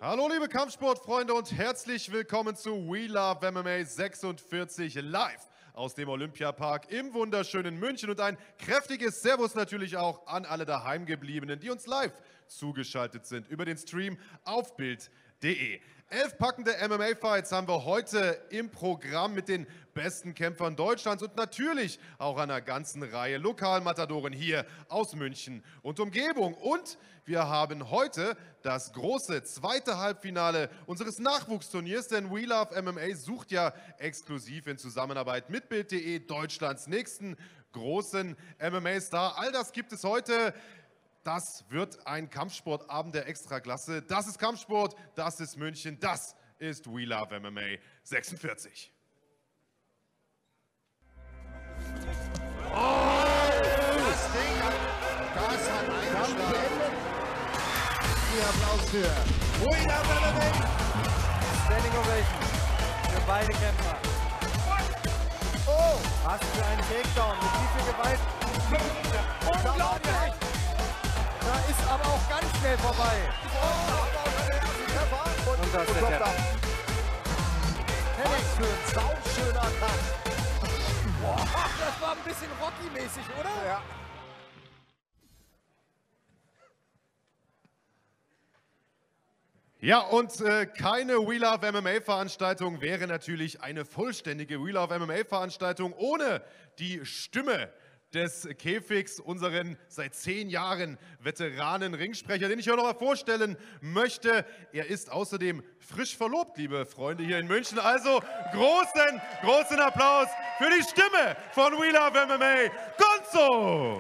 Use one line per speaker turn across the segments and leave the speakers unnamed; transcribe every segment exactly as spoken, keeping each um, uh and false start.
Hallo liebe Kampfsportfreunde und herzlich willkommen zu We Love M M A sechsundvierzig live aus dem Olympiapark im wunderschönen München und ein kräftiges Servus natürlich auch an alle Daheimgebliebenen, die uns live zugeschaltet sind über den Stream auf Bild punkt de. Elf packende M M A-Fights haben wir heute im Programm mit den besten Kämpfern Deutschlands und natürlich auch einer ganzen Reihe Lokalmatadoren hier aus München und Umgebung. Und wir haben heute das große zweite Halbfinale unseres Nachwuchsturniers, denn We Love M M A sucht ja exklusiv in Zusammenarbeit mit Bild punkt de Deutschlands nächsten großen M M A-Star. All das gibt es heute. Das wird ein Kampfsportabend der Extraklasse. Das ist Kampfsport, das ist München, das ist We Love M M A sechsundvierzig.
Oh, das Ding hat, das hat eingeschlagen. Hier Applaus für We Love M M A.
Standing Ovation für beide Kämpfer.
Oh,
was für ein Takedown, mit wie viel Gewalt.
Unglaublich. Da ist aber auch ganz schnell vorbei. Oh, und,
und das ist
der
der
Tap. Was für ein sauschöner Kampf. Wow.
Das war ein bisschen Rocky-mäßig, oder?
Ja.
Ja, und äh, keine We Love M M A-Veranstaltung wäre natürlich eine vollständige We Love M M A-Veranstaltung ohne die Stimme des Käfigs, unseren seit zehn Jahren Veteranen-Ringsprecher, den ich hier noch mal vorstellen möchte. Er ist außerdem frisch verlobt, liebe Freunde hier in München. Also großen, großen Applaus für die Stimme von We Love M M A, Gonzo!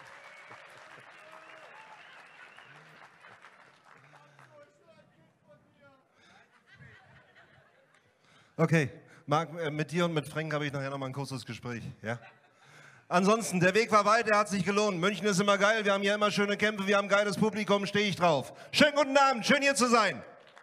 Okay, Marc, mit dir und mit Frank habe ich nachher noch mal ein kurzes Gespräch, ja? Ansonsten, der Weg war weit, der hat sich gelohnt. München ist immer geil, wir haben hier immer schöne Kämpfe, wir haben geiles Publikum, stehe ich drauf. Schönen guten Abend, schön hier zu sein.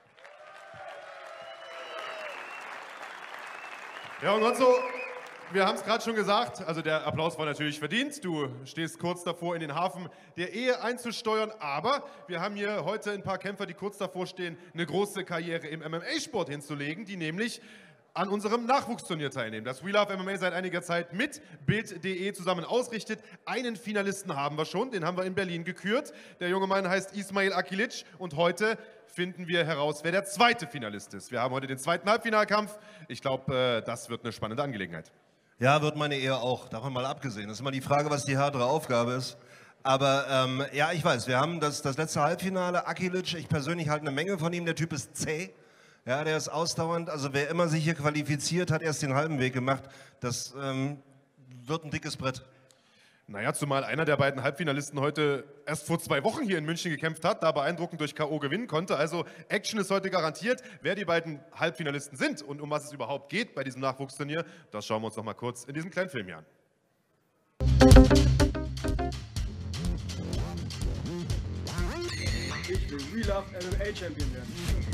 Ja, und Gonzo, wir haben es gerade schon gesagt, also der Applaus war natürlich verdient. Du stehst kurz davor, in den Hafen der Ehe einzusteuern, aber wir haben hier heute ein paar Kämpfer, die kurz davor stehen, eine große Karriere im M M A-Sport hinzulegen, die nämlich an unserem Nachwuchsturnier teilnehmen, das We Love M M A seit einiger Zeit mit Bild punkt de zusammen ausrichtet. Einen Finalisten haben wir schon, den haben wir in Berlin gekürt. Der junge Mann heißt Ismail Akilic und heute finden wir heraus, wer der zweite Finalist ist. Wir haben heute den zweiten Halbfinalkampf. Ich glaube, das wird eine spannende Angelegenheit.
Ja, wird meine Ehe auch, davon mal abgesehen. Das ist immer die Frage, was die härtere Aufgabe ist. Aber ähm, ja, ich weiß, wir haben das, das letzte Halbfinale, Akilic, ich persönlich halte eine Menge von ihm, der Typ ist zäh. Ja, der ist ausdauernd, also wer immer sich hier qualifiziert, hat erst den halben Weg gemacht. Das ähm, wird ein dickes Brett.
Naja, zumal einer der beiden Halbfinalisten heute erst vor zwei Wochen hier in München gekämpft hat, da beeindruckend durch K O gewinnen konnte. Also Action ist heute garantiert. Wer die beiden Halbfinalisten sind und um was es überhaupt geht bei diesem Nachwuchsturnier, das schauen wir uns noch mal kurz in diesem kleinen Film hier an.
Ich will We Love M M A Champion werden.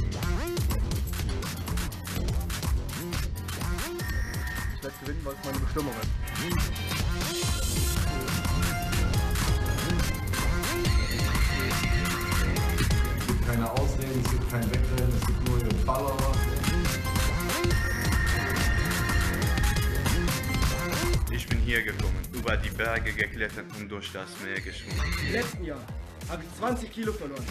Ich werde gewinnen, weil es meine Bestimmung ist.
Es gibt keine Ausreden, es gibt kein Wegrennen, es gibt nur den Baller.
Ich bin hier gekommen, über die Berge geklettert und durch das Meer geschwommen.
Im letzten Jahr habe ich zwanzig Kilo verloren.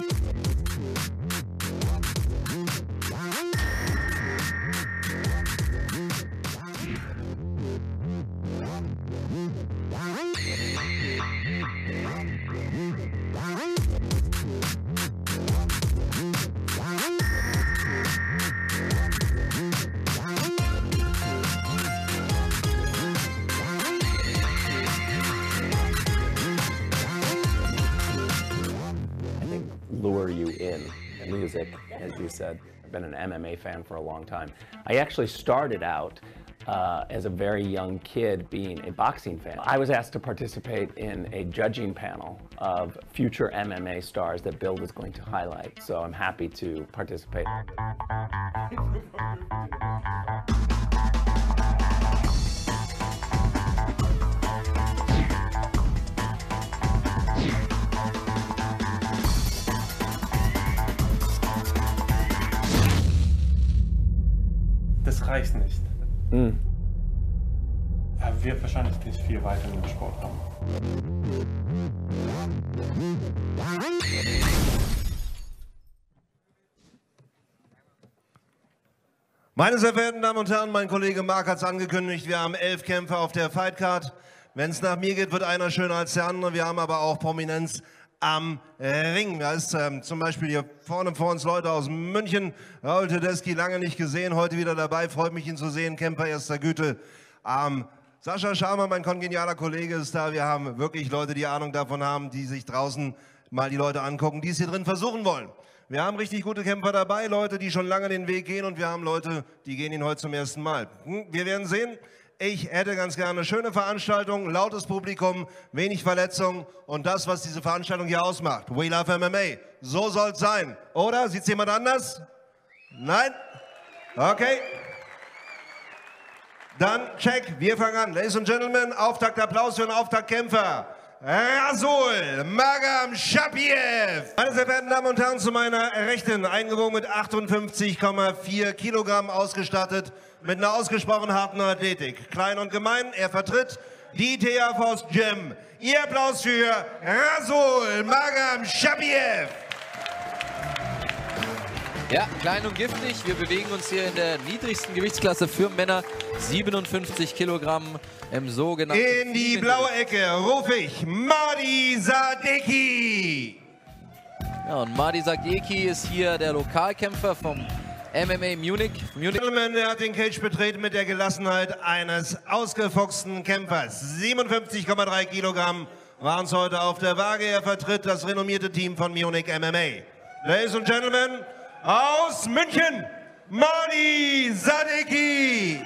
Lure you in music, as you said. I've been an M M A fan for a long time. I actually started out uh, as a very young kid being a boxing fan. I was asked to participate in a judging panel of future M M A stars that Bill was going to highlight, so I'm happy to participate.
reicht nicht.
Mhm.
Er wird wahrscheinlich nicht viel weiter in dem Sport kommen.
Meine sehr verehrten Damen und Herren, mein Kollege Marc hat es angekündigt, wir haben elf Kämpfer auf der Fightcard. Wenn es nach mir geht, wird einer schöner als der andere. Wir haben aber auch Prominenz am Ring. Da ist ähm, zum Beispiel hier vorne vor uns Leute aus München. Raul Tedeschi, lange nicht gesehen, heute wieder dabei. Freut mich, ihn zu sehen. Kämpfer erster Güte. Ähm, Sascha Schamer, mein kongenialer Kollege, ist da. Wir haben wirklich Leute, die Ahnung davon haben, die sich draußen mal die Leute angucken, die es hier drin versuchen wollen. Wir haben richtig gute Kämpfer dabei, Leute, die schon lange den Weg gehen, und wir haben Leute, die gehen ihn heute zum ersten Mal. Hm, wir werden sehen. Ich hätte ganz gerne eine schöne Veranstaltung, lautes Publikum, wenig Verletzungen und das, was diese Veranstaltung hier ausmacht. We love M M A. So soll es sein. Oder? Sieht es jemand anders? Nein? Okay. Dann check. Wir fangen an. Ladies and Gentlemen, Auftaktapplaus für den Auftaktkämpfer. Rasul Magamshabiev. Meine sehr verehrten Damen und Herren, zu meiner Rechten, eingewogen mit achtundfünfzig Komma vier Kilogramm, ausgestattet mit einer ausgesprochen harten Athletik. Klein und gemein, er vertritt die T A Force Gym. Ihr Applaus für Rasul Magamshabiev.
Ja, klein und giftig. Wir bewegen uns hier in der niedrigsten Gewichtsklasse für Männer, siebenundfünfzig Kilogramm im sogenannten...
In die blaue Ecke rufe ich Madi Sadeki.
Ja, und Madi Sadeki ist hier der Lokalkämpfer vom M M A Munich. Munich.
Er hat den Cage betreten mit der Gelassenheit eines ausgefuchsten Kämpfers. siebenundfünfzig Komma drei Kilogramm waren es heute auf der Waage. Er vertritt das renommierte Team von Munich M M A. Ladies and Gentlemen, aus München, Madi Sadeki.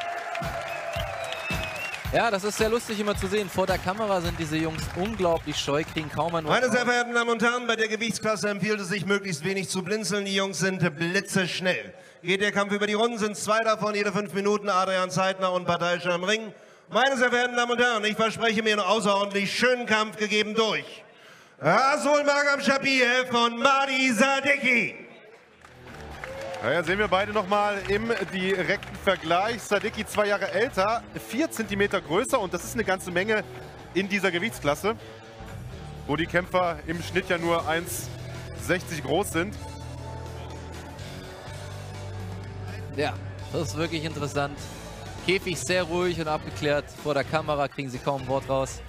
Ja, das ist sehr lustig immer zu sehen. Vor der Kamera sind diese Jungs unglaublich scheu, kriegen kaum ein Wort.
Meine sehr verehrten Damen und Herren, bei der Gewichtsklasse empfiehlt es sich, möglichst wenig zu blinzeln. Die Jungs sind blitzeschnell. Geht der Kampf über die Runden, sind zwei davon, jede fünf Minuten. Adrian Zeitner und Parteiischer im Ring. Meine sehr verehrten Damen und Herren, ich verspreche mir einen außerordentlich schönen Kampf, gegeben durch Rasul Magamshabiev und Madi Sadeki.
Naja, sehen wir beide nochmal im direkten Vergleich. Sadeki zwei Jahre älter, vier Zentimeter größer, und das ist eine ganze Menge in dieser Gewichtsklasse, wo die Kämpfer im Schnitt ja nur eins sechzig groß sind.
Ja, das ist wirklich interessant. Käfig sehr ruhig und abgeklärt. Vor der Kamera kriegen sie kaum ein Wort raus.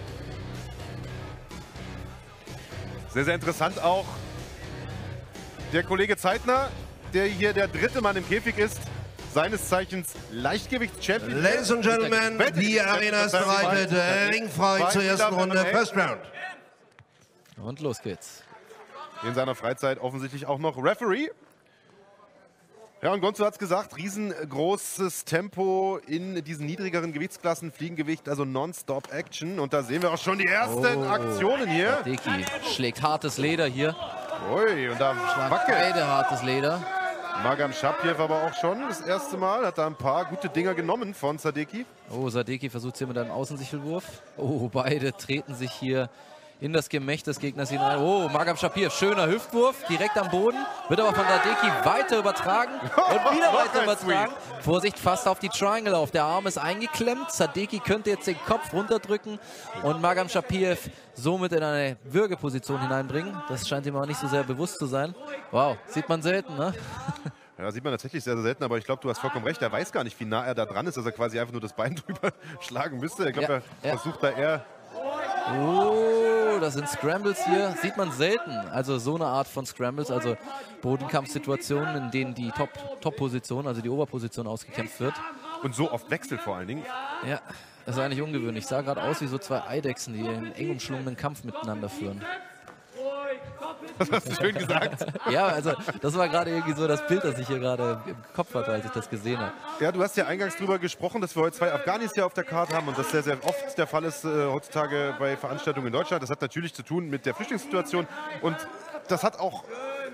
Sehr, sehr interessant auch der Kollege Zeitner, der hier der dritte Mann im Käfig ist, seines Zeichens Leichtgewichts-Champion.
Ladies and Gentlemen, die Arena ist bereitet, ringfrei zur ersten Runde, First Round.
Und los geht's.
In seiner Freizeit offensichtlich auch noch Referee. Ja, und Gonzo hat es gesagt, riesengroßes Tempo in diesen niedrigeren Gewichtsklassen, Fliegengewicht, also Non-Stop-Action. Und da sehen wir auch schon die ersten
oh.
Aktionen hier.
Sadeki schlägt hartes Leder hier.
Ui, und da wackelt.
Beide hartes Leder.
Magamshabiev aber auch schon das erste Mal, hat da ein paar gute Dinger genommen von Sadeki.
Oh, Sadeki versucht hier mit einem Außensichelwurf. Oh, beide treten sich hier in das Gemächt des Gegners hinein. Oh, Magamshabiev, schöner Hüftwurf, direkt am Boden. Wird aber von Sadeki weiter übertragen und wieder weiter übertragen. Vorsicht, fast auf die Triangle auf. Der Arm ist eingeklemmt. Sadeki könnte jetzt den Kopf runterdrücken und Magamshabiev somit in eine Würgeposition hineinbringen. Das scheint ihm aber nicht so sehr bewusst zu sein. Wow, sieht man selten, ne?
Ja, sieht man tatsächlich sehr, sehr selten, aber ich glaube, du hast vollkommen recht. Er weiß gar nicht, wie nah er da dran ist, dass er quasi einfach nur das Bein drüber schlagen müsste. Ich glaube,
Ja,
er
ja.
versucht da eher...
Oh, das sind Scrambles hier. Sieht man selten. Also so eine Art von Scrambles, also Bodenkampfsituationen, in denen die Top-Position, also die Oberposition ausgekämpft wird.
Und so oft wechselt vor allen Dingen.
Ja, das ist eigentlich ungewöhnlich. Sah gerade aus wie so zwei Eidechsen, die einen eng umschlungenen Kampf miteinander führen.
Das hast du schön gesagt.
Ja, also das war gerade irgendwie so das Bild, das ich hier gerade im Kopf hatte, als ich das gesehen habe.
Ja, du hast ja eingangs drüber gesprochen, dass wir heute zwei Afghanis hier auf der Karte haben und das sehr, sehr oft der Fall ist äh, heutzutage bei Veranstaltungen in Deutschland. Das hat natürlich zu tun mit der Flüchtlingssituation und das hat auch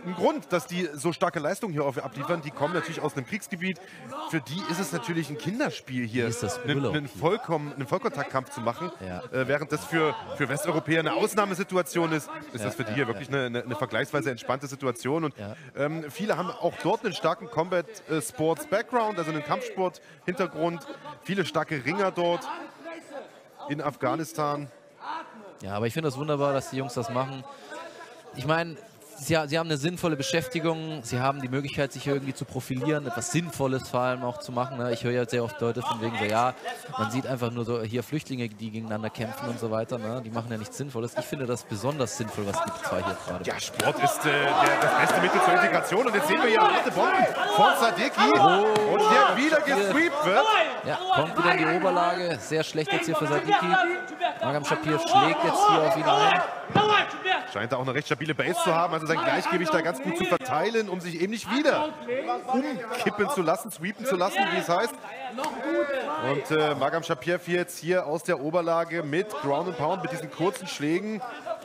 ein Grund, dass die so starke Leistungen hier auf abliefern. Die kommen natürlich aus einem Kriegsgebiet. Für die ist es natürlich ein Kinderspiel hier, einen, einen, Vollkommen, einen Vollkontaktkampf zu machen.
Ja.
Äh, während das für, für Westeuropäer eine Ausnahmesituation ist, ist
Ja,
das für die
ja,
hier wirklich eine, eine, eine vergleichsweise entspannte Situation. Und
Ja.
ähm, viele haben auch dort einen starken Combat-Sports-Background, also einen Kampfsport-Hintergrund. Viele starke Ringer dort in Afghanistan.
Ja, aber ich finde das wunderbar, dass die Jungs das machen. Ich meine, sie, sie haben eine sinnvolle Beschäftigung, sie haben die Möglichkeit, sich irgendwie zu profilieren, etwas Sinnvolles vor allem auch zu machen. Ne? Ich höre ja sehr oft Leute von wegen so, ja, man sieht einfach nur so hier Flüchtlinge, die gegeneinander kämpfen und so weiter. Ne? Die machen ja nichts Sinnvolles. Ich finde das besonders sinnvoll, was die zwei hier gerade
Ja, Sport ist äh, der, das beste Mittel zur Integration. Und jetzt sehen wir hier harte Bomben von Sadiki.
Oh.
Und der wieder gesweept wird.
Ja, kommt wieder in die Oberlage. Sehr schlecht jetzt hier für Sadiki. Magam Shapir schlägt jetzt hier auf ihn ein.
Scheint da auch eine recht stabile Base zu haben, also sein Gleichgewicht da ganz gut zu verteilen, um sich eben nicht wieder umkippen zu lassen, sweepen zu lassen, wie es heißt. Und äh, Magam Shapir jetzt hier aus der Oberlage mit Ground and Pound, mit diesen kurzen Schlägen.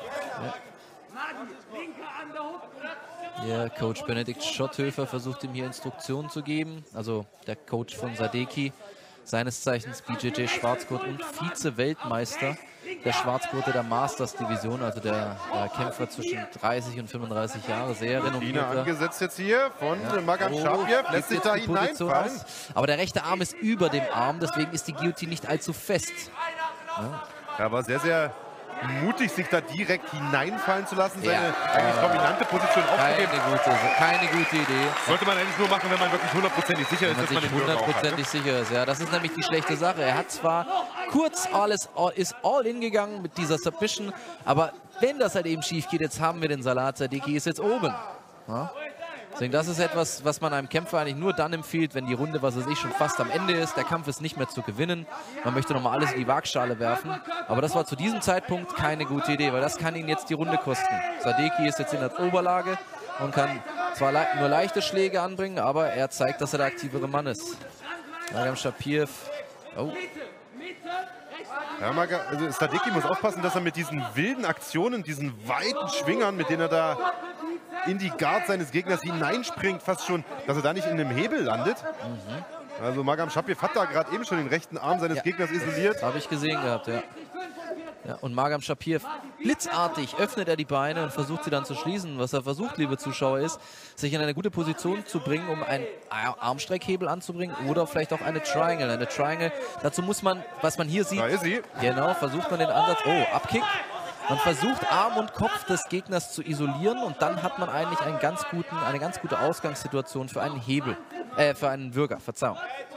Ja, Coach Benedikt Schotthöfer versucht ihm hier Instruktionen zu geben. Also der Coach von Sadiki, seines Zeichens B J J Schwarzgurt und Vize-Weltmeister der Schwarzgurte der Masters-Division, also der, der Kämpfer zwischen dreißig und fünfunddreißig Jahre, sehr
Dina
renommierter.
angesetzt jetzt hier von
Ja.
Magam
Oh,
Shapir,
gibt
lässt sich
jetzt
da
die Position
hineinfallen.
aus. Aber der rechte Arm ist über dem Arm, deswegen ist die Guillotine nicht allzu fest. Ja.
Er war sehr, sehr mutig, sich da direkt hineinfallen zu lassen, seine
Ja.
eigentlich dominante Position
Keine
aufzugeben.
gute, keine gute Idee.
Sollte man eigentlich nur machen, wenn man wirklich hundertprozentig sicher
Wenn
ist,
man
dass man
sich
den Bürger auch hat. Ne?
hundertprozentig sicher ist. Ja, das ist nämlich die schlechte Sache. Er hat zwar kurz alles, all, ist all in gegangen mit dieser Submission, aber wenn das halt eben schief geht, jetzt haben wir den Salat. Sadiki ist jetzt oben. Ja? Deswegen, das ist etwas, was man einem Kämpfer eigentlich nur dann empfiehlt, wenn die Runde, was weiß ich, schon fast am Ende ist. Der Kampf ist nicht mehr zu gewinnen. Man möchte nochmal alles in die Waagschale werfen. Aber das war zu diesem Zeitpunkt keine gute Idee, weil das kann ihn jetzt die Runde kosten. Sadiki ist jetzt in der Oberlage und kann zwar le nur leichte Schläge anbringen, aber er zeigt, dass er der aktivere Mann ist. Magam Shapir. Oh.
Ja, Maga, also Sadiki muss aufpassen, dass er mit diesen wilden Aktionen, diesen weiten Schwingern, mit denen er da in die Guard seines Gegners hineinspringt, fast schon, dass er da nicht in einem Hebel landet. Mhm. Also Magam Shapir hat da gerade eben schon den rechten Arm seines
Ja.
Gegners isoliert.
Habe ich gesehen gehabt, ja. Ja, und Magam Shapir, blitzartig öffnet er die Beine und versucht sie dann zu schließen. Was er versucht, liebe Zuschauer, ist, sich in eine gute Position zu bringen, um einen Armstreckhebel anzubringen oder vielleicht auch eine Triangle. Eine Triangle, dazu muss man, was man hier sieht,
Da ist sie.
genau, versucht man den Ansatz, oh, Abkick. Man versucht, Arm und Kopf des Gegners zu isolieren und dann hat man eigentlich einen ganz guten, eine ganz gute Ausgangssituation für einen Hebel, äh, für einen Würger, Verzeihung.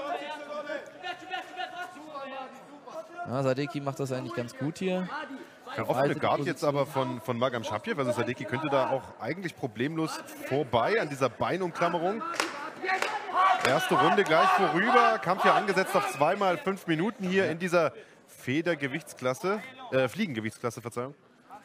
Ja, Sadiki macht das eigentlich ganz gut hier.
Ja, offene Guard jetzt aber von, von Magam Shapir. Also Sadiki könnte da auch eigentlich problemlos vorbei an dieser Beinumklammerung. Erste Runde gleich vorüber. Kampf hier angesetzt auf zweimal fünf Minuten hier in dieser Federgewichtsklasse, äh, Fliegengewichtsklasse, Verzeihung.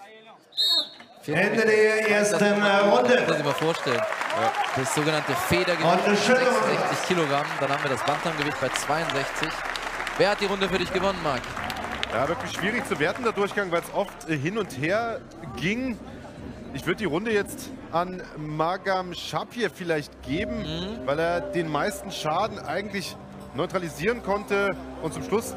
Ende der ersten Runde.
Das muss ich mal vorstellen. Ja. Das sogenannte Federgewicht, sechsundsechzig Kilogramm. Dann haben wir das Bantamgewicht bei zweiundsechzig. Wer hat die Runde für dich gewonnen, Marc?
Ja, wirklich schwierig zu werten, der Durchgang, weil es oft äh, hin und her ging. Ich würde die Runde jetzt an Magam Shapir vielleicht geben, mhm. weil er den meisten Schaden eigentlich neutralisieren konnte und zum Schluss,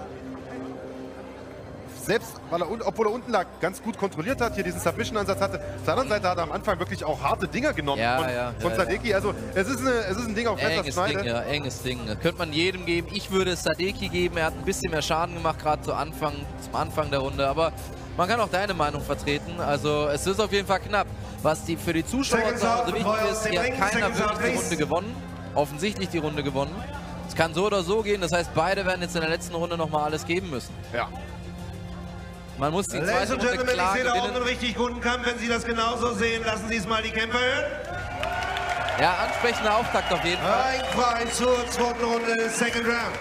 selbst weil er, obwohl er unten lag, ganz gut kontrolliert hat, hier diesen Submission-Ansatz hatte. Auf der anderen Seite hat er am Anfang wirklich auch harte Dinger genommen
ja,
von,
ja,
von
ja,
Sadiki.
Ja.
Also es ist, eine, es ist ein Ding auf Messerschneide.
Ding, ja, enges Ding. Das könnte man jedem geben. Ich würde es Sadiki geben. Er hat ein bisschen mehr Schaden gemacht, gerade zu Anfang, zum Anfang der Runde. Aber man kann auch deine Meinung vertreten. Also es ist auf jeden Fall knapp. Was die, für die Zuschauer so wichtig ist, hier hat keiner wirklich die Runde gewonnen. Offensichtlich die Runde gewonnen. Es kann so oder so gehen. Das heißt, beide werden jetzt in der letzten Runde nochmal alles geben müssen.
Ja.
Man muss die
Ladies
zweite
and
Runde
Gentlemen,
klar
ich sehe da
gewinnen.
oben einen richtig guten Kampf. Wenn Sie das genauso sehen, lassen Sie es mal die Kämpfer hören.
Ja, ansprechender Auftakt auf jeden Fall.
Ein Verein zur zweiten Runde, Second Round.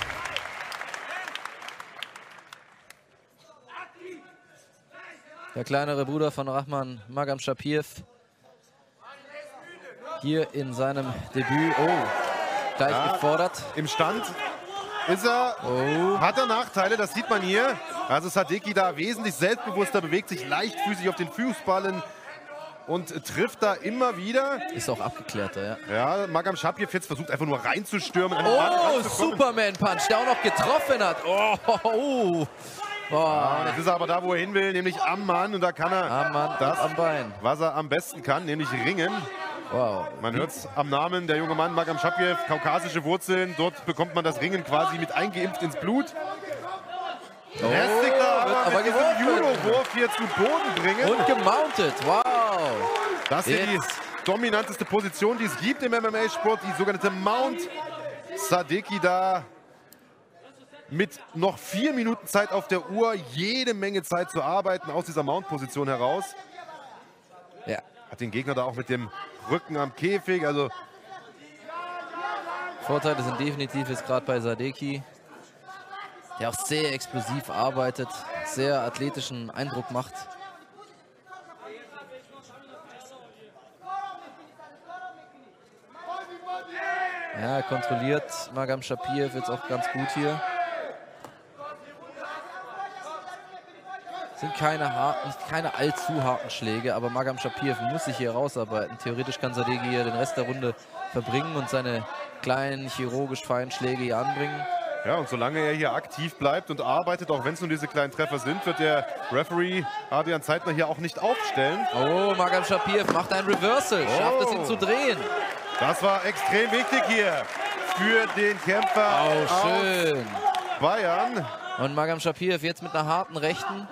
Der kleinere Bruder von Rahman, Magam Shapir, hier in seinem Debüt. Oh, gleich
Ja,
gefordert.
Im Stand ist er,
oh.
hat er Nachteile, das sieht man hier. Also Sadiki da wesentlich selbstbewusster, bewegt sich leichtfüßig auf den Fußballen. und trifft da immer wieder.
Ist auch abgeklärter, ja.
Ja, Magamschapjew jetzt versucht einfach nur reinzustürmen. an den
Oh,
Mann ranzukommen.
Superman-Punch, der auch noch getroffen hat. Oh, oh, oh.
Ja, jetzt ist er aber da, wo er hin will, nämlich am Mann. Und da kann er
Am Mann
das,
und am Bein.
was er am besten kann, nämlich ringen.
Wow.
Man hört es am Namen, der junge Mann Magamschapjew, kaukasische Wurzeln. Dort bekommt man das Ringen quasi mit eingeimpft ins Blut.
Oh,
Lässt sich da
wird
aber,
aber
mit diesem
geworfen.
Judo-Wurf hier zu Boden bringen.
Und gemountet, wow.
Das ist die
Jetzt.
dominanteste Position, die es gibt im M M A-Sport, die sogenannte Mount. Sadeghi da mit noch vier Minuten Zeit auf der Uhr, jede Menge Zeit zu arbeiten aus dieser Mount-Position heraus.
Ja.
Hat den Gegner da auch mit dem Rücken am Käfig, also
Vorteile sind definitiv jetzt gerade bei Sadeghi, der auch sehr explosiv arbeitet, sehr athletischen Eindruck macht. Ja, kontrolliert Magamschapjew jetzt auch ganz gut hier. Sind keine, harten, nicht keine allzu harten Schläge, aber Magamschapjew muss sich hier rausarbeiten. Theoretisch kann Sadeghi hier den Rest der Runde verbringen und seine kleinen, chirurgisch feinen Schläge hier anbringen.
ja, und solange er hier aktiv bleibt und arbeitet, auch wenn es nur diese kleinen Treffer sind, wird der Referee Adrian Zeitner hier auch nicht aufstellen.
Oh, Magamschapjew macht ein Reversal, schafft es
Oh.
ihn zu drehen.
Das war extrem wichtig hier für den Kämpfer
Oh, schön.
aus Bayern.
Und Magamschapjew jetzt mit einer harten Rechten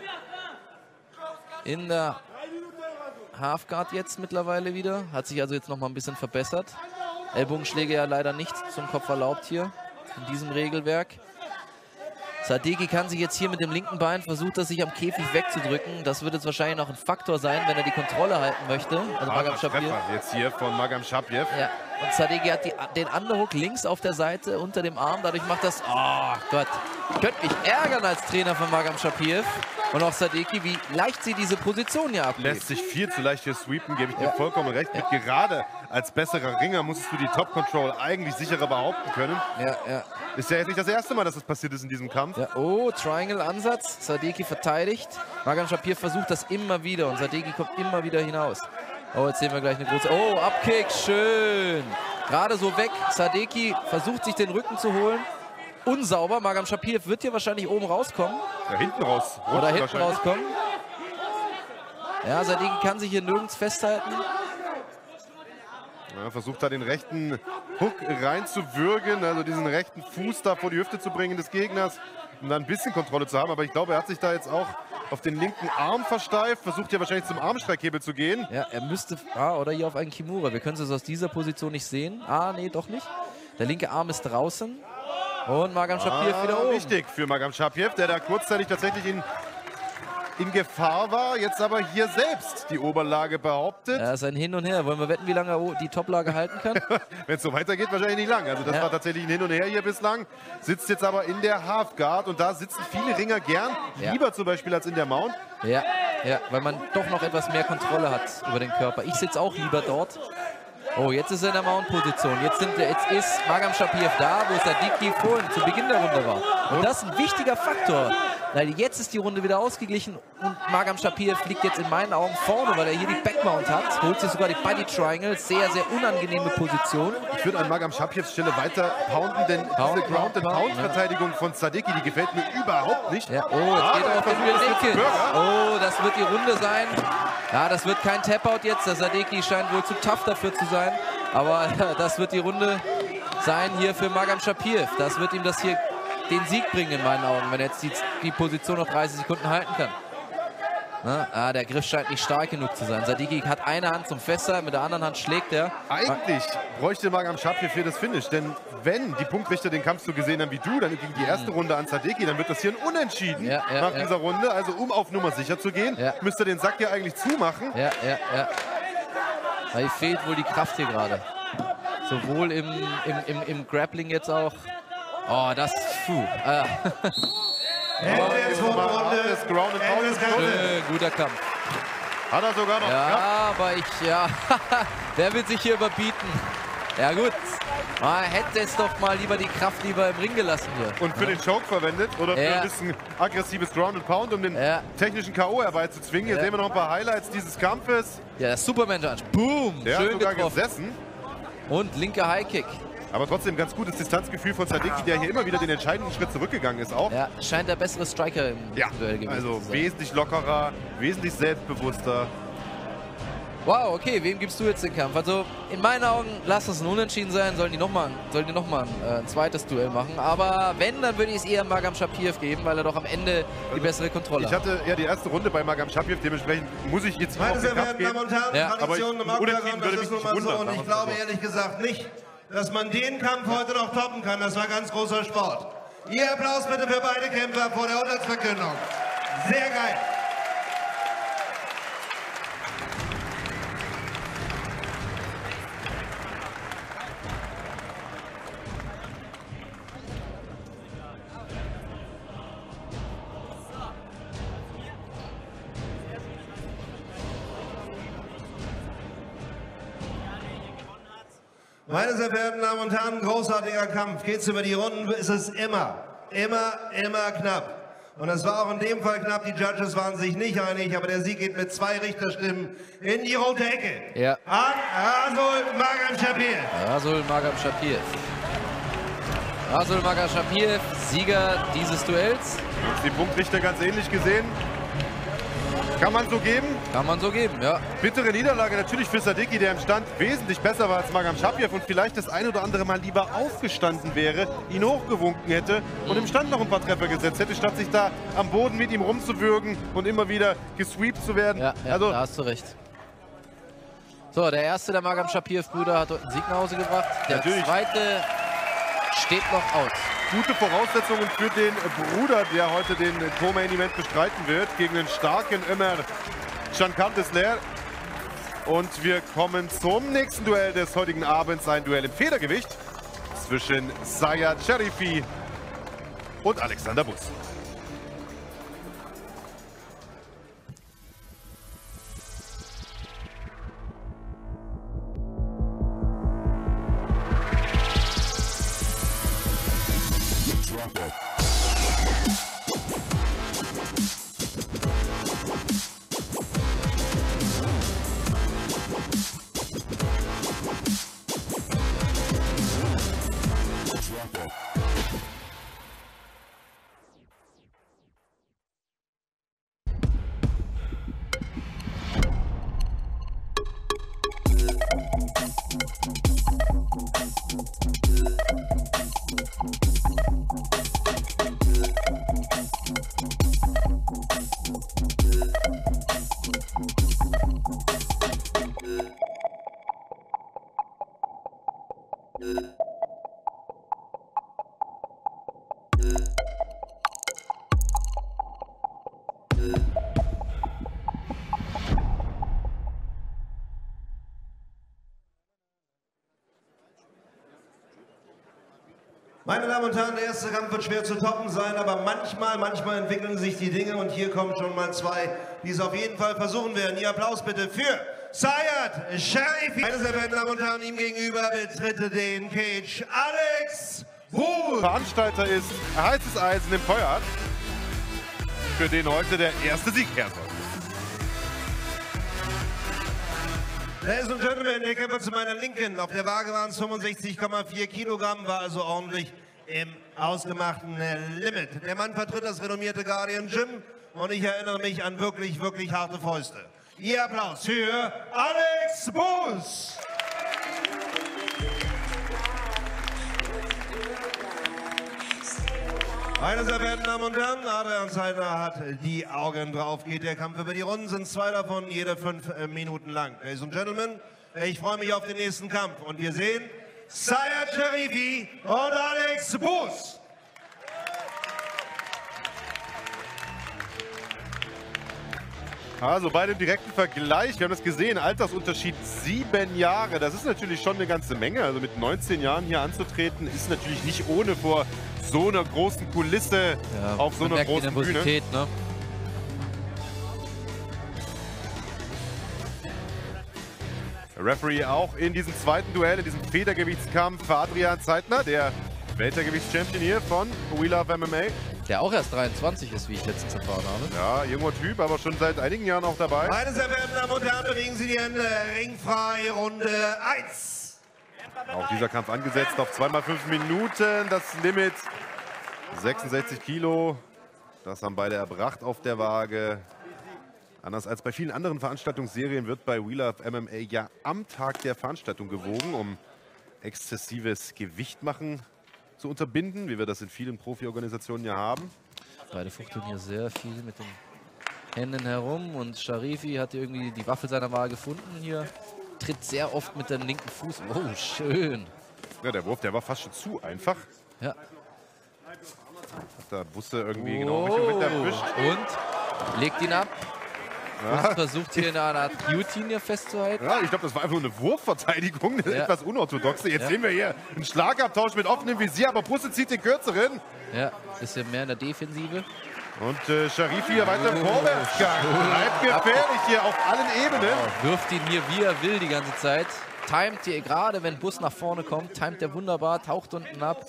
in der Halfguard jetzt mittlerweile wieder. Hat sich also jetzt noch mal ein bisschen verbessert. Ellbogenschläge ja leider nicht zum Kopf erlaubt hier in diesem Regelwerk. Sadeghi kann sich jetzt hier mit dem linken Bein, versucht er sich am Käfig wegzudrücken. Das wird jetzt wahrscheinlich noch ein Faktor sein, wenn er die Kontrolle halten möchte. Also Magamschapjew.
Treffer jetzt hier von Magamschapjew.
Ja. Und Sadeghi hat die, den Underhook links auf der Seite unter dem Arm. Dadurch macht das... Oh Gott. Ich könnte mich ärgern als Trainer von Magamschapjew. Und auch Sadeghi, wie leicht sie diese Position hier abgibt.
Lässt sich viel zu leicht hier sweepen, gebe ich dir
Ja.
vollkommen recht.
Ja.
Mit gerade als besserer Ringer musstest du die Top-Control eigentlich sicherer behaupten können.
Ja, ja.
Ist ja jetzt nicht das erste Mal, dass das passiert ist in diesem Kampf.
Ja, oh, Triangle-Ansatz. Sadeghi verteidigt. Magamschapjew versucht das immer wieder und Sadeghi kommt immer wieder hinaus. Oh, jetzt sehen wir gleich eine große... Oh, Upkick, schön. Gerade so weg. Sadeghi versucht sich den Rücken zu holen. Unsauber. Magamschapjew wird hier wahrscheinlich oben rauskommen.
Ja, hinten raus.
Oder hinten
wahrscheinlich.
rauskommen. Ja, Sadeghi kann sich hier nirgends festhalten.
Ja, versucht da den rechten Hook reinzuwürgen, also diesen rechten Fuß da vor die Hüfte zu bringen des Gegners, um da ein bisschen Kontrolle zu haben. Aber ich glaube, er hat sich da jetzt auch auf den linken Arm versteift, versucht hier wahrscheinlich zum Armstreckhebel zu gehen.
Ja, er müsste... Ah, oder hier auf einen Kimura. Wir können es aus dieser Position nicht sehen. Ah, nee, doch nicht. Der linke Arm ist draußen. Und Magamschapjew
Ah,
wieder oben.
wichtig für Magamschapjew, der da kurzzeitig tatsächlich in, in Gefahr war, jetzt aber hier selbst die Oberlage behauptet.
Ja, ist ein Hin und Her. Wollen wir wetten, wie lange er die Toplage halten kann?
Wenn es so weitergeht, wahrscheinlich nicht lang. Also das
Ja.
war tatsächlich ein Hin und Her hier bislang. Sitzt jetzt aber in der Halfguard und da sitzen viele Ringer gern,
Ja.
lieber zum Beispiel als in der Mount.
Ja, ja, weil man doch noch etwas mehr Kontrolle hat über den Körper. Ich sitze auch lieber dort. Oh, jetzt ist er in der Mount-Position. Jetzt, sind- jetzt ist Magamschapjew da, wo Sadeghi vorhin zu Beginn der Runde war. Und das ist ein wichtiger Faktor. Weil jetzt ist die Runde wieder ausgeglichen und Magamschapjew liegt jetzt in meinen Augen vorne, weil er hier die Backmount hat. Holt sich sogar die Body Triangle. Sehr, sehr unangenehme Position.
Ich würde an Magamschapjews Stelle weiter pounden, denn
Pound,
diese
pound, pound,
Ground-and-Pound-Verteidigung von Sadeghi, die gefällt mir überhaupt nicht.
Ja, oh, jetzt
Aber
geht er
er
auf den
versucht es
Linken.
jetzt Burger.
Oh, das wird die Runde sein. Ja, das wird kein Tap-Out jetzt. Der Sadeghi scheint wohl zu tough dafür zu sein. Aber das wird die Runde sein hier für Magamschapjew. Das wird ihm das hier den Sieg bringen in meinen Augen, wenn er jetzt die, die Position noch dreißig Sekunden halten kann. Na, ah, der Griff scheint nicht stark genug zu sein. Sadeghi hat eine Hand zum Festhalten, mit der anderen Hand schlägt er.
Eigentlich bräuchte Magamschapjew für das Finish, denn wenn die Punktrichter den Kampf so gesehen haben wie du, dann ging die erste Runde an Sadeghi, dann wird das hier ein Unentschieden
Ja, ja,
nach
ja.
dieser Runde. Also um auf Nummer sicher zu gehen,
Ja.
müsste er den Sack hier eigentlich zumachen.
Ja, ja, ja. Weil fehlt wohl die Kraft hier gerade. Sowohl im, im, im, im Grappling jetzt auch. Oh, das. Puh. Ah.
Jetzt Runde, das Ground and Pound ist gewonnen.
Schön, guter Kampf.
Hat er sogar noch.
Ja,
Ja.
aber ich, ja. Wer will sich hier überbieten? Ja gut, man hätte es doch mal lieber die Kraft lieber im Ring gelassen hier.
Und für
ja.
den Choke verwendet oder für
Ja.
ein bisschen aggressives Ground and Pound, um den
Ja.
technischen K O herbeizuzwingen. Hier
Ja.
sehen wir noch ein paar Highlights dieses Kampfes.
Ja, das Superman-Punch. Boom,
Der hat
schön
sogar
getroffen.
gesessen.
Und linker High-Kick.
Aber trotzdem ganz gutes Distanzgefühl von Sadiki, der hier immer wieder den entscheidenden Schritt zurückgegangen ist auch.
Ja, scheint der bessere Striker im
Ja,
Duell gewesen
also
zu sein.
wesentlich lockerer, wesentlich selbstbewusster.
Wow, okay, wem gibst du jetzt den Kampf? Also in meinen Augen, lass es ein Unentschieden sein, sollen die nochmal sollen die noch mal ein, äh, ein zweites Duell machen. Aber wenn, dann würde ich es eher Magomedov geben, weil er doch am Ende die bessere Kontrolle
Ich
hat.
hatte ja die erste Runde bei Magomedov, dementsprechend muss ich jetzt
Meine
auf
sehr
den Kampf
verehrten
gehen.
Damen und Herren,
Ja.
Tradition im
Aber ich-
Octagon,
Unentschieden
das
würde
ist
mich
nun mal
nicht
so.
wundern,
Und ich
sagen wir
glaube
mal so.
ehrlich gesagt nicht, dass man den Kampf heute noch toppen kann. Das war ganz großer Sport. Ihr Applaus bitte für beide Kämpfer vor der Urteilsverkündung. Sehr geil. Meine sehr verehrten Damen und Herren, großartiger Kampf. Geht's über die Runden, ist es immer, immer, immer knapp. Und es war auch in dem Fall knapp. Die Judges waren sich nicht einig, aber der Sieg geht mit zwei Richterstimmen in die rote Ecke.
Ja.
An Rasul Magomedov.
Rasul Magomedov. Rasul Magomedov, Sieger dieses Duells.
Die Punktrichter ganz ähnlich gesehen. Kann man so geben.
Kann man so geben, ja.
Bittere Niederlage natürlich für Sadiki, der im Stand wesentlich besser war als Magomedov und vielleicht das ein oder andere Mal lieber aufgestanden wäre, ihn hochgewunken hätte und im Stand noch ein paar Treffer gesetzt hätte, statt sich da am Boden mit ihm rumzuwürgen und immer wieder gesweept zu werden.
Ja, ja
also,
da hast du recht. So, der erste der Magomedov-Brüder hat dort einen Sieg nach Hause gebracht. Der
Natürlich.
zweite steht noch aus.
gute Voraussetzungen für den Bruder, der heute den Co-Main-Event bestreiten wird, gegen den starken Ömer Cankantesler. Und wir kommen zum nächsten Duell des heutigen Abends, ein Duell im Federgewicht zwischen Sayed Sharifi und Alexander Buss.
Meine Damen und Herren, der erste Kampf wird schwer zu toppen sein, aber manchmal, manchmal entwickeln sich die Dinge und hier kommen schon mal zwei, die es auf jeden Fall versuchen werden. Ihr Applaus bitte für Sayed Sharifi. Meine sehr verehrten Damen und Herren, ihm gegenüber betritt den Cage Alex Buss.
Veranstalter ist heißes Eisen im Feuer hat, für den heute der erste Sieg her soll.
Ladies and Gentlemen, der Kämpfer zu meiner Linken. Auf der Waage waren es fünfundsechzig Komma vier Kilogramm, war also ordentlich im ausgemachten Limit. Der Mann vertritt das renommierte Guardian Gym und ich erinnere mich an wirklich, wirklich harte Fäuste. Ihr Applaus für Alex Buss. Meine sehr verehrten Damen und Herren, Adrian Zeidler hat die Augen drauf, geht der Kampf über die Runden, sind zwei davon, jede fünf äh, Minuten lang. Ladies and Gentlemen, ich freue mich auf den nächsten Kampf und wir sehen Sayed Sharifi und Alex Buss.
Also bei dem direkten Vergleich, wir haben das gesehen, Altersunterschied sieben Jahre. Das ist natürlich schon eine ganze Menge. Also mit neunzehn Jahren hier anzutreten, ist natürlich nicht ohne vor so einer großen Kulisse
Ja,
auf so
man
einer
merkt die
großen Bühne.
Nervosität, ne?
Referee auch in diesem zweiten Duell, in diesem Federgewichtskampf, Adrian Zeitner, der Weltergewichtschampion hier von We Love M M A.
Der auch erst dreiundzwanzig ist, wie ich letztens erfahren habe.
Ja, junger Typ, aber schon seit einigen Jahren auch dabei.
Meine sehr verehrten Damen und Herren, bewegen Sie die Hände. Ringfrei, Runde eins.
Auch dieser Kampf angesetzt auf zwei mal fünf Minuten. Das Limit sechsundsechzig Kilo. Das haben beide erbracht auf der Waage. Anders als bei vielen anderen Veranstaltungsserien wird bei We Love M M A ja am Tag der Veranstaltung gewogen, um exzessives Gewicht machen zu unterbinden, wie wir das in vielen Profi-Organisationen ja haben.
Beide fuchteln hier sehr viel mit den Händen herum und Sharifi hat irgendwie die Waffe seiner Wahl gefunden hier. Tritt sehr oft mit dem linken Fuß. Oh, schön.
Ja, der Wurf, der war fast schon zu einfach.
Ja.
Hat der Busse irgendwie genau Richtung Wind erwischt.
Und legt ihn ab.
Ja.
Und versucht hier in einer Art Guillotine hier festzuhalten.
Ja, ich glaube, das war einfach nur eine Wurfverteidigung, eine
ja.
etwas unorthodoxe. Jetzt
ja.
sehen wir hier einen Schlagabtausch mit offenem Visier, aber Busse zieht den kürzeren.
Ja, ist ja mehr in der Defensive.
Und äh, Sharifi hier weiter im Vorwärtsgang. Bleibt gefährlich hier auf allen Ebenen.
Ja, wirft ihn hier, wie er will, die ganze Zeit. Timet hier, gerade wenn Bus nach vorne kommt, timet er wunderbar, taucht unten ab.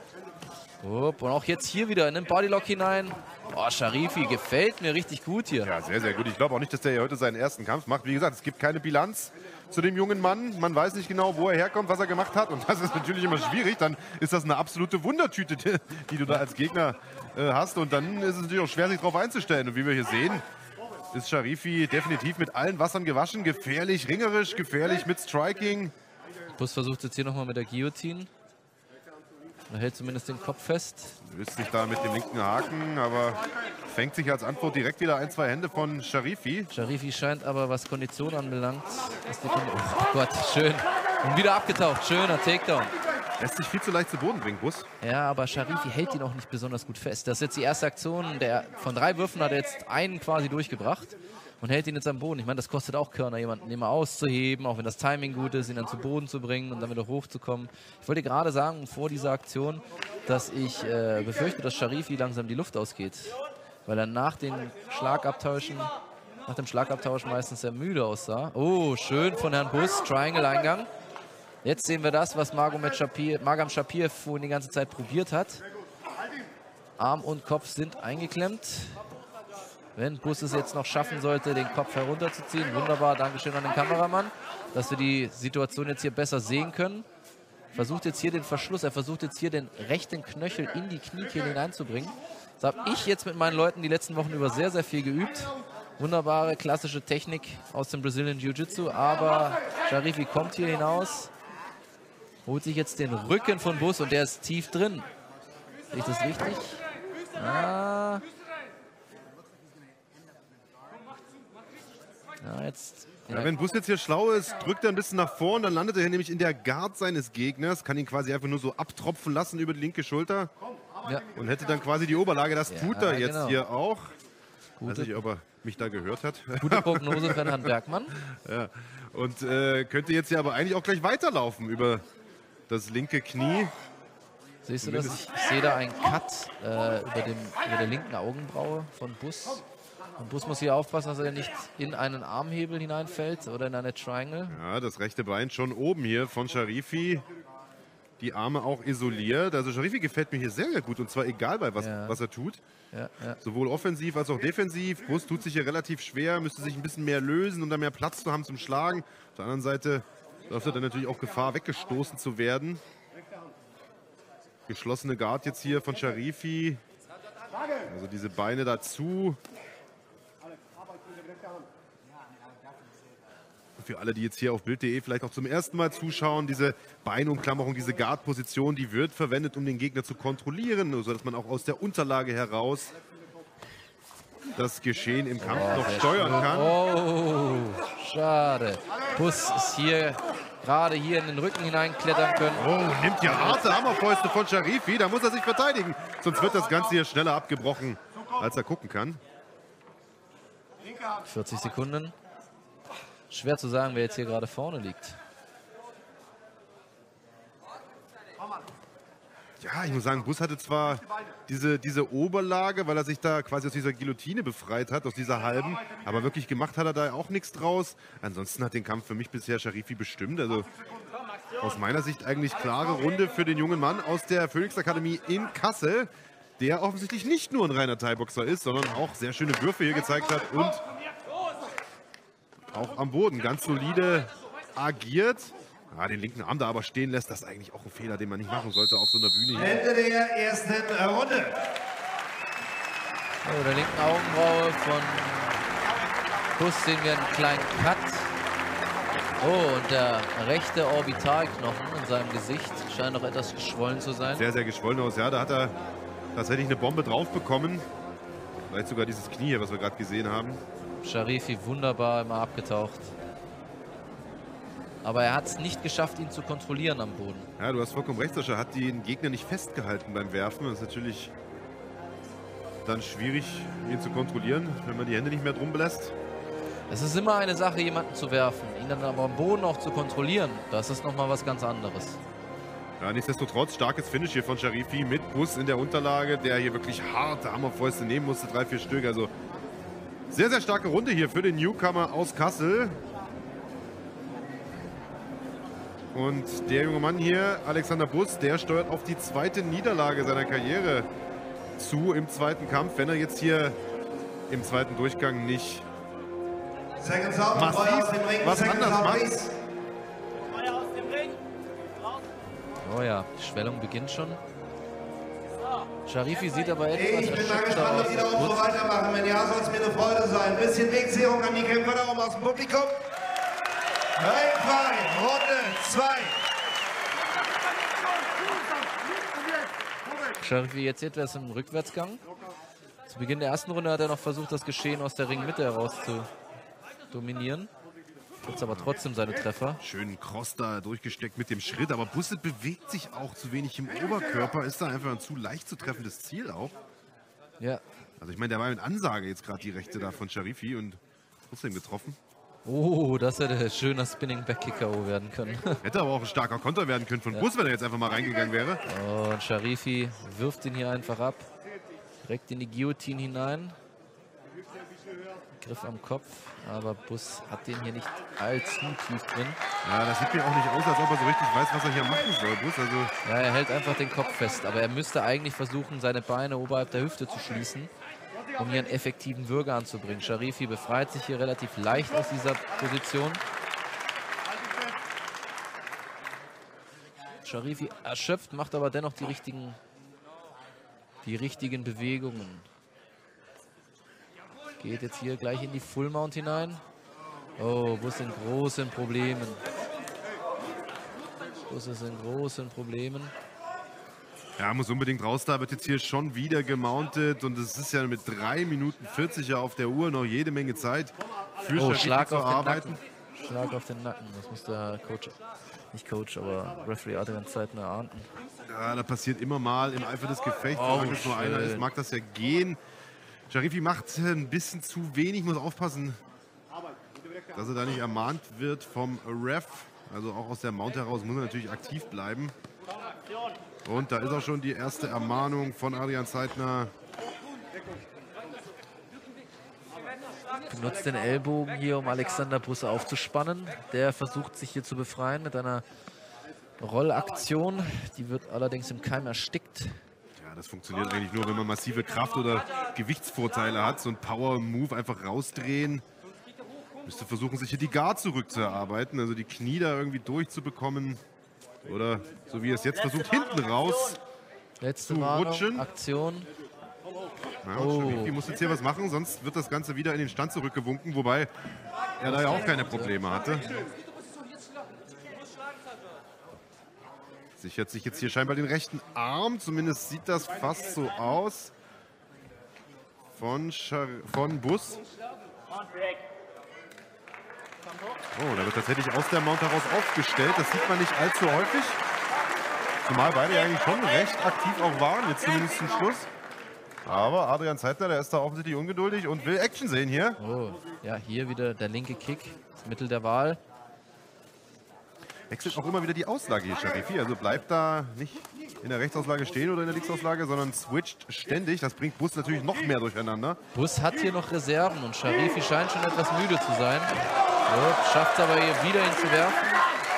Upp, und auch jetzt hier wieder in den Bodylock hinein. Oh, Sharifi gefällt mir richtig gut hier.
Ja, sehr, sehr gut. Ich glaube auch nicht, dass der hier heute seinen ersten Kampf macht. Wie gesagt, es gibt keine Bilanz zu dem jungen Mann. Man weiß nicht genau, wo er herkommt, was er gemacht hat. Und das ist natürlich immer schwierig. Dann ist das eine absolute Wundertüte, die du da als Gegner äh, hast. Und dann ist es natürlich auch schwer, sich darauf einzustellen. Und wie wir hier sehen, ist Sharifi definitiv mit allen Wassern gewaschen. Gefährlich, ringerisch, gefährlich mit Striking.
Bus versucht jetzt hier nochmal mit der Guillotine. Er hält zumindest den Kopf fest.
Löst sich da mit dem linken Haken, aber fängt sich als Antwort direkt wieder ein, zwei Hände von Sharifi.
Sharifi scheint aber, was Kondition anbelangt, ist die Kon oh Gott, schön. Und wieder abgetaucht. Schöner Takedown.
Lässt sich viel zu leicht zu Boden bringen, Bus.
Ja, aber Sharifi hält ihn auch nicht besonders gut fest. Das ist jetzt die erste Aktion. Der, von drei Würfen hat er jetzt einen quasi durchgebracht und hält ihn jetzt am Boden. Ich meine, das kostet auch Körner, jemanden immer auszuheben, auch wenn das Timing gut ist, ihn dann zu Boden zu bringen und dann wieder hochzukommen. Ich wollte gerade sagen, vor dieser Aktion, dass ich äh, befürchte, dass Sharifi langsam die Luft ausgeht. Weil er nach den Schlagabtauschen, nach dem Schlagabtausch meistens sehr müde aussah. Oh, schön von Herrn Bus, Triangle-Eingang. Jetzt sehen wir das, was Magomed Shapir, Magam Shapir vorhin die ganze Zeit probiert hat. Arm und Kopf sind eingeklemmt. Wenn Bus es jetzt noch schaffen sollte, den Kopf herunterzuziehen. Wunderbar, Dankeschön an den Kameramann, dass wir die Situation jetzt hier besser sehen können. Versucht jetzt hier den Verschluss, er versucht jetzt hier den rechten Knöchel in die Kniekehle hineinzubringen. Das habe ich jetzt mit meinen Leuten die letzten Wochen über sehr, sehr viel geübt. Wunderbare, klassische Technik aus dem Brazilian Jiu-Jitsu, aber Sharifi kommt hier hinaus, holt sich jetzt den Rücken von Bus und der ist tief drin. Sehe ich das richtig? Ah. Ja, jetzt, ja.
Ja, wenn Bus jetzt hier schlau ist, drückt er ein bisschen nach vorn, dann landet er hier nämlich in der Guard seines Gegners, kann ihn quasi einfach nur so abtropfen lassen über die linke Schulter
ja.
und hätte dann quasi die Oberlage. Das
ja,
tut er jetzt
genau.
hier auch.
Gute,
weiß nicht, ob er mich da gehört hat.
Gute Prognose für Herrn Bergmann.
Ja. Und äh, könnte jetzt hier aber eigentlich auch gleich weiterlaufen über das linke Knie.
Siehst du das? Ich, ich sehe da einen Cut äh, über, dem, über der linken Augenbraue von Bus. Und Bus muss hier aufpassen, dass er nicht in einen Armhebel hineinfällt oder in eine Triangle.
Ja, das rechte Bein schon oben hier von Sharifi. Die Arme auch isoliert. Also Sharifi gefällt mir hier sehr, sehr gut. Und zwar egal bei was,
ja.
was er tut.
Ja, ja.
Sowohl offensiv als auch defensiv. Bus tut sich hier relativ schwer, müsste sich ein bisschen mehr lösen, um da mehr Platz zu haben zum Schlagen. Auf der anderen Seite läuft er dann natürlich auch Gefahr, weggestoßen zu werden. Geschlossene Guard jetzt hier von Sharifi. Also diese Beine dazu. Für alle, die jetzt hier auf Bild punkt de vielleicht auch zum ersten Mal zuschauen, diese Beinumklammerung, diese Guard-Position, die wird verwendet, um den Gegner zu kontrollieren, sodass man auch aus der Unterlage heraus das Geschehen im Kampf
oh,
noch steuern
schön.
kann.
Oh, schade. Bus ist hier gerade hier in den Rücken hineinklettern können.
Oh, nimmt ja harte Hammerfäuste von Sharifi, da muss er sich verteidigen, sonst wird das Ganze hier schneller abgebrochen, als er gucken kann.
vierzig Sekunden. Schwer zu sagen, wer jetzt hier gerade vorne liegt.
Ja, ich muss sagen, Bus hatte zwar diese, diese Oberlage, weil er sich da quasi aus dieser Guillotine befreit hat, aus dieser halben, aber wirklich gemacht hat er da auch nichts draus. Ansonsten hat den Kampf für mich bisher Sharifi bestimmt. Also aus meiner Sicht eigentlich klare Runde für den jungen Mann aus der Phoenix Akademie in Kassel, der offensichtlich nicht nur ein reiner Thai-Boxer ist, sondern auch sehr schöne Würfe hier gezeigt hat und auch am Boden ganz solide agiert. Ja, den linken Arm da aber stehen lässt, das ist eigentlich auch ein Fehler, den man nicht machen sollte auf so einer Bühne hier.
Ende der ersten Runde.
Oh, der linken Augenbraue von Bus sehen wir einen kleinen Cut. Oh, und der rechte Orbitalknochen in seinem Gesicht scheint noch etwas geschwollen zu sein.
Sehr, sehr geschwollen aus. Ja, da hat er tatsächlich eine Bombe drauf bekommen. Vielleicht sogar dieses Knie hier, was wir gerade gesehen haben.
Sharifi wunderbar immer abgetaucht. Aber er hat es nicht geschafft, ihn zu kontrollieren am Boden.
Ja, du hast vollkommen recht, Sascha. Hat den Gegner nicht festgehalten beim Werfen. Das ist natürlich dann schwierig, ihn zu kontrollieren, wenn man die Hände nicht mehr drum belässt.
Es ist immer eine Sache, jemanden zu werfen. Ihn dann aber am Boden auch zu kontrollieren, das ist nochmal was ganz anderes.
Ja, nichtsdestotrotz, starkes Finish hier von Sharifi mit Bus in der Unterlage, der hier wirklich harte Hammerfäuste nehmen musste, drei, vier Stück. Also sehr, sehr starke Runde hier für den Newcomer aus Kassel. Und der junge Mann hier, Alexander Bus, der steuert auf die zweite Niederlage seiner Karriere zu im zweiten Kampf, wenn er jetzt hier im zweiten Durchgang nicht massiv was anders macht.
Oh ja, die Schwellung beginnt schon. Sharifi sieht aber etwas
Ich bin mal gespannt, ob die da oben so weitermachen. Wenn ja, soll es mir eine Freude sein. Ein bisschen Wegzehrung an die Kämpfer da oben aus dem Publikum. Ringfrei, Runde zwei.
Sharifi jetzt etwas im Rückwärtsgang. Zu Beginn der ersten Runde hat er noch versucht, das Geschehen aus der Ringmitte heraus zu dominieren. Jetzt aber trotzdem seine Treffer.
Schönen Cross da durchgesteckt mit dem Schritt, aber Busse bewegt sich auch zu wenig im Oberkörper. Ist da einfach ein zu leicht zu treffendes Ziel auch.
Ja.
Also ich meine, der war mit Ansage jetzt gerade die Rechte da von Sharifi und trotzdem getroffen.
Oh, das hätte ein schöner Spinning Back Kick K O werden können.
Hätte aber auch ein starker Konter werden können von ja. Bus, wenn er jetzt einfach mal reingegangen wäre.
Oh, und Sharifi wirft ihn hier einfach ab. Direkt in die Guillotine hinein. Griff am Kopf, aber Bus hat den hier nicht allzu tief drin.
Ja, das sieht mir auch nicht aus, als ob er so richtig weiß, was er hier machen soll, Bus. Also
ja, er hält einfach den Kopf fest, aber er müsste eigentlich versuchen, seine Beine oberhalb der Hüfte zu schließen, um hier einen effektiven Würger anzubringen. Sharifi befreit sich hier relativ leicht aus dieser Position. Sharifi erschöpft, macht aber dennoch die richtigen, die richtigen Bewegungen. Geht jetzt hier gleich in die Full Mount hinein. Oh, Bus in großen Problemen. Bus ist in großen Problemen.
Ja, muss unbedingt raus, da wird jetzt hier schon wieder gemountet und es ist ja mit drei Minuten vierzig auf der Uhr noch jede Menge Zeit für
oh, Schlag
zu
auf
arbeiten.
Den Nacken. Schlag auf den Nacken, das muss der Coach, nicht Coach, aber Referee Adrian Zeitner ahnden.
Ja, da passiert immer mal im Eifer des Gefechts,
oh,
solange es nur einer ist, mag das ja gehen. Sharifi macht ein bisschen zu wenig, muss aufpassen, dass er da nicht ermahnt wird vom Ref. Also auch aus der Mount heraus muss er natürlich aktiv bleiben. Und da ist auch schon die erste Ermahnung von Adrian Zeitner.
Benutzt den Ellbogen hier, um Alexander Bus aufzuspannen. Der versucht sich hier zu befreien mit einer Rollaktion. Die wird allerdings im Keim erstickt.
Ja, das funktioniert eigentlich nur, wenn man massive Kraft- oder Gewichtsvorteile hat. So ein Power-Move einfach rausdrehen. Müsste versuchen, sich hier die Guard zurückzuerarbeiten, also die Knie da irgendwie durchzubekommen. Oder so wie er es jetzt versucht, hinten raus
Letzte
zu
Warnung,
rutschen.
Aktion.
Ja,
oh.
Sharifi muss jetzt hier was machen, sonst wird das Ganze wieder in den Stand zurückgewunken, wobei er da ja auch keine Probleme hatte. Sichert sich jetzt hier scheinbar den rechten Arm, zumindest sieht das fast so aus. Von, Char von Bus. Oh, da wird tatsächlich aus der Mount heraus aufgestellt. Das sieht man nicht allzu häufig. Zumal beide ja eigentlich schon recht aktiv auch waren, jetzt zumindest zum Schluss. Aber Adrian Zeitner, der ist da offensichtlich ungeduldig und will Action sehen hier.
Oh, ja, hier wieder der linke Kick, das Mittel der Wahl.
Wechselt auch immer wieder die Auslage hier, Sharifi. Also bleibt da nicht in der Rechtsauslage stehen oder in der Linksauslage, sondern switcht ständig. Das bringt Bus natürlich noch mehr durcheinander.
Bus hat hier noch Reserven und Sharifi scheint schon etwas müde zu sein. Schafft es aber hier wieder, ihn zu werfen.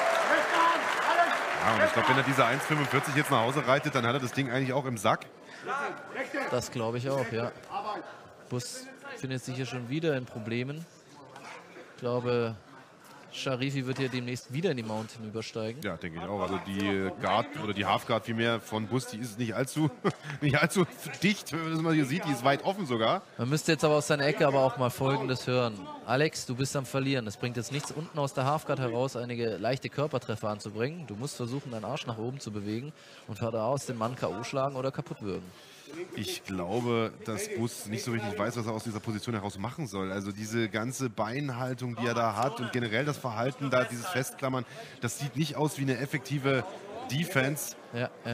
Ja, und ich glaube, wenn er diese eins fünfundvierzig jetzt nach Hause reitet, dann hat er das Ding eigentlich auch im Sack.
Das glaube ich auch, ja. Bus findet sich hier schon wieder in Problemen. Ich glaube, Sharifi wird hier demnächst wieder in die Mount hinübersteigen.
Ja, denke ich auch. Also die Guard oder die Halfguard vielmehr von Bus, die ist nicht allzu, nicht allzu dicht, wenn man das mal hier sieht. Die ist weit offen sogar.
Man müsste jetzt aber aus seiner Ecke aber auch mal Folgendes hören. Alex, du bist am Verlieren. Es bringt jetzt nichts, unten aus der Halfguard heraus einige leichte Körpertreffer anzubringen. Du musst versuchen, deinen Arsch nach oben zu bewegen und von da aus den Mann K O schlagen oder kaputt würgen.
Ich glaube, dass Bus nicht so richtig weiß, was er aus dieser Position heraus machen soll. Also diese ganze Beinhaltung, die er da hat und generell das Verhalten, da dieses Festklammern, das sieht nicht aus wie eine effektive Defense.
Ja, ja.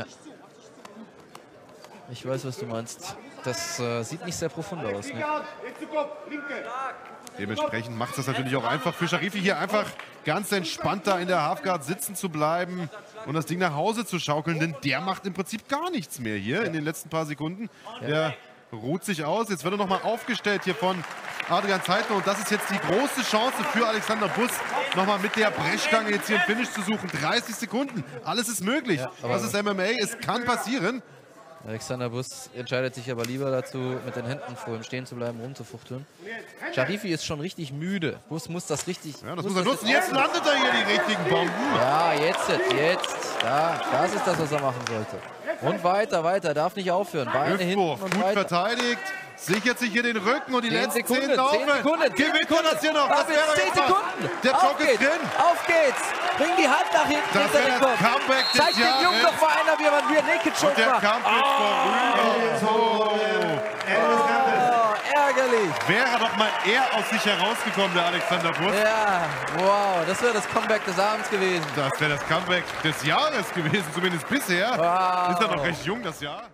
Ich weiß, was du meinst. Das äh, sieht nicht sehr profund aus. Ne?
Dementsprechend macht es das natürlich auch einfach für Sharifi, hier einfach ganz entspannt da in der Halfguard sitzen zu bleiben und das Ding nach Hause zu schaukeln, denn der macht im Prinzip gar nichts mehr hier in den letzten paar Sekunden.
Ja.
Der ruht sich aus. Jetzt wird er nochmal aufgestellt hier von Adrian Zeitler und das ist jetzt die große Chance für Alexander Bus, nochmal mit der Brechstange jetzt hier einen Finish zu suchen. dreißig Sekunden, alles ist möglich.
Ja,
das ist M M A, es kann passieren.
Alexander Bus entscheidet sich aber lieber dazu, mit den Händen vor ihm stehen zu bleiben, rumzufuchteln. Sharifi ist schon richtig müde. Bus muss das richtig...
Ja, das muss er nutzen. Jetzt landet er hier die richtigen Bomben.
Ja, jetzt, jetzt. Da, das ist das, was er machen sollte. Und weiter, weiter. Darf nicht aufhören. Beine hinten und
gut
weiter.
verteidigt. Sichert sich hier den Rücken und die
zehn
letzten
Sekunden,
zehn laufen.
zehn Sekunden, zehn
Gewinnt er das hier noch?
Das
Das wäre
zehn
einfach.
Sekunden.
Der
Auf
Jock ist
geht's.
drin.
Auf geht's. Bring die Hand nach hinten
Das
hinter
wäre
den
das
Kopf.
Comeback des
Zeig dem Jungen
Jahres.
doch mal einer, wie man wie ein Naked Choke
Und der
macht.
Kampf ist vorüber.
Oh, ärgerlich.
Wäre doch mal er aus sich herausgekommen, der Alexander Bus.
Ja, wow. Das wäre das Comeback des Abends gewesen.
Das wäre das Comeback des Jahres gewesen, zumindest bisher.
Wow.
Ist er noch recht jung, das Jahr.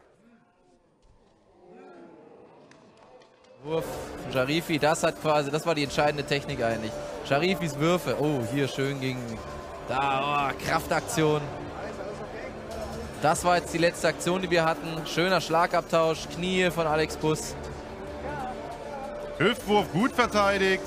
Wurf von Sharifi, das hat quasi, das war die entscheidende Technik eigentlich. Sharifis Würfe, oh, hier schön gegen, da, oh, Kraftaktion. Das war jetzt die letzte Aktion, die wir hatten. Schöner Schlagabtausch, Knie von Alex Bus.
Hüftwurf gut verteidigt.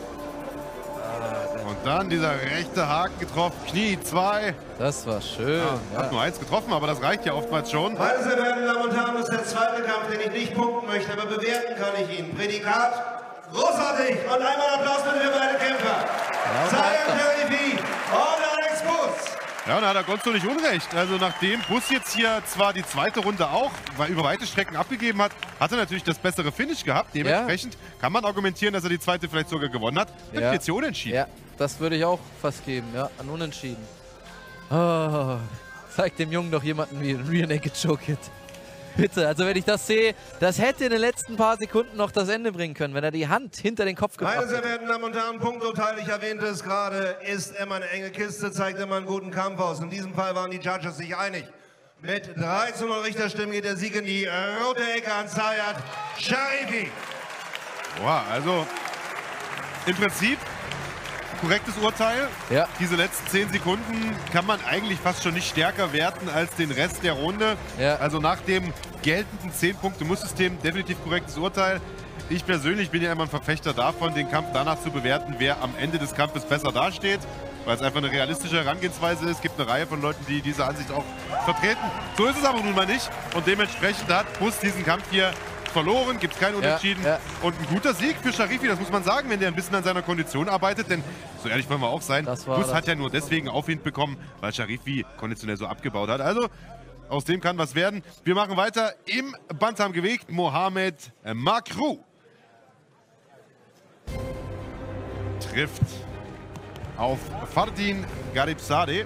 Und dann dieser rechte Haken getroffen, Knie zwei.
Das war schön.
Ja, hat
ja.
nur eins getroffen, aber das reicht ja oftmals schon.
Meine sehr verehrten Damen und Herren, das ist der zweite Kampf, den ich nicht punkten möchte, aber bewerten kann ich ihn. Prädikat, großartig. Und einmal Applaus bitte für beide Kämpfer. Zayan Sharifi und Alex Bus.
Ja, und da hat er Gonzo nicht unrecht. Also nachdem Bus jetzt hier zwar die zweite Runde auch weil über weite Strecken abgegeben hat, hat er natürlich das bessere Finish gehabt. Dementsprechend ja. kann man argumentieren, dass er die zweite vielleicht sogar gewonnen hat. Dann
ja.
jetzt hier unentschieden.
Ja, das würde ich auch fast geben, ja, an Unentschieden. Oh, zeig dem Jungen doch jemanden wie ein Rear Naked Choke Hit. Bitte, also wenn ich das sehe, das hätte in den letzten paar Sekunden noch das Ende bringen können, wenn er die Hand hinter den Kopf gebracht hätte.
Meine sehr verehrten Damen und Herren, Punkturteil, ich erwähnte es gerade, ist immer eine enge Kiste, zeigt immer einen guten Kampf aus. In diesem Fall waren die Judges sich einig. Mit drei zu null Richterstimmen geht der Sieg in die rote Ecke an Zayan Sharifi.
Boah, also im Prinzip korrektes Urteil.
Ja.
Diese letzten zehn Sekunden kann man eigentlich fast schon nicht stärker werten als den Rest der Runde.
Ja.
Also nach dem geltenden zehn-Punkte-Muss-System definitiv korrektes Urteil. Ich persönlich bin ja immer ein Verfechter davon, den Kampf danach zu bewerten, wer am Ende des Kampfes besser dasteht, weil es einfach eine realistische Herangehensweise ist. Es gibt eine Reihe von Leuten, die diese Ansicht auch vertreten. So ist es aber nun mal nicht und dementsprechend hat Bus diesen Kampf hier verloren, gibt es keinen Unentschieden.
Ja, ja.
Und ein guter Sieg für Sharifi, das muss man sagen, wenn der ein bisschen an seiner Kondition arbeitet. Denn, so ehrlich wollen wir auch sein, Bus hat ja nur deswegen Aufwind bekommen, weil Sharifi konditionell so abgebaut hat. Also, aus dem kann was werden. Wir machen weiter im Bantamgewicht. Mohamed Makru trifft auf Fardin Garibzadeh.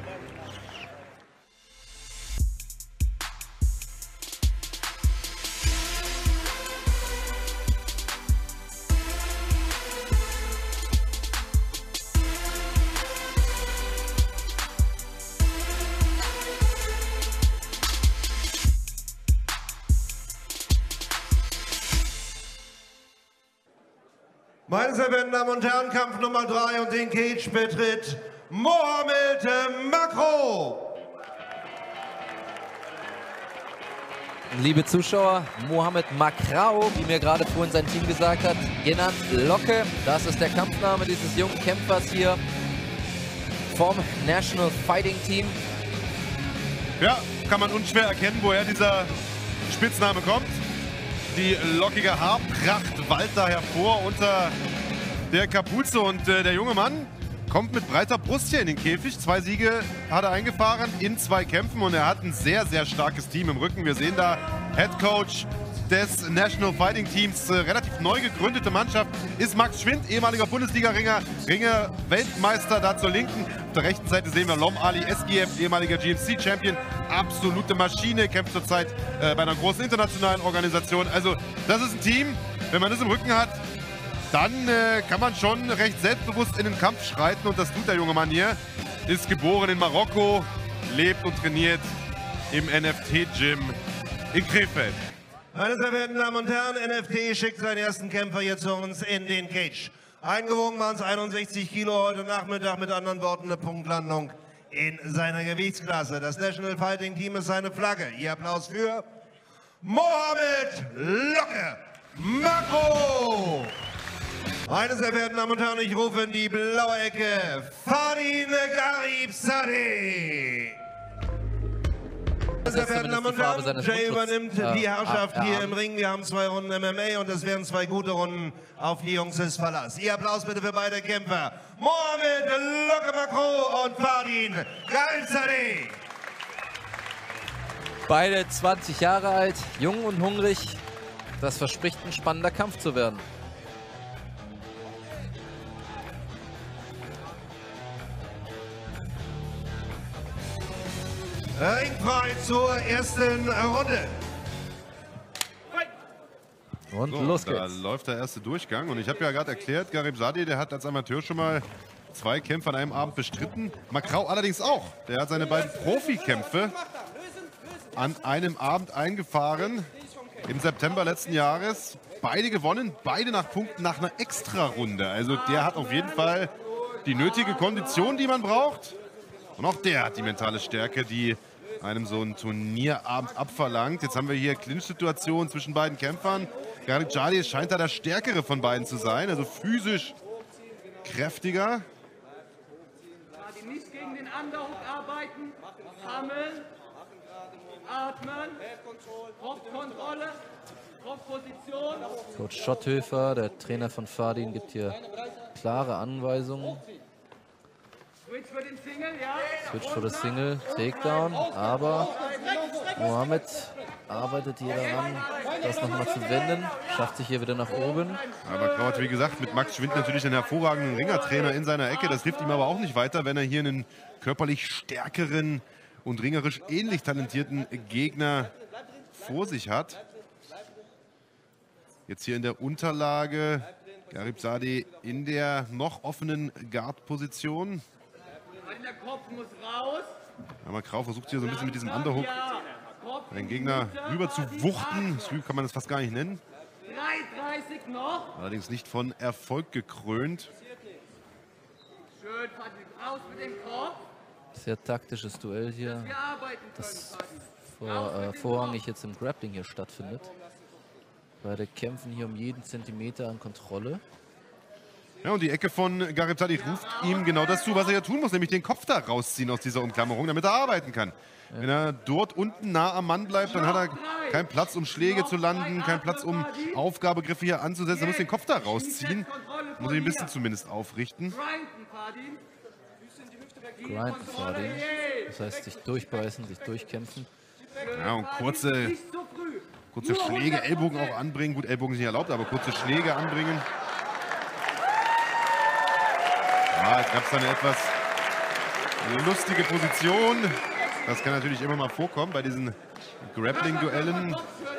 Meine sehr verehrten Damen und Herren, Kampf Nummer drei und den Cage betritt Mohamed Makru.
Liebe Zuschauer, Mohamed Macrao, wie mir gerade vorhin sein Team gesagt hat, genannt Locke. Das ist der Kampfname dieses jungen Kämpfers hier vom National Fighting Team.
Ja, kann man unschwer erkennen, woher dieser Spitzname kommt. Die lockige Haarpracht wallt da hervor unter der Kapuze und äh, der junge Mann kommt mit breiter Brust hier in den Käfig. Zwei Siege hat er eingefahren in zwei Kämpfen und er hat ein sehr, sehr starkes Team im Rücken. Wir sehen da Head Coach des National Fighting Teams, äh, relativ neu gegründete Mannschaft, ist Max Schwind, ehemaliger Bundesliga-Ringer, Ringer-Weltmeister da zur Linken. Auf der rechten Seite sehen wir Lom Ali, S G F, ehemaliger G M C-Champion, absolute Maschine, kämpft zurzeit äh, bei einer großen internationalen Organisation. Also das ist ein Team, wenn man das im Rücken hat, dann äh, kann man schon recht selbstbewusst in den Kampf schreiten und das tut der junge Mann hier. Ist geboren in Marokko, lebt und trainiert im N F T-Gym in Krefeld.
Meine sehr verehrten Damen und Herren, N F T schickt seinen ersten Kämpfer hier zu uns in den Cage. Eingewogen waren es einundsechzig Kilo heute Nachmittag, mit anderen Worten eine Punktlandung in seiner Gewichtsklasse. Das National Fighting Team ist seine Flagge. Ihr Applaus für Mohamed Locke Macrao. Meine sehr verehrten Damen und Herren, ich rufe in die blaue Ecke Fardin Garibzadeh. Meine sehr verehrten Damen und Herren, Jay übernimmt
äh,
die Herrschaft
äh, äh,
hier im Ring. Wir haben zwei Runden M M A und es werden zwei gute Runden. Auf die Jungs ist Verlass. Ihr Applaus bitte für beide Kämpfer. Mohamed Locke Macrao und Fardin Garibzadeh.
Beide zwanzig Jahre alt, jung und hungrig. Das verspricht ein spannender Kampf zu werden.
Ringfrei zur ersten Runde.
Und
So,
los
da
geht's.
läuft der erste Durchgang und ich habe ja gerade erklärt, Garibzadeh, der hat als Amateur schon mal zwei Kämpfe an einem Abend bestritten. Macrao allerdings auch. Der hat seine beiden Profikämpfe an einem Abend eingefahren im September letzten Jahres. Beide gewonnen, beide nach Punkten nach einer Extrarunde. Also der hat auf jeden Fall die nötige Kondition, die man braucht. Und auch der hat die mentale Stärke, die einem so ein Turnierabend abverlangt. Jetzt haben wir hier Clinch-Situation zwischen beiden Kämpfern. Garibzadeh scheint da der stärkere von beiden zu sein, also physisch kräftiger.
Nicht gegen den Underhook arbeiten, sammeln, atmen, Kopfkontrolle, Kopfposition.
Coach Schotthöfer, der Trainer von Fardin, gibt hier klare Anweisungen.
Switch für den Single, ja?
Switch für das Single, Takedown, aber Mohamed arbeitet hier daran, das nochmal zu wenden, schafft sich hier wieder nach oben.
Aber Macrao hat, wie gesagt, mit Max Schwind natürlich einen hervorragenden Ringertrainer in seiner Ecke. Das hilft ihm aber auch nicht weiter, wenn er hier einen körperlich stärkeren und ringerisch ähnlich talentierten Gegner vor sich hat. Jetzt hier in der Unterlage Garibzadeh in der noch offenen Guard-Position.
Der Kopf muss raus.
Ja, Macrao versucht hier so ein bisschen mit diesem Underhook den Gegner rüber zu wuchten. So kann man das fast gar nicht nennen.
drei dreißig noch.
Allerdings nicht von Erfolg gekrönt.
Schön, raus mit dem Kopf.
Sehr taktisches Duell hier, das vor, äh, vorrangig jetzt im Grappling hier stattfindet. Beide kämpfen hier um jeden Zentimeter an Kontrolle.
Ja, und die Ecke von Garibzadeh ruft ihm genau das zu, was er ja tun muss, nämlich den Kopf da rausziehen aus dieser Umklammerung, damit er arbeiten kann. Ja. Wenn er dort unten nah am Mann bleibt, dann hat er keinen Platz, um Schläge zu landen, keinen Platz, um Aufgabegriffe hier anzusetzen. Er muss den Kopf da rausziehen, muss ihn ein bisschen zumindest aufrichten.
Grinden Fardin, das heißt sich durchbeißen, sich durchkämpfen.
Ja, und kurze, kurze Schläge, Ellbogen auch anbringen. Gut, Ellbogen sind nicht erlaubt, aber kurze Schläge anbringen. Ja, jetzt gab es eine etwas lustige Position. Das kann natürlich immer mal vorkommen bei diesen Grappling-Duellen.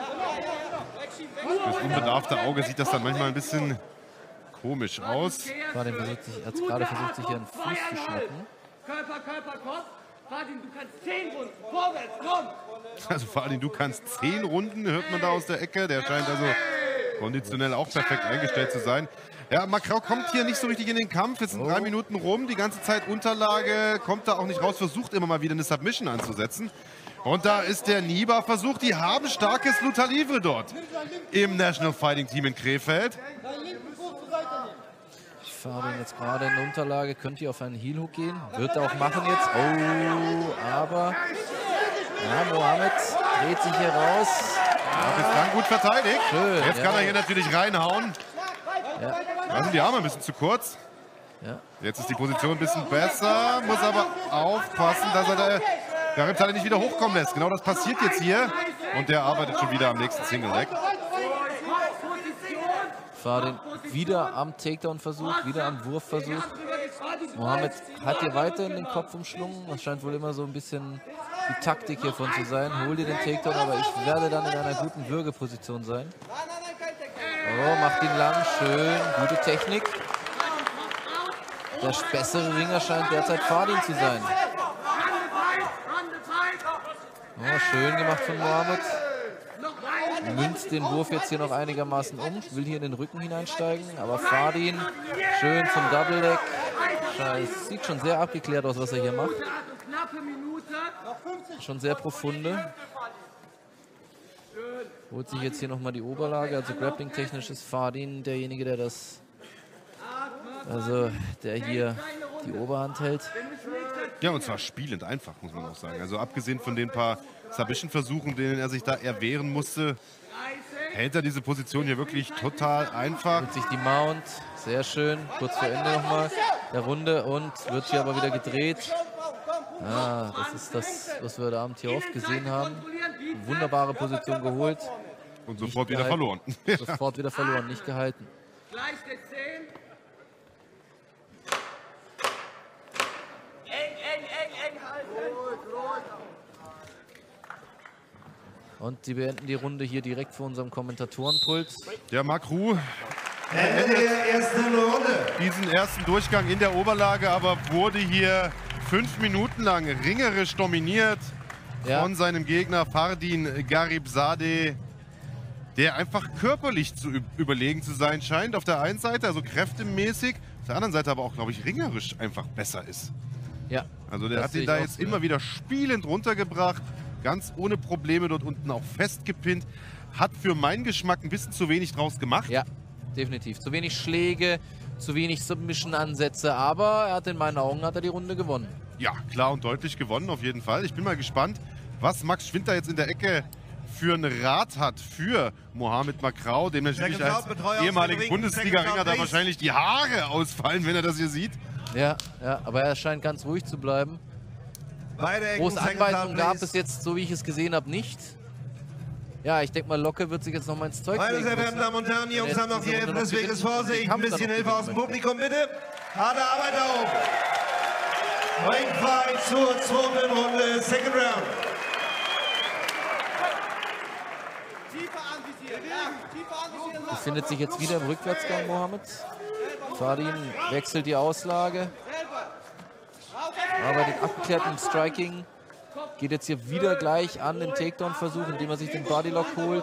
Das unbedarfte Auge sieht das dann manchmal ein bisschen komisch aus.
Fardin versucht sich, hat gerade versucht, sich hier einen Fuß zu schnappen.
Körper, Körper, Kopf. Fardin, du kannst zehn Runden. Vorwärts, komm.
Also Fardin, du kannst zehn Runden, hört man da aus der Ecke. Der scheint also konditionell auch perfekt eingestellt zu sein. Ja, Macrao kommt hier nicht so richtig in den Kampf. Jetzt sind drei Minuten rum, die ganze Zeit Unterlage, kommt da auch nicht raus, versucht immer mal wieder eine Submission anzusetzen. Und da ist der Niba-Versuch. Die haben starkes Luta Livre dort im National Fighting Team in Krefeld.
Fardin jetzt gerade in der Unterlage, könnte hier auf einen Heel-Hook gehen. Wird er auch machen jetzt. Oh, aber ja, Mohammed dreht sich hier raus.
Ja, bislang gut verteidigt.
Schön,
jetzt kann
ja.
er hier natürlich reinhauen.
Ja.
Da sind die Arme ein bisschen zu kurz.
Ja.
Jetzt ist die Position ein bisschen besser. Muss aber aufpassen, dass er der Garib Saleh nicht wieder hochkommen lässt. Genau das passiert jetzt hier. Und der arbeitet schon wieder am nächsten Single-Leg.
Fardin wieder am Takedown-Versuch, wieder am Wurfversuch. Mohammed hat hier weiterhin den Kopf umschlungen. Das scheint wohl immer so ein bisschen die Taktik hiervon zu sein. Hol dir den Takedown, aber ich werde dann in einer guten Würgeposition sein. Oh, macht ihn lang, schön, gute Technik. Der bessere Ringer scheint derzeit Fardin zu sein. Oh, schön gemacht von Mohammed. Münzt den Wurf jetzt hier noch einigermaßen um. Will hier in den Rücken hineinsteigen. Aber Fardin schön zum Double Leg. Es sieht schon sehr abgeklärt aus, was er hier macht. Schon sehr profunde. Holt sich jetzt hier nochmal die Oberlage. Also grappling-technisch ist Fardin derjenige, der das... Also der hier die Oberhand hält.
Ja, und zwar spielend einfach, muss man auch sagen. Also abgesehen von den paar Submission-Versuchen, denen er sich da erwehren musste, hält er diese Position hier wirklich total einfach.
Holt sich die Mount, sehr schön. Kurz vor Ende nochmal der Runde und wird hier aber wieder gedreht. Ah, das ist das, was wir heute Abend hier oft gesehen haben. Wunderbare Position geholt.
Und sofort wieder verloren.
Sofort wieder verloren, nicht gehalten. Und sie beenden die Runde hier direkt vor unserem Kommentatorenpult.
Der Makru
Ende der ersten Runde.
Diesen ersten Durchgang in der Oberlage, aber wurde hier fünf Minuten lang ringerisch dominiert
ja.
von seinem Gegner Fardin Garibzadeh, der einfach körperlich zu überlegen zu sein scheint. Auf der einen Seite, also kräftemäßig, auf der anderen Seite aber auch, glaube ich, ringerisch einfach besser ist.
Ja.
Also der hat ihn da jetzt so, immer ja. wieder spielend runtergebracht. Ganz ohne Probleme dort unten auch festgepinnt. Hat für meinen Geschmack ein bisschen zu wenig draus gemacht.
Ja, definitiv. Zu wenig Schläge, zu wenig Submission-Ansätze. Aber er hat in meinen Augen hat er die Runde gewonnen.
Ja, klar und deutlich gewonnen auf jeden Fall. Ich bin mal gespannt, was Max Schwinter jetzt in der Ecke für einen Rat hat für Mohamed Makrau, dem natürlich als ehemaligen Bundesliga-Ringer da wahrscheinlich die Haare ausfallen, wenn er das hier sieht.
Ja, ja, aber er scheint ganz ruhig zu bleiben. Große Anweisungen gab es jetzt, so wie ich es gesehen habe, nicht. Ja, ich denke mal, Locke wird sich jetzt noch mal ins Zeug legen.
Meine sehr verehrten Damen und Herren, die Jungs haben noch die Hälfte des Weges vor sich. Ein bisschen Hilfe aus dem Publikum, bitte. Harte Arbeit auf. Ringfight zur zweiten Runde, Second Round.
Befindet sich jetzt wieder im Rückwärtsgang, Mohammed. Fardin wechselt die Auslage. Aber den abgeklärten Striking geht jetzt hier wieder gleich an den Takedown-Versuch, indem er sich den Bodylock holt.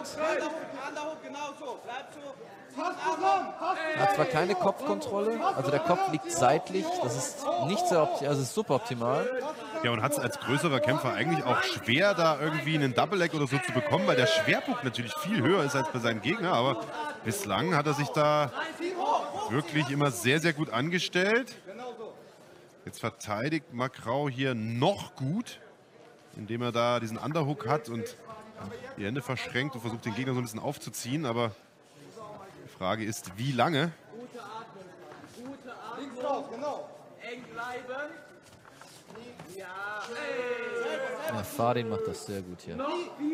Er hat zwar keine Kopfkontrolle, also der Kopf liegt seitlich, das ist nicht sehr optimal, also ist suboptimal.
Ja, und hat es als größerer Kämpfer eigentlich auch schwer, da irgendwie einen Double-Leg oder so zu bekommen, weil der Schwerpunkt natürlich viel höher ist als bei seinem Gegner, aber bislang hat er sich da wirklich immer sehr, sehr gut angestellt. Jetzt verteidigt Makrau hier noch gut, indem er da diesen Underhook hat und die Hände verschränkt und versucht, den Gegner so ein bisschen aufzuziehen. Aber die Frage ist, wie lange?
Ja, Fardin macht das sehr gut hier.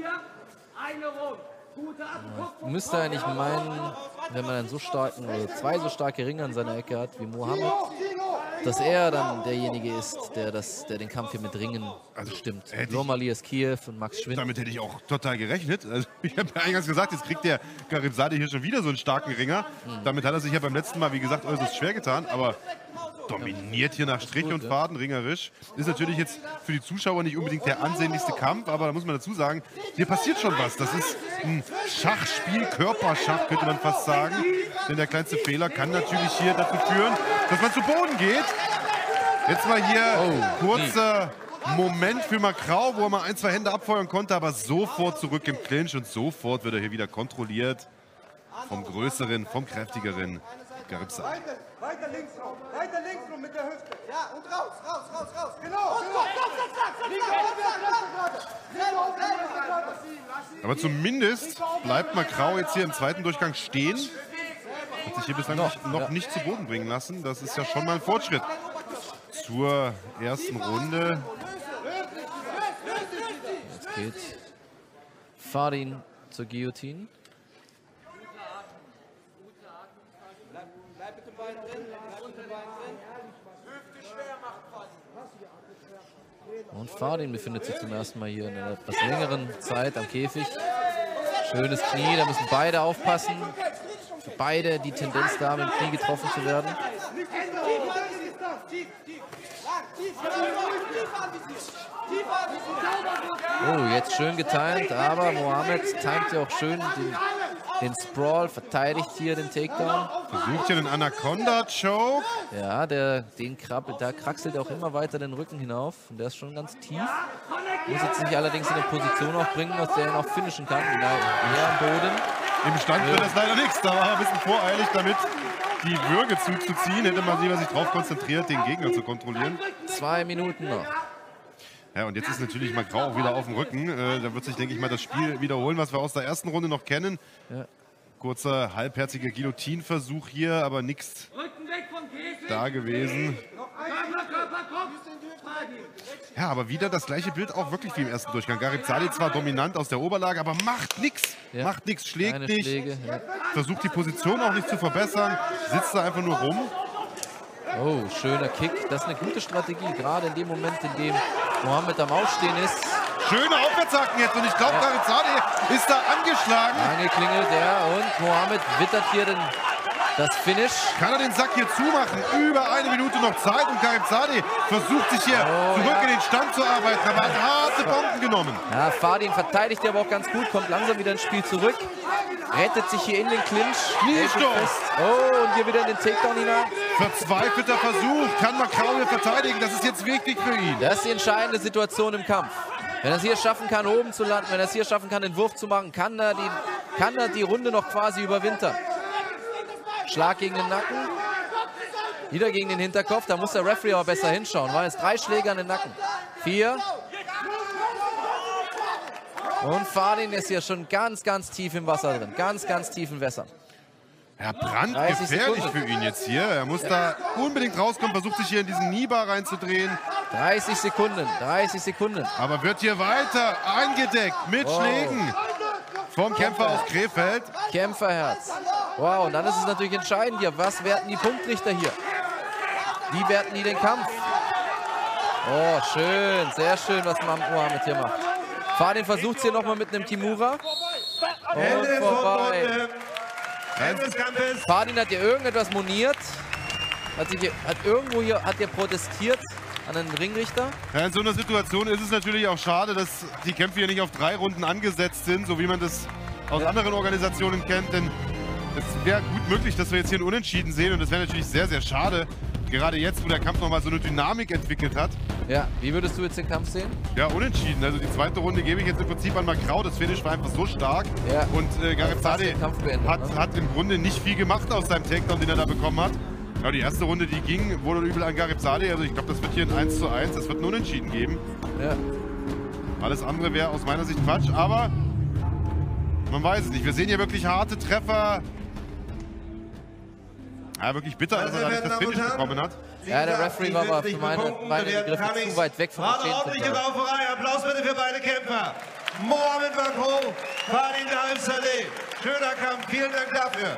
Man müsste eigentlich meinen, wenn man einen so starken oder zwei so starke Ringer in seiner Ecke hat wie Mohammed, dass er dann derjenige ist, der, das, der den Kampf hier mit Ringen also bestimmt. Normali Kiev und Max Schwind.
Damit hätte ich auch total gerechnet. Also ich habe ja eingangs gesagt, jetzt kriegt der Garibzadeh hier schon wieder so einen starken Ringer. Mhm. Damit hat er sich ja beim letzten Mal, wie gesagt, äußerst schwer getan. Aber dominiert hier nach Strich und Faden ringerisch. Ist natürlich jetzt für die Zuschauer nicht unbedingt der ansehnlichste Kampf, aber da muss man dazu sagen, hier passiert schon was. Das ist ein Schachspiel, Körperschach könnte man fast sagen. Denn der kleinste Fehler kann natürlich hier dazu führen, dass man zu Boden geht. Jetzt mal hier
oh,
kurzer Moment für Macrau, wo er mal ein, zwei Hände abfeuern konnte, aber sofort zurück im Clinch und sofort wird er hier wieder kontrolliert vom größeren, vom kräftigeren Garib Saleh.
Weiter, weiter links rum, weiter links rum mit der Hüfte. Ja, und raus, raus, raus, raus. Genau, genau.
Aber zumindest bleibt Macrau jetzt hier im zweiten Durchgang stehen. Hat sich hier bislang noch, noch ja. nicht zu Boden bringen lassen. Das ist ja schon mal ein Fortschritt zur ersten Runde.
Jetzt geht Fardin zur Guillotine. Und Fardin befindet sich zum ersten Mal hier in einer etwas längeren Zeit am Käfig. Schönes Knie, da müssen beide aufpassen. Für beide die Tendenz da, mit dem Knie getroffen zu werden. Oh, jetzt schön getimt, aber Mohammed timet ja auch schön den, den Sprawl, verteidigt hier den Takedown.
Versucht hier den Anaconda-Choke.
Ja, der, den krabbelt, da kraxelt er auch immer weiter den Rücken hinauf. Und der ist schon ganz tief. Muss jetzt sich allerdings in eine Position auch bringen, aus der er ihn auch finishen kann. Eher am Boden.
Im Stand wird das leider nichts. Da war er ein bisschen voreilig damit, die Würge zuzuziehen. Hätte man lieber sich darauf konzentriert, den Gegner zu kontrollieren.
Zwei Minuten noch.
Ja, und jetzt ist natürlich Macrau auch wieder auf dem Rücken. Äh, da wird sich, denke ich mal, das Spiel wiederholen, was wir aus der ersten Runde noch kennen.
Ja.
Kurzer, halbherziger Guillotine-Versuch hier, aber nichts da gewesen. Ja, aber wieder das gleiche Bild auch wirklich wie im ersten Durchgang. Garib Saleh zwar dominant aus der Oberlage, aber macht nichts.
Ja.
Macht nichts, schlägt
Keine
nicht.
Schläge, ja.
Versucht die Position auch nicht zu verbessern. Sitzt da einfach nur rum.
Oh, schöner Kick. Das ist eine gute Strategie, gerade in dem Moment, in dem Mohammed am Aufstehen ist.
Schöne Aufwärtshaken jetzt und ich glaube, ja. Garib Saleh ist da angeschlagen.
Angeklingelt, ja, und Mohammed wittert hier den, das Finish.
Kann er den Sack hier zumachen? Über eine Minute noch Zeit und Garib Saleh versucht sich hier oh, zurück ja. in den Stand zu arbeiten, aber hat harte Bomben genommen.
Ja, Fardin verteidigt aber auch ganz gut, kommt langsam wieder ins Spiel zurück. Rettet sich hier in den Clinch.
Kniestoß.
Oh, und hier wieder in den Takedown hinein.
Verzweifelter Versuch. Kann Macrau hier verteidigen? Das ist jetzt wichtig für ihn.
Das ist die entscheidende Situation im Kampf. Wenn er es hier schaffen kann, oben zu landen, wenn er es hier schaffen kann, den Wurf zu machen, kann er die, kann er die Runde noch quasi überwintern. Schlag gegen den Nacken. Wieder gegen den Hinterkopf. Da muss der Referee aber besser hinschauen. Waren jetzt drei Schläge an den Nacken. Vier. Und Fardin ist hier schon ganz, ganz tief im Wasser drin. Ganz, ganz tief im Wasser.
Ja, brandgefährlich für ihn jetzt hier. Er muss ja. da unbedingt rauskommen, versucht sich hier in diesen Kniebar reinzudrehen.
dreißig Sekunden, dreißig Sekunden.
Aber wird hier weiter eingedeckt mit wow. Schlägen vom Kämpfer aus Krefeld.
Kämpferherz. Wow, und dann ist es natürlich entscheidend hier. Was werten die Punktrichter hier? Wie werten die den Kampf? Oh, schön, sehr schön, was Mohammed hier macht. Fardin versucht es hier nochmal mit einem Kimura. Und vorbei. Fardin hat hier irgendetwas moniert. Hat, sich hier, hat irgendwo hier hat er protestiert an den Ringrichter.
Ja, in so einer Situation ist es natürlich auch schade, dass die Kämpfe hier nicht auf drei Runden angesetzt sind, so wie man das aus ja. anderen Organisationen kennt. Denn es wäre gut möglich, dass wir jetzt hier einen Unentschieden sehen. Und das wäre natürlich sehr, sehr schade. Gerade jetzt, wo der Kampf nochmal so eine Dynamik entwickelt hat.
Ja, wie würdest du jetzt den Kampf sehen?
Ja, unentschieden. Also die zweite Runde gebe ich jetzt im Prinzip an Macrau. Das Finish war einfach so stark.
Ja.
Und äh, Garib Saleh hat,
ne?
hat im Grunde nicht viel gemacht aus seinem Takedown, den er da bekommen hat. Ja, die erste Runde, die ging, wurde übel an Garib Saleh. Also ich glaube, das wird hier ein eins zu eins. Das wird ein Unentschieden geben.
Ja.
Alles andere wäre aus meiner Sicht Quatsch. Aber man weiß es nicht. Wir sehen hier wirklich harte Treffer. Ja, wirklich bitter, dass er da nicht das Finish bekommen hat.
Ja, der Referee war aber für meine, meine Begriffe zu weit weg vom Geschehen.
Ordentliche Lauferei. Applaus bitte für beide Kämpfer. Mohammed Macrau, Fardin Garib Saleh. Schöner Kampf, vielen Dank dafür.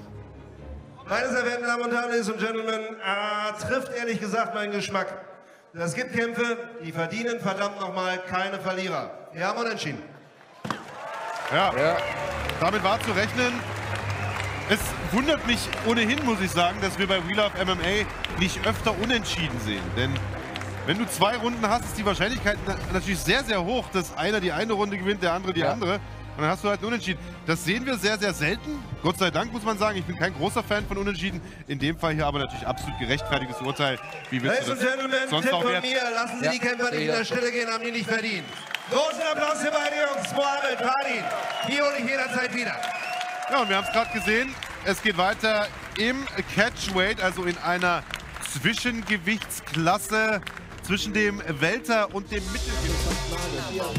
Meine sehr verehrten Damen und Herren, Ladies und Gentlemen, äh, trifft ehrlich gesagt meinen Geschmack. Es gibt Kämpfe, die verdienen verdammt nochmal keine Verlierer. Wir haben unentschieden.
Ja,
Ja.
damit war zu rechnen. Es wundert mich ohnehin, muss ich sagen, dass wir bei We Love M M A nicht öfter unentschieden sehen. Denn wenn du zwei Runden hast, ist die Wahrscheinlichkeit na natürlich sehr, sehr hoch, dass einer die eine Runde gewinnt, der andere die
Ja.
andere. Und dann hast du halt einen Unentschieden. Das sehen wir sehr, sehr selten. Gott sei Dank, muss man sagen. Ich bin kein großer Fan von Unentschieden. In dem Fall hier aber natürlich absolut gerechtfertigtes Urteil. Wie willst
Ladies
du
and
das
Gentlemen,
sonst
Tipp
auch
von
werden?
mir, lassen Sie
Ja,
die Kämpfer nicht in
sehe
der
ich.
Stille gehen, haben die nicht verdient. Großen Applaus für beide Jungs, Mohamed, Fadin. Die hole ich jederzeit wieder.
Ja, und wir haben es gerade gesehen. Es geht weiter im Catchweight, also in einer Zwischengewichtsklasse zwischen dem Welter und dem Mittelgewicht.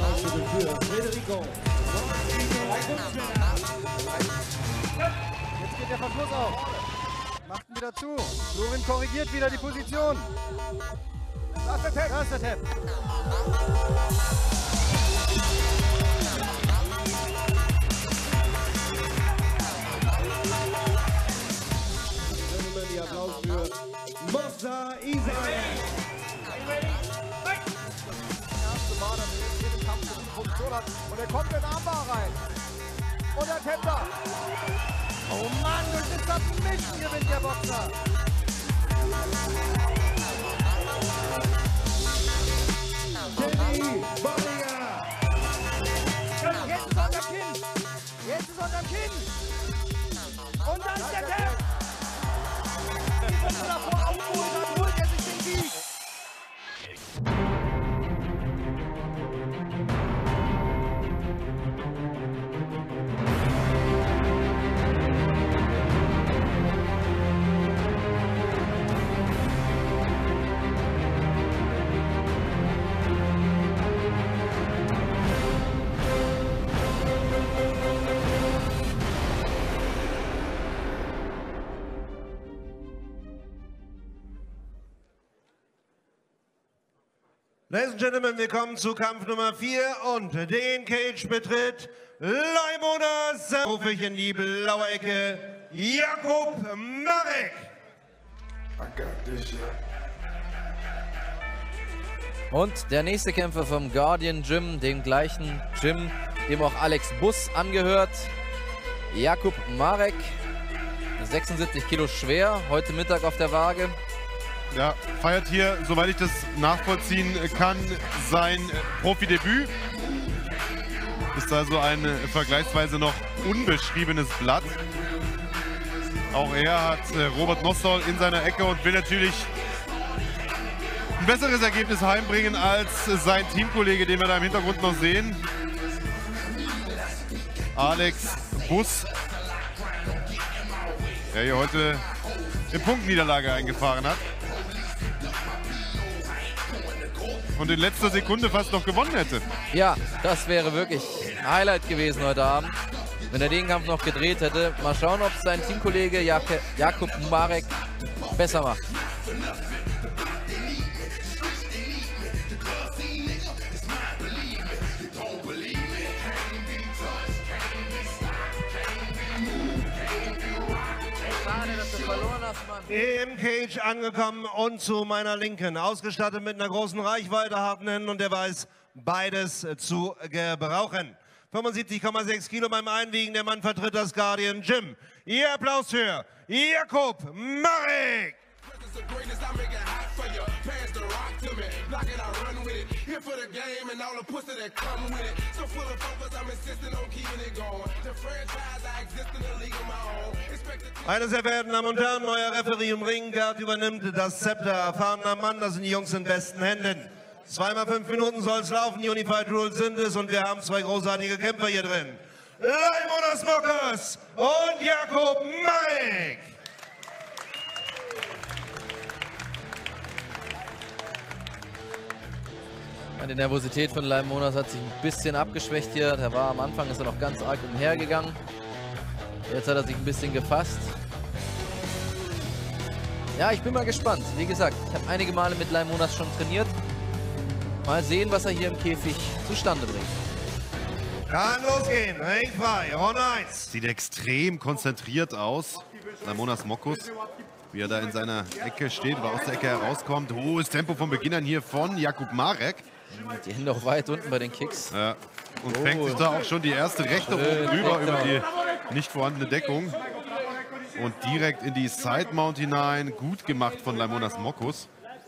Jetzt geht der Verschluss auf. Macht ihn wieder zu. Florin korrigiert wieder die Position. Da ist der Tap. Da ist der Tap.
Die Applaus für Mossa Isai.
Erste Mal, dass er jetzt den Kampf in die Position hat. Und er kommt in den Armbar rein. Und er tappt da. Oh Mann, durch das Submission gewinnt der Boxer.
Danny Bollinger.
Jetzt ist er unterm Kinn. Jetzt ist er unterm Kinn. Und dann ist der Tap. Die Runde davor aufholen, dann holt er sich den Sieg.
Ladies and Gentlemen, wir kommen zu Kampf Nummer vier und den Cage betritt Leimonas. Rufe ich in die blaue Ecke Jakub Marek.
Und der nächste Kämpfer vom Guardian Gym, dem gleichen Gym, dem auch Alex Buss angehört. Jakub Marek, sechsundsiebzig Kilo schwer, heute Mittag auf der Waage.
Ja, feiert hier, soweit ich das nachvollziehen kann, sein Profidebüt. Ist also ein vergleichsweise noch unbeschriebenes Blatt. Auch er hat Robert Nossol in seiner Ecke und will natürlich ein besseres Ergebnis heimbringen als sein Teamkollege, den wir da im Hintergrund noch sehen. Alex Buss, der hier heute eine Punktniederlage eingefahren hat. Und in letzter Sekunde fast noch gewonnen hätte.
Ja, das wäre wirklich ein Highlight gewesen heute Abend, wenn er den Kampf noch gedreht hätte. Mal schauen, ob sein Teamkollege Jak Jakub Marek besser macht.
Im Cage angekommen und zu meiner Linken. Ausgestattet mit einer großen Reichweite, harten Händen und der weiß, beides zu gebrauchen. fünfundsiebzig Komma sechs Kilo beim Einwiegen. Der Mann vertritt das Guardian Gym. Ihr Applaus für Jakub Marek. Meine sehr verehrten Damen und Herren, neuer Referee im Ring, Gerd übernimmt das Zepter. Erfahrener Mann, das sind die Jungs in besten Händen. Zweimal fünf Minuten soll es laufen, Unified Rules sind es und wir haben zwei großartige Kämpfer hier drin. Leimonas Mockers und Jakub Marek.
Die Nervosität von Leimonas hat sich ein bisschen abgeschwächt hier. Der war am Anfang, ist er noch ganz arg umhergegangen. Jetzt hat er sich ein bisschen gefasst. Ja, ich bin mal gespannt. Wie gesagt, ich habe einige Male mit Leimonas schon trainiert. Mal sehen, was er hier im Käfig zustande bringt.
Kann losgehen, Ring frei, Runde eins.
Sieht extrem konzentriert aus. Leimonas Mockos. wie er da in seiner Ecke steht oder aus der Ecke herauskommt. Hohes Tempo von Beginn an hier von Jakub Marek.
Die Hände auch weit unten bei den Kicks.
Ja. Und
Oh.
fängt sich da auch schon die erste rechte
Schön,
oben rüber
direkt
über
da.
die nicht vorhandene Deckung. Und direkt in die Side Mount hinein. Gut gemacht von Laimonas Mokus.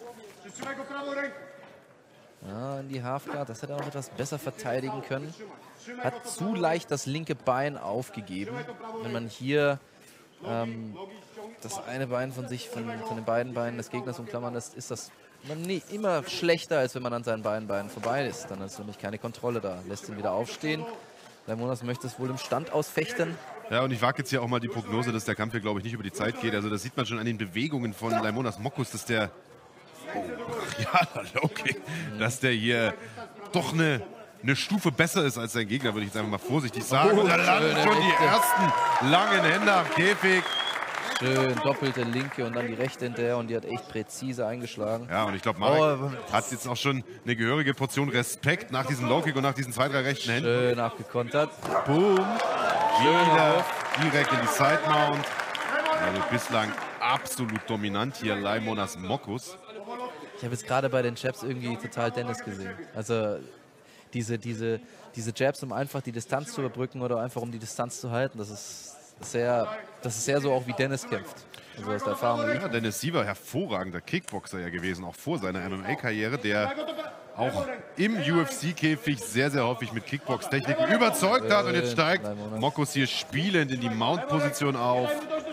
Ja, in die Halfguard. Das hätte er auch etwas besser verteidigen können. Hat zu leicht das linke Bein aufgegeben. Wenn man hier ähm, das eine Bein von sich, von, von den beiden Beinen des Gegners umklammern lässt, ist das man nie, immer schlechter, als wenn man an seinen beiden Beinen vorbei ist. Dann ist nämlich keine Kontrolle da. Lässt ihn wieder aufstehen. Laimonas möchte es wohl im Stand ausfechten.
Ja, und ich wage jetzt hier auch mal die Prognose, dass der Kampf hier, glaube ich, nicht über die Zeit geht. Also das sieht man schon an den Bewegungen von Laimonas Mokus, dass der... Oh, ja, okay. Dass der hier doch eine, eine Stufe besser ist als sein Gegner, würde ich jetzt einfach mal vorsichtig sagen.
Oh,
und da landen
schöne
schon die
Rechte.
ersten langen Hände am Käfig.
Schön, doppelte linke und dann die rechte hinterher und die hat echt präzise eingeschlagen.
Ja, und ich glaube, Marek
Oh,
hat jetzt auch schon eine gehörige Portion Respekt nach diesem Low-Kick und nach diesen zwei, drei rechten Händen.
Schön abgekontert.
Boom.
Schöner
Wieder
Wurf.
direkt in die Side-Mount. Also bislang absolut dominant hier Laimonas Mokus.
Ich habe jetzt gerade bei den Jabs irgendwie total Dennis gesehen. Also diese, diese, diese Jabs, um einfach die Distanz zu überbrücken oder einfach um die Distanz zu halten, das ist sehr, das ist sehr so auch wie Dennis kämpft. Also aus der Erfahrung.
Ja, Dennis Siever, hervorragender Kickboxer ja gewesen, auch vor seiner M M A-Karriere, der auch im U F C-Käfig sehr, sehr häufig mit Kickbox-Techniken überzeugt hat. Und jetzt steigt Mokus hier spielend in die Mount-Position auf.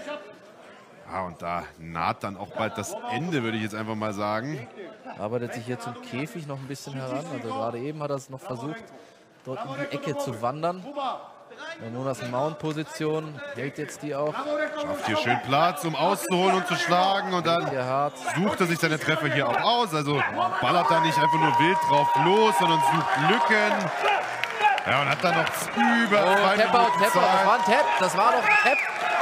Ja, und da naht dann auch bald das Ende, würde ich jetzt einfach mal sagen.
Arbeitet sich hier zum Käfig noch ein bisschen heran. Also gerade eben hat er es noch versucht, dort in die Ecke zu wandern. Laimonas Mount-Position hält jetzt die auch.
Schafft hier schön Platz, um auszuholen und zu schlagen. Und dann sucht er sich seine Treffer hier auch aus. Also ballert da nicht einfach nur wild drauf los, sondern sucht Lücken. Ja, und hat dann noch über
Oh,
zwei
Tap-Out,
Minuten
Tap-Out, das war ein Tap, das war doch ein Tap.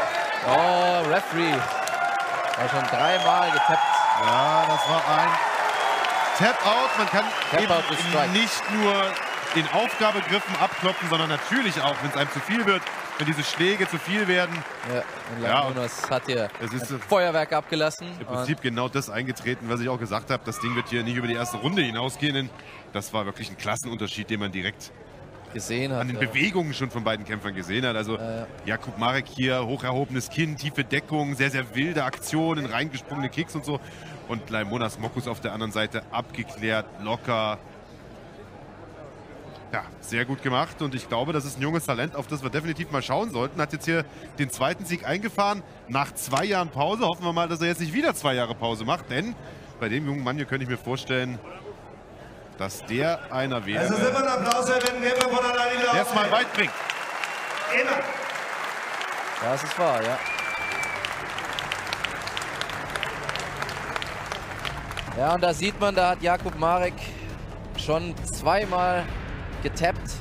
Oh, Referee. War schon dreimal getappt.
Ja, das war ein Tap-Out. Man kann
Tap-Out ist Strike.
eben nicht nur in Aufgabegriffen abklopfen, sondern natürlich auch, wenn es einem zu viel wird, wenn diese Schläge zu viel werden.
Ja, und Laimonas hat hier
es ist
ein Feuerwerk abgelassen.
im Prinzip genau das eingetreten, was ich auch gesagt habe. Das Ding wird hier nicht über die erste Runde hinausgehen, denn das war wirklich ein Klassenunterschied, den man direkt
gesehen hat,
an den
ja.
Bewegungen schon von beiden Kämpfern gesehen hat. Also
Ja, ja.
Jakub Marek hier, hoch erhobenes Kinn, tiefe Deckung, sehr, sehr wilde Aktionen, reingesprungene Kicks und so. Und Laimonas Mokus auf der anderen Seite abgeklärt, locker. Ja, sehr gut gemacht und ich glaube, das ist ein junges Talent, auf das wir definitiv mal schauen sollten. Hat jetzt hier den zweiten Sieg eingefahren nach zwei Jahren Pause. Hoffen wir mal, dass er jetzt nicht wieder zwei Jahre Pause macht, denn bei dem jungen Mann hier könnte ich mir vorstellen, dass der einer wäre,
Es ist immer ein Applaus, wenn Kämpfer von alleine wieder
der es mal
aufstehen.
weit bringt.
Immer.
Das ist wahr, ja. Ja, und da sieht man, da hat Jakub Marek schon zweimal getappt.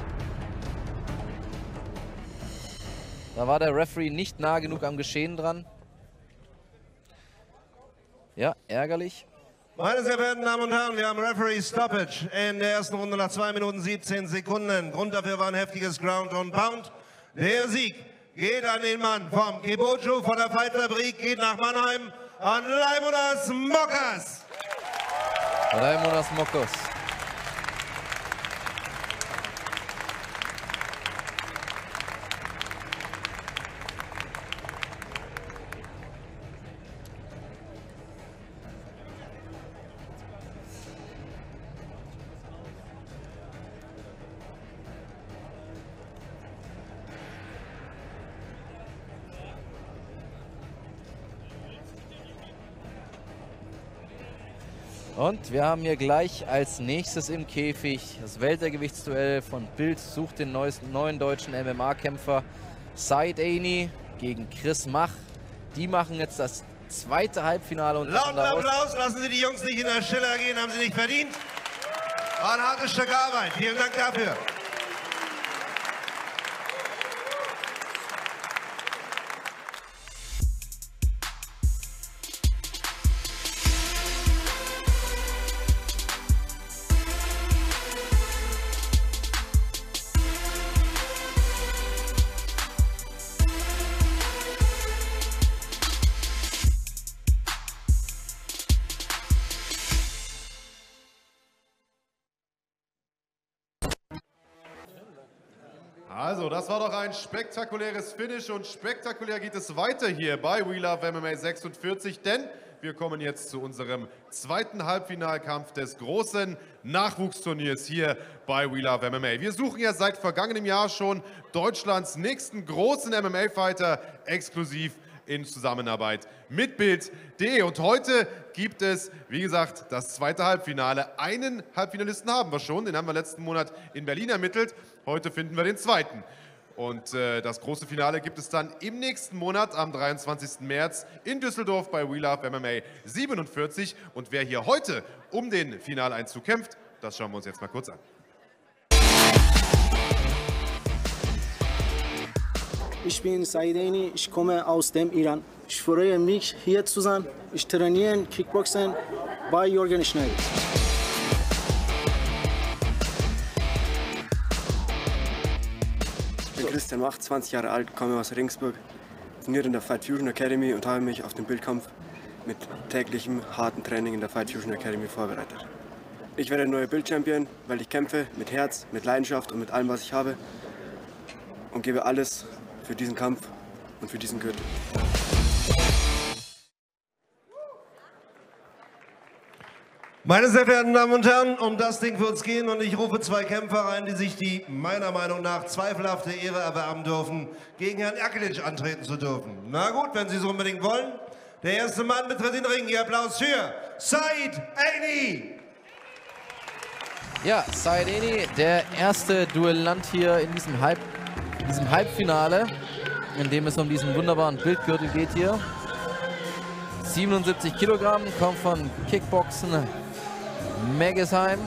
Da war der Referee nicht nah genug am Geschehen dran. Ja, ärgerlich.
Meine sehr verehrten Damen und Herren, wir haben Referee Stoppage in der ersten Runde nach zwei Minuten siebzehn Sekunden. Grund dafür war ein heftiges Ground and Pound. Der Sieg geht an den Mann vom Keboju von der Fightfabrik, geht nach Mannheim an Laimonas Mokus.
Laimonas Mokus. Und wir haben hier gleich als nächstes im Käfig das Weltergewichtsduell von Bild sucht den neuesten, neuen deutschen M M A-Kämpfer Said Aini gegen Chris Mach. Die machen jetzt das zweite Halbfinale
Lauten
untereinander aus.
Applaus, lassen Sie die Jungs nicht in der Stille gehen, haben sie nicht verdient. War ein hartes Stück Arbeit, vielen Dank dafür.
Also, das war doch ein spektakuläres Finish und spektakulär geht es weiter hier bei We Love M M A sechsundvierzig, denn wir kommen jetzt zu unserem zweiten Halbfinalkampf des großen Nachwuchsturniers hier bei We Love M M A. Wir suchen ja seit vergangenem Jahr schon Deutschlands nächsten großen M M A-Fighter exklusiv in Zusammenarbeit mit Bild punkt de. Und heute gibt es, wie gesagt, das zweite Halbfinale. Einen Halbfinalisten haben wir schon, den haben wir letzten Monat in Berlin ermittelt. Heute finden wir den zweiten. Und äh, das große Finale gibt es dann im nächsten Monat, am dreiundzwanzigsten März in Düsseldorf bei We Love M M A siebenundvierzig. Und wer hier heute um den Finaleinzug kämpft, das schauen wir uns jetzt mal kurz an.
Ich bin Saideni, ich komme aus dem Iran. Ich freue mich, hier zu sein. Ich trainiere Kickboxen bei Jürgen Schneider.
Ich bin Christian Macht, zwanzig Jahre alt, komme aus Regensburg, trainiere in der Fight Fusion Academy und habe mich auf den Bildkampf mit täglichem harten Training in der Fight Fusion Academy vorbereitet. Ich werde der neue Bild-Champion, weil ich kämpfe mit Herz, mit Leidenschaft und mit allem, was ich habe und gebe alles für diesen Kampf und für diesen Gürtel.
Meine sehr verehrten Damen und Herren, um das Ding wird es gehen und ich rufe zwei Kämpfer rein, die sich die meiner Meinung nach zweifelhafte Ehre erwerben dürfen, gegen Herrn Erkelic antreten zu dürfen. Na gut, wenn Sie es unbedingt wollen. Der erste Mann betritt den Ring. Ihr Applaus für Saideni.
Ja, Saideni, der erste Duellant hier in diesem, Halb, in diesem Halbfinale, in dem es um diesen wunderbaren Bildgürtel geht hier. siebenundsiebzig Kilogramm, kommt von Kickboxen Megesheim.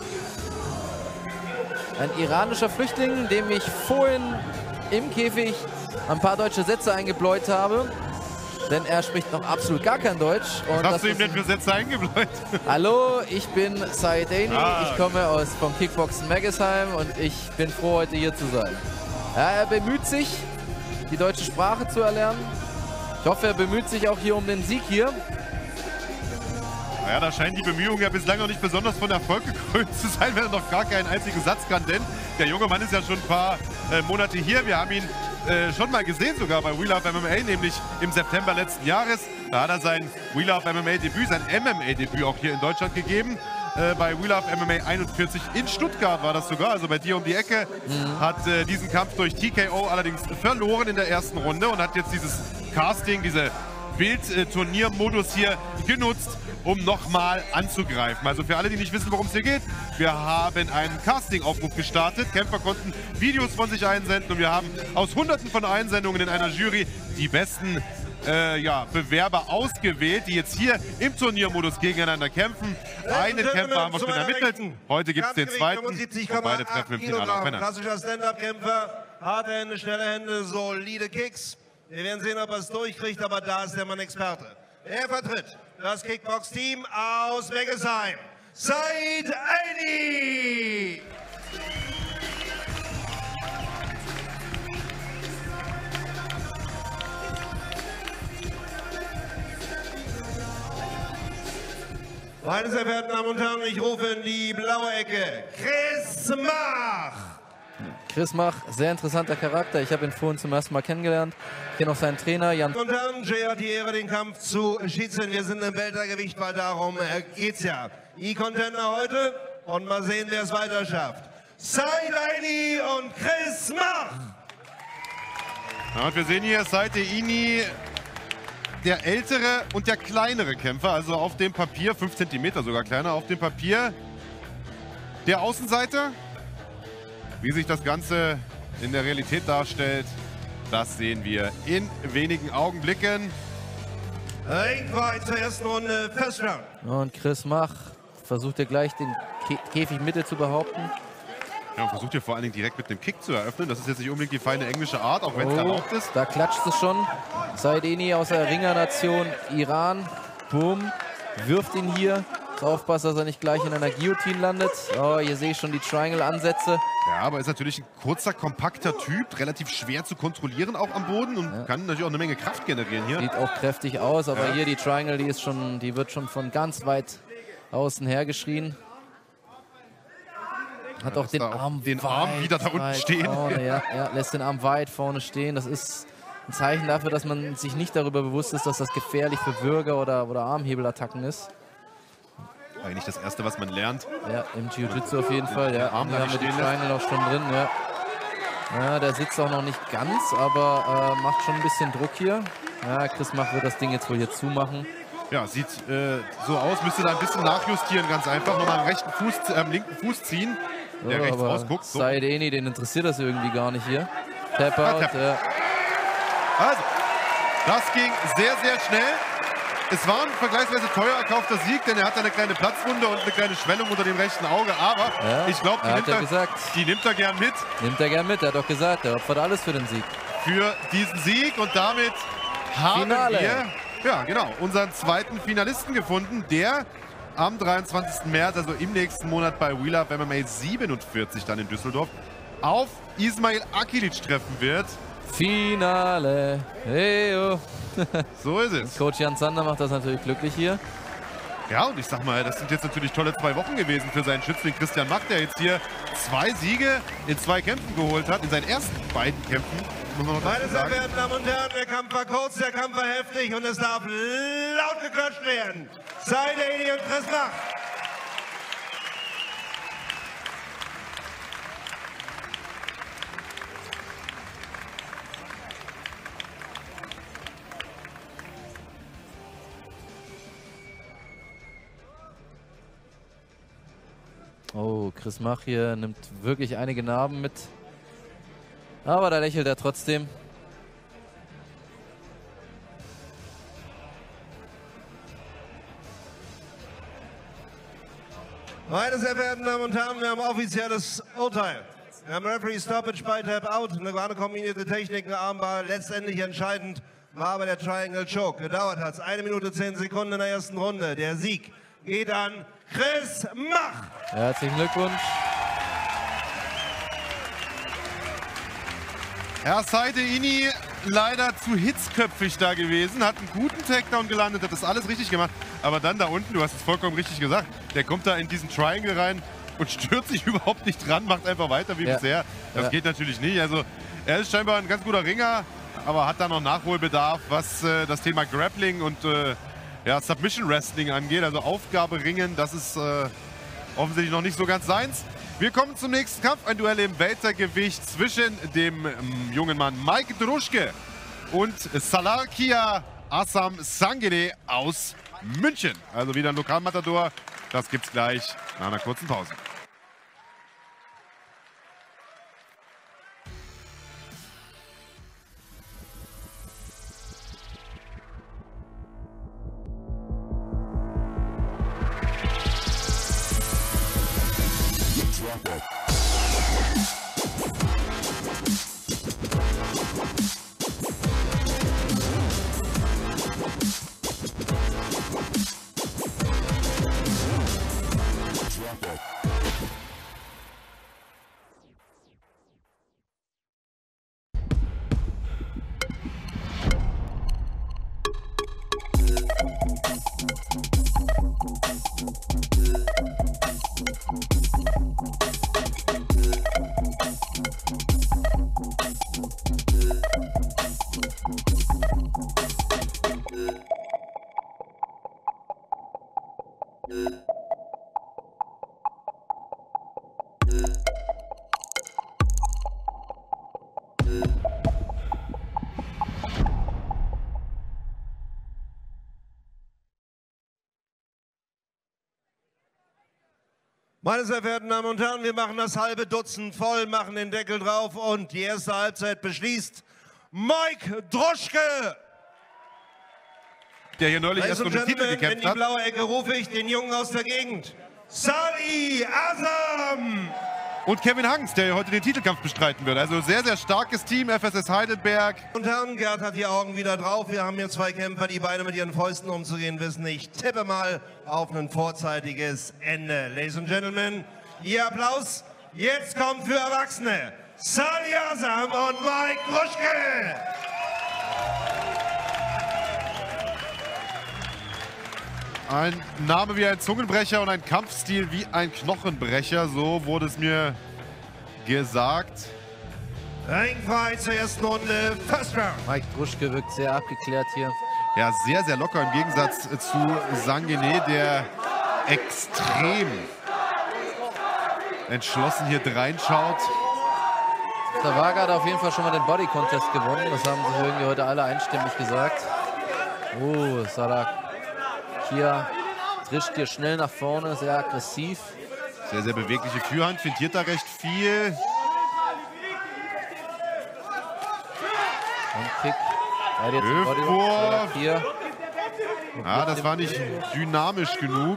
Ein iranischer Flüchtling, dem ich vorhin im Käfig ein paar deutsche Sätze eingebläut habe. Denn er spricht noch absolut gar kein Deutsch. Und
Was hast du ihm denn für Sätze eingebläut?
Hallo, ich bin Saideni,
ah.
ich komme aus vom Kickboxen Megesheim und ich bin froh, heute hier zu sein. Ja, er bemüht sich, die deutsche Sprache zu erlernen. Ich hoffe, er bemüht sich auch hier um den Sieg hier.
Naja, da scheinen die Bemühungen ja bislang noch nicht besonders von Erfolg gekrönt zu sein, wenn er noch gar keinen einzigen Satz kann. Denn der junge Mann ist ja schon ein paar äh, Monate hier. Wir haben ihn äh, schon mal gesehen, sogar bei We Love M M A, nämlich im September letzten Jahres. Da hat er sein We Love M M A-Debüt, sein M M A-Debüt auch hier in Deutschland gegeben. Äh, bei We Love M M A einundvierzig in Stuttgart war das sogar, also bei dir um die Ecke. Mhm. Hat äh, diesen Kampf durch T K O allerdings verloren in der ersten Runde und hat jetzt dieses Casting, diese Bild-Turniermodus hier genutzt, um nochmal anzugreifen. Also für alle, die nicht wissen, worum es hier geht, wir haben einen Casting-Aufruf gestartet. Kämpfer konnten Videos von sich einsenden und wir haben aus hunderten von Einsendungen in einer Jury die besten äh, ja, Bewerber ausgewählt, die jetzt hier im Turniermodus gegeneinander kämpfen. Einen Kämpfer haben wir schon ermittelt. Heute gibt es den zweiten. Und beide treffen im Finale aufeinander.
Klassischer Stand-Up-Kämpfer, harte Hände, schnelle Hände, solide Kicks. Wir werden sehen, ob er es durchkriegt, aber da ist der Mann Experte. Er vertritt das Kickbox-Team aus Megesheim, Saideni. Meine sehr verehrten Damen und Herren, ich rufe in die blaue Ecke Chris Mach.
Chris Mach, sehr interessanter Charakter. Ich habe ihn vorhin zum ersten Mal kennengelernt. Ich kenne auch seinen Trainer, Jan.
Und dann, Jay hat die Ehre, den Kampf zu schießen. Wir sind im Weltergewicht, weil darum äh, geht's ja. E-Contender heute und mal sehen, wer es weiter schafft. Saideni und Chris Mach.
Ja, und wir sehen hier Saideni, der ältere und der kleinere Kämpfer. Also auf dem Papier, fünf Zentimeter sogar kleiner, auf dem Papier der Außenseiter. Wie sich das Ganze in der Realität darstellt, das sehen wir in wenigen Augenblicken.
Ringfight zur ersten Runde, First Round.
Und Chris Mach versucht er gleich den Kä Käfig Mitte zu behaupten.
Ja, und versucht hier vor allen Dingen direkt mit dem Kick zu eröffnen. Das ist jetzt nicht unbedingt die feine englische Art, auch wenn es
oh,
erlaubt ist.
Da klatscht es schon. Saideni aus der Ringernation Iran. Boom. Wirft ihn hier. Aufpassen, dass er nicht gleich in einer Guillotine landet. Oh, hier sehe ich schon die Triangle-Ansätze.
Ja, aber ist natürlich ein kurzer, kompakter Typ, relativ schwer zu kontrollieren auch am Boden und ja. kann natürlich auch eine Menge Kraft generieren hier.
Sieht auch kräftig aus, aber
ja.
hier die Triangle, die ist schon, die wird schon von ganz weit außen her geschrien. Hat auch den Arm,
den
weit,
Arm wieder da unten stehen.
Vorne, ja, ja, lässt den Arm weit vorne stehen. Das ist ein Zeichen dafür, dass man sich nicht darüber bewusst ist, dass das gefährlich für Würger- oder, oder Armhebelattacken ist.
Eigentlich das Erste, was man lernt.
Ja, im Jiu-Jitsu auf jeden Fall. Ja,
Arm
hier haben wir die
stehen
Triangle noch schon drin. Ja. Ja, der sitzt auch noch nicht ganz, aber äh, macht schon ein bisschen Druck hier. Ja, Chris Mach wird das Ding jetzt wohl hier zumachen.
Ja, sieht äh, so aus, müsste da ein bisschen nachjustieren, ganz einfach. Nochmal am rechten Fuß, äh, am linken Fuß ziehen, der
so,
rechts
aber
rausguckt. So.
Saidini, den interessiert das irgendwie gar nicht hier. Tap out.
Ja, tap.
Ja.
Also, das ging sehr, sehr schnell. Es war ein vergleichsweise teuer erkaufter Sieg, denn er hat eine kleine Platzwunde und eine kleine Schwellung unter dem rechten Auge. Aber
Ja,
ich glaube, die,
er hat
nimmt
ja
er-
gesagt.
die nimmt er gern mit
Nimmt er gern mit, er hat doch gesagt, er opfert alles für den Sieg.
für diesen Sieg. Und damit haben
Finale.
wir ja, genau, unseren zweiten Finalisten gefunden, der am dreiundzwanzigsten März, also im nächsten Monat bei We Love M M A siebenundvierzig dann in Düsseldorf, auf Ismail Akilic treffen wird.
Finale. Hey, oh.
So ist es.
Coach Jan Zander macht das natürlich glücklich hier.
Ja, und ich sag mal, das sind jetzt natürlich tolle zwei Wochen gewesen für seinen Schützling Christian Mach, der jetzt hier zwei Siege in zwei Kämpfen geholt hat, in seinen ersten beiden Kämpfen. Muss man noch dazu
Meine sehr
sagen.
verehrten Damen und Herren, der Kampf war kurz, der Kampf war heftig und es darf laut geklatscht werden. Saidini und Chris Mach.
Oh, Chris Mach hier nimmt wirklich einige Narben mit. Aber da lächelt er trotzdem.
Meine sehr verehrten Damen und Herren, wir haben offizielles Urteil. Wir haben Referee Stoppage bei Tap Out, eine gerade kombinierte Technik, eine Armbar. Letztendlich entscheidend war aber der Triangle Choke. Gedauert hat es eine Minute zehn Sekunden in der ersten Runde. Der Sieg geht an Chris Mach.
Herzlichen Glückwunsch.
Herr Saidini leider zu hitzköpfig da gewesen, hat einen guten Takedown gelandet, hat das alles richtig gemacht. Aber dann da unten, du hast es vollkommen richtig gesagt, der kommt da in diesen Triangle rein und stört sich überhaupt nicht dran, macht einfach weiter wie
Ja.
bisher. Das
Ja.
geht natürlich nicht. Also er ist scheinbar ein ganz guter Ringer, aber hat da noch Nachholbedarf, was äh, das Thema Grappling und äh, ja, Submission Wrestling angeht. Also Aufgabe ringen, das ist äh, offensichtlich noch nicht so ganz seins. Wir kommen zum nächsten Kampf, ein Duell im Weltergewicht zwischen dem ähm, jungen Mann Mike Druschke und Salarkia Assam Sangene aus München. Also wieder ein Lokalmatador, das gibt's gleich nach einer kurzen Pause.
Meine sehr verehrten Damen und Herren, wir machen das halbe Dutzend voll, machen den Deckel drauf und die erste Halbzeit beschließt Mike Druschke.
Der hier neulich erst
Ladies
um
and
den Titel
Gentlemen, in
gekämpft
die
hat.
blaue Ecke rufe ich den Jungen aus der Gegend, Sali Azam.
Und Kevin Hanks, der heute den Titelkampf bestreiten wird. Also sehr, sehr starkes Team, F S S Heidelberg.
Und Herren, Gerd hat die Augen wieder drauf. Wir haben hier zwei Kämpfer, die beide mit ihren Fäusten umzugehen wissen. Ich tippe mal auf ein vorzeitiges Ende. Ladies and Gentlemen, Ihr Applaus jetzt kommt für Erwachsene Sali Azam und Mike Druschke.
Ein Name wie ein Zungenbrecher und ein Kampfstil wie ein Knochenbrecher, so wurde es mir gesagt.
Ringfrei zur ersten Runde, First Round.
Mike Druschke wirkt sehr abgeklärt hier.
Ja, sehr, sehr locker im Gegensatz zu Sanguinet, der extrem entschlossen hier reinschaut.
Zerwaga hat auf jeden Fall schon mal den Body Contest gewonnen. Das haben sich irgendwie heute alle einstimmig gesagt. Oh, Sarakia trischt hier schnell nach vorne, sehr aggressiv.
Sehr, sehr bewegliche Führhand, fintiert da recht viel.
Und Kick. Er hat jetzt den Body
Hüftwurf.
hier.
Ja, das war nicht dynamisch genug.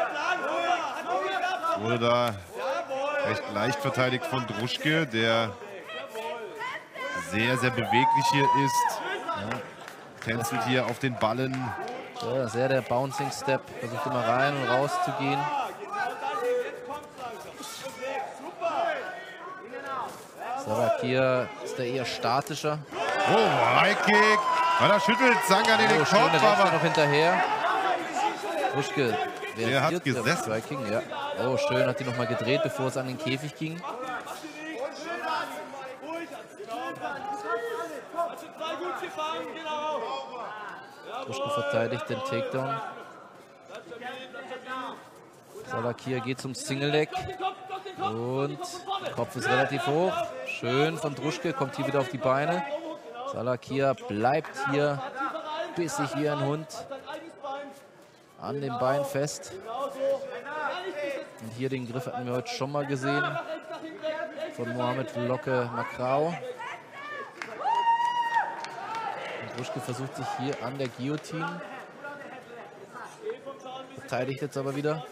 Wurde da recht leicht verteidigt von Druschke, der sehr, sehr beweglich hier ist. Ja. Tänzelt hier auf den Ballen.
Ja, sehr der Bouncing Step. Versucht immer rein und raus zu gehen. Sarakia ist der eher statischer.
Oh, High Kick. Ja, da schüttelt Sanguinet den
Oh,
Kopf,
schöne Wechsel
aber
noch hinterher. Druschke,
der hat gesessen.
Striking, ja. Oh, schön, hat die noch mal gedreht, bevor es an den Käfig ging. Druschke verteidigt den Takedown. Sarakia geht zum Single Leg. Und der Kopf ist relativ hoch. Schön von Druschke, kommt hier wieder auf die Beine. Sarakia bleibt hier bissig wie ein Hund an dem Bein fest. Und hier den Griff hatten wir heute schon mal gesehen von Mohamed Locke Macrao. Und Druschke versucht sich hier an der Guillotine. Verteidigt jetzt aber wieder.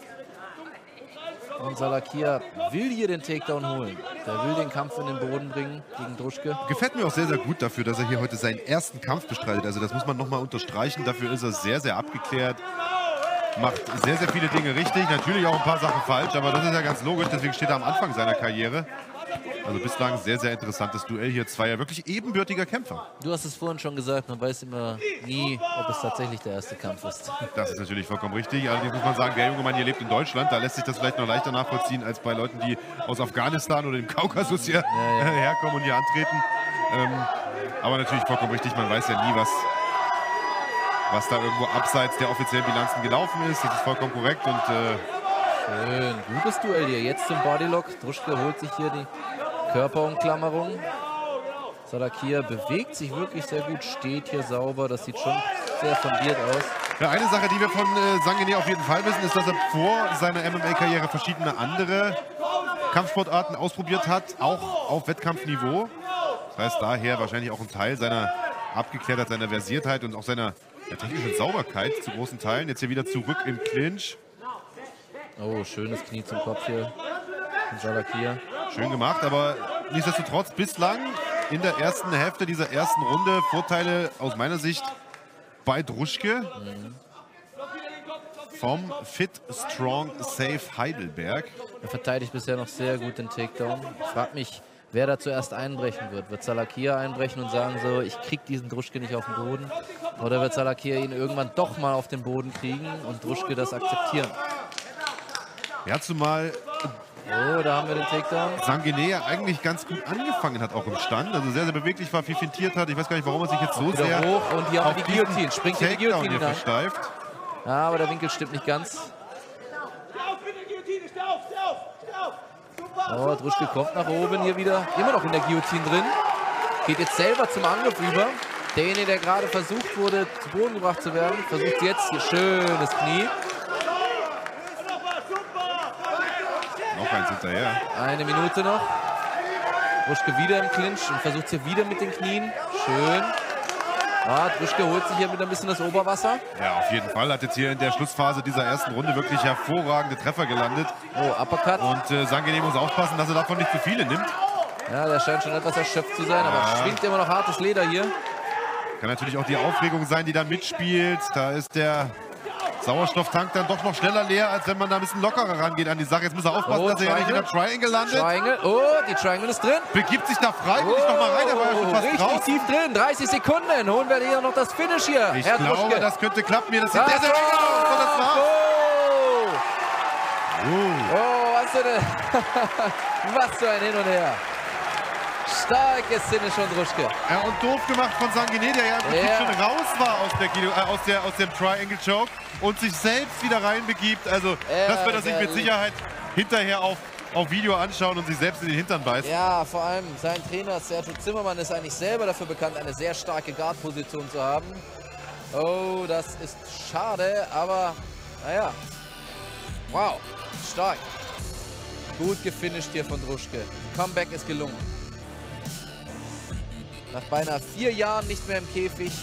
Und Sarakia will hier den Takedown holen. Der will den Kampf in den Boden bringen gegen Druschke.
gefällt mir auch sehr, sehr gut dafür, dass er hier heute seinen ersten Kampf bestreitet. Also das muss man nochmal unterstreichen. Dafür ist er sehr, sehr abgeklärt. Macht sehr, sehr viele Dinge richtig. Natürlich auch ein paar Sachen falsch, aber das ist ja ganz logisch. Deswegen steht er am Anfang seiner Karriere. Also bislang sehr, sehr interessantes Duell hier. Zwei ja wirklich ebenbürtiger Kämpfer.
Du hast es vorhin schon gesagt, man weiß immer nie, ob es tatsächlich der erste Kampf ist.
Das ist natürlich vollkommen richtig. Allerdings muss man sagen, der junge Mann hier lebt in Deutschland. Da lässt sich das vielleicht noch leichter nachvollziehen als bei Leuten, die aus Afghanistan oder dem Kaukasus hier
ja, ja.
herkommen und hier antreten. Ähm, aber natürlich vollkommen richtig, man weiß ja nie, was, was da irgendwo abseits der offiziellen Bilanzen gelaufen ist. Das ist vollkommen korrekt. Und, äh,
Schön, gutes Duell hier. Jetzt zum Bodylock. Druschke holt sich hier die Körperumklammerung. Sarakia bewegt sich wirklich sehr gut, steht hier sauber. Das sieht schon sehr fundiert aus.
Ja, eine Sache, die wir von äh, Sanguinet auf jeden Fall wissen, ist, dass er vor seiner M M A-Karriere verschiedene andere Kampfsportarten ausprobiert hat, auch auf Wettkampfniveau. Das heißt, daher wahrscheinlich auch ein Teil seiner Abgeklärtheit, seiner Versiertheit und auch seiner ja, technischen Sauberkeit zu großen Teilen. Jetzt hier wieder zurück im Clinch.
Oh, schönes Knie zum Kopf hier von Sarakia.
Schön gemacht, aber nichtsdestotrotz bislang in der ersten Hälfte dieser ersten Runde Vorteile aus meiner Sicht bei Druschke. Mhm. Vom Fit, Strong, Safe Heidelberg.
Er verteidigt bisher noch sehr gut den Takedown. Ich frage mich, wer da zuerst einbrechen wird. Wird Sarakia einbrechen und sagen so, ich krieg diesen Druschke nicht auf den Boden? Oder wird Sarakia ihn irgendwann doch mal auf den Boden kriegen und Druschke das akzeptieren?
Ja, zumal
oh, da haben wir den Takedown.
Sanguinet eigentlich ganz gut angefangen hat, auch im Stand. Also sehr, sehr beweglich war, viel fintiert hat. Ich weiß gar nicht, warum er sich jetzt so
wieder
sehr
hoch und hier haben wir die Guillotine. Springt in die Guillotine
hier
hinein.
versteift.
Ja, aber der Winkel stimmt nicht ganz. Oh, Druschke kommt nach oben hier wieder. Immer noch in der Guillotine drin. Geht jetzt selber zum Angriff über. Derjenige, der gerade versucht wurde, zu Boden gebracht zu werden, versucht jetzt hier schönes Knie.
Noch eins hinterher.
Eine Minute noch. Druschke wieder im Clinch und versucht hier wieder mit den Knien. Schön. Ah, Druschke holt sich hier wieder ein bisschen das Oberwasser.
Ja, auf jeden Fall. Hat jetzt hier in der Schlussphase dieser ersten Runde wirklich hervorragende Treffer gelandet.
Oh, Uppercut.
Und äh, Sanguinet muss aufpassen, dass er davon nicht zu viele nimmt.
Ja, der scheint schon etwas erschöpft zu sein, ja. aber schwingt immer noch hartes Leder hier.
Kann natürlich auch die Aufregung sein, die da mitspielt. Da ist der Sauerstofftank dann doch noch schneller leer, als wenn man da ein bisschen lockerer rangeht an die Sache. Jetzt muss er aufpassen,
Oh,
dass er ja nicht in der
Triangle.
Triangle landet.
Triangle. Oh, die Triangle ist drin.
Begibt sich da freiwillig noch mal rein, der war ja schon fast
richtig
raus.
tief drin. dreißig Sekunden. Holen wir hier noch das Finish hier.
Ich
Herr
glaube,
Druschke.
das könnte klappen hier. Das sieht
Das
sehr, sehr eng aus. Und das war's.
Oh. Oh, was für, eine was für ein Hin und Her. Starkes Finish von Druschke.
Ja, und doof gemacht von Sanguinet, der ja im Prinzip
Ja.
schon raus war aus, der, Guido- äh, aus, der, aus dem Triangle Choke und sich selbst wieder reinbegibt. Also, das wird er sich mit
Ärgerlich.
Sicherheit hinterher auf, auf Video anschauen und sich selbst in den Hintern beißt.
Ja, vor allem sein Trainer Sergio Zimmermann ist eigentlich selber dafür bekannt, eine sehr starke Guard-Position zu haben. Oh, das ist schade, aber naja. Wow, stark. Gut gefinisht hier von Druschke. Comeback ist gelungen. Nach beinahe vier Jahren nicht mehr im Käfig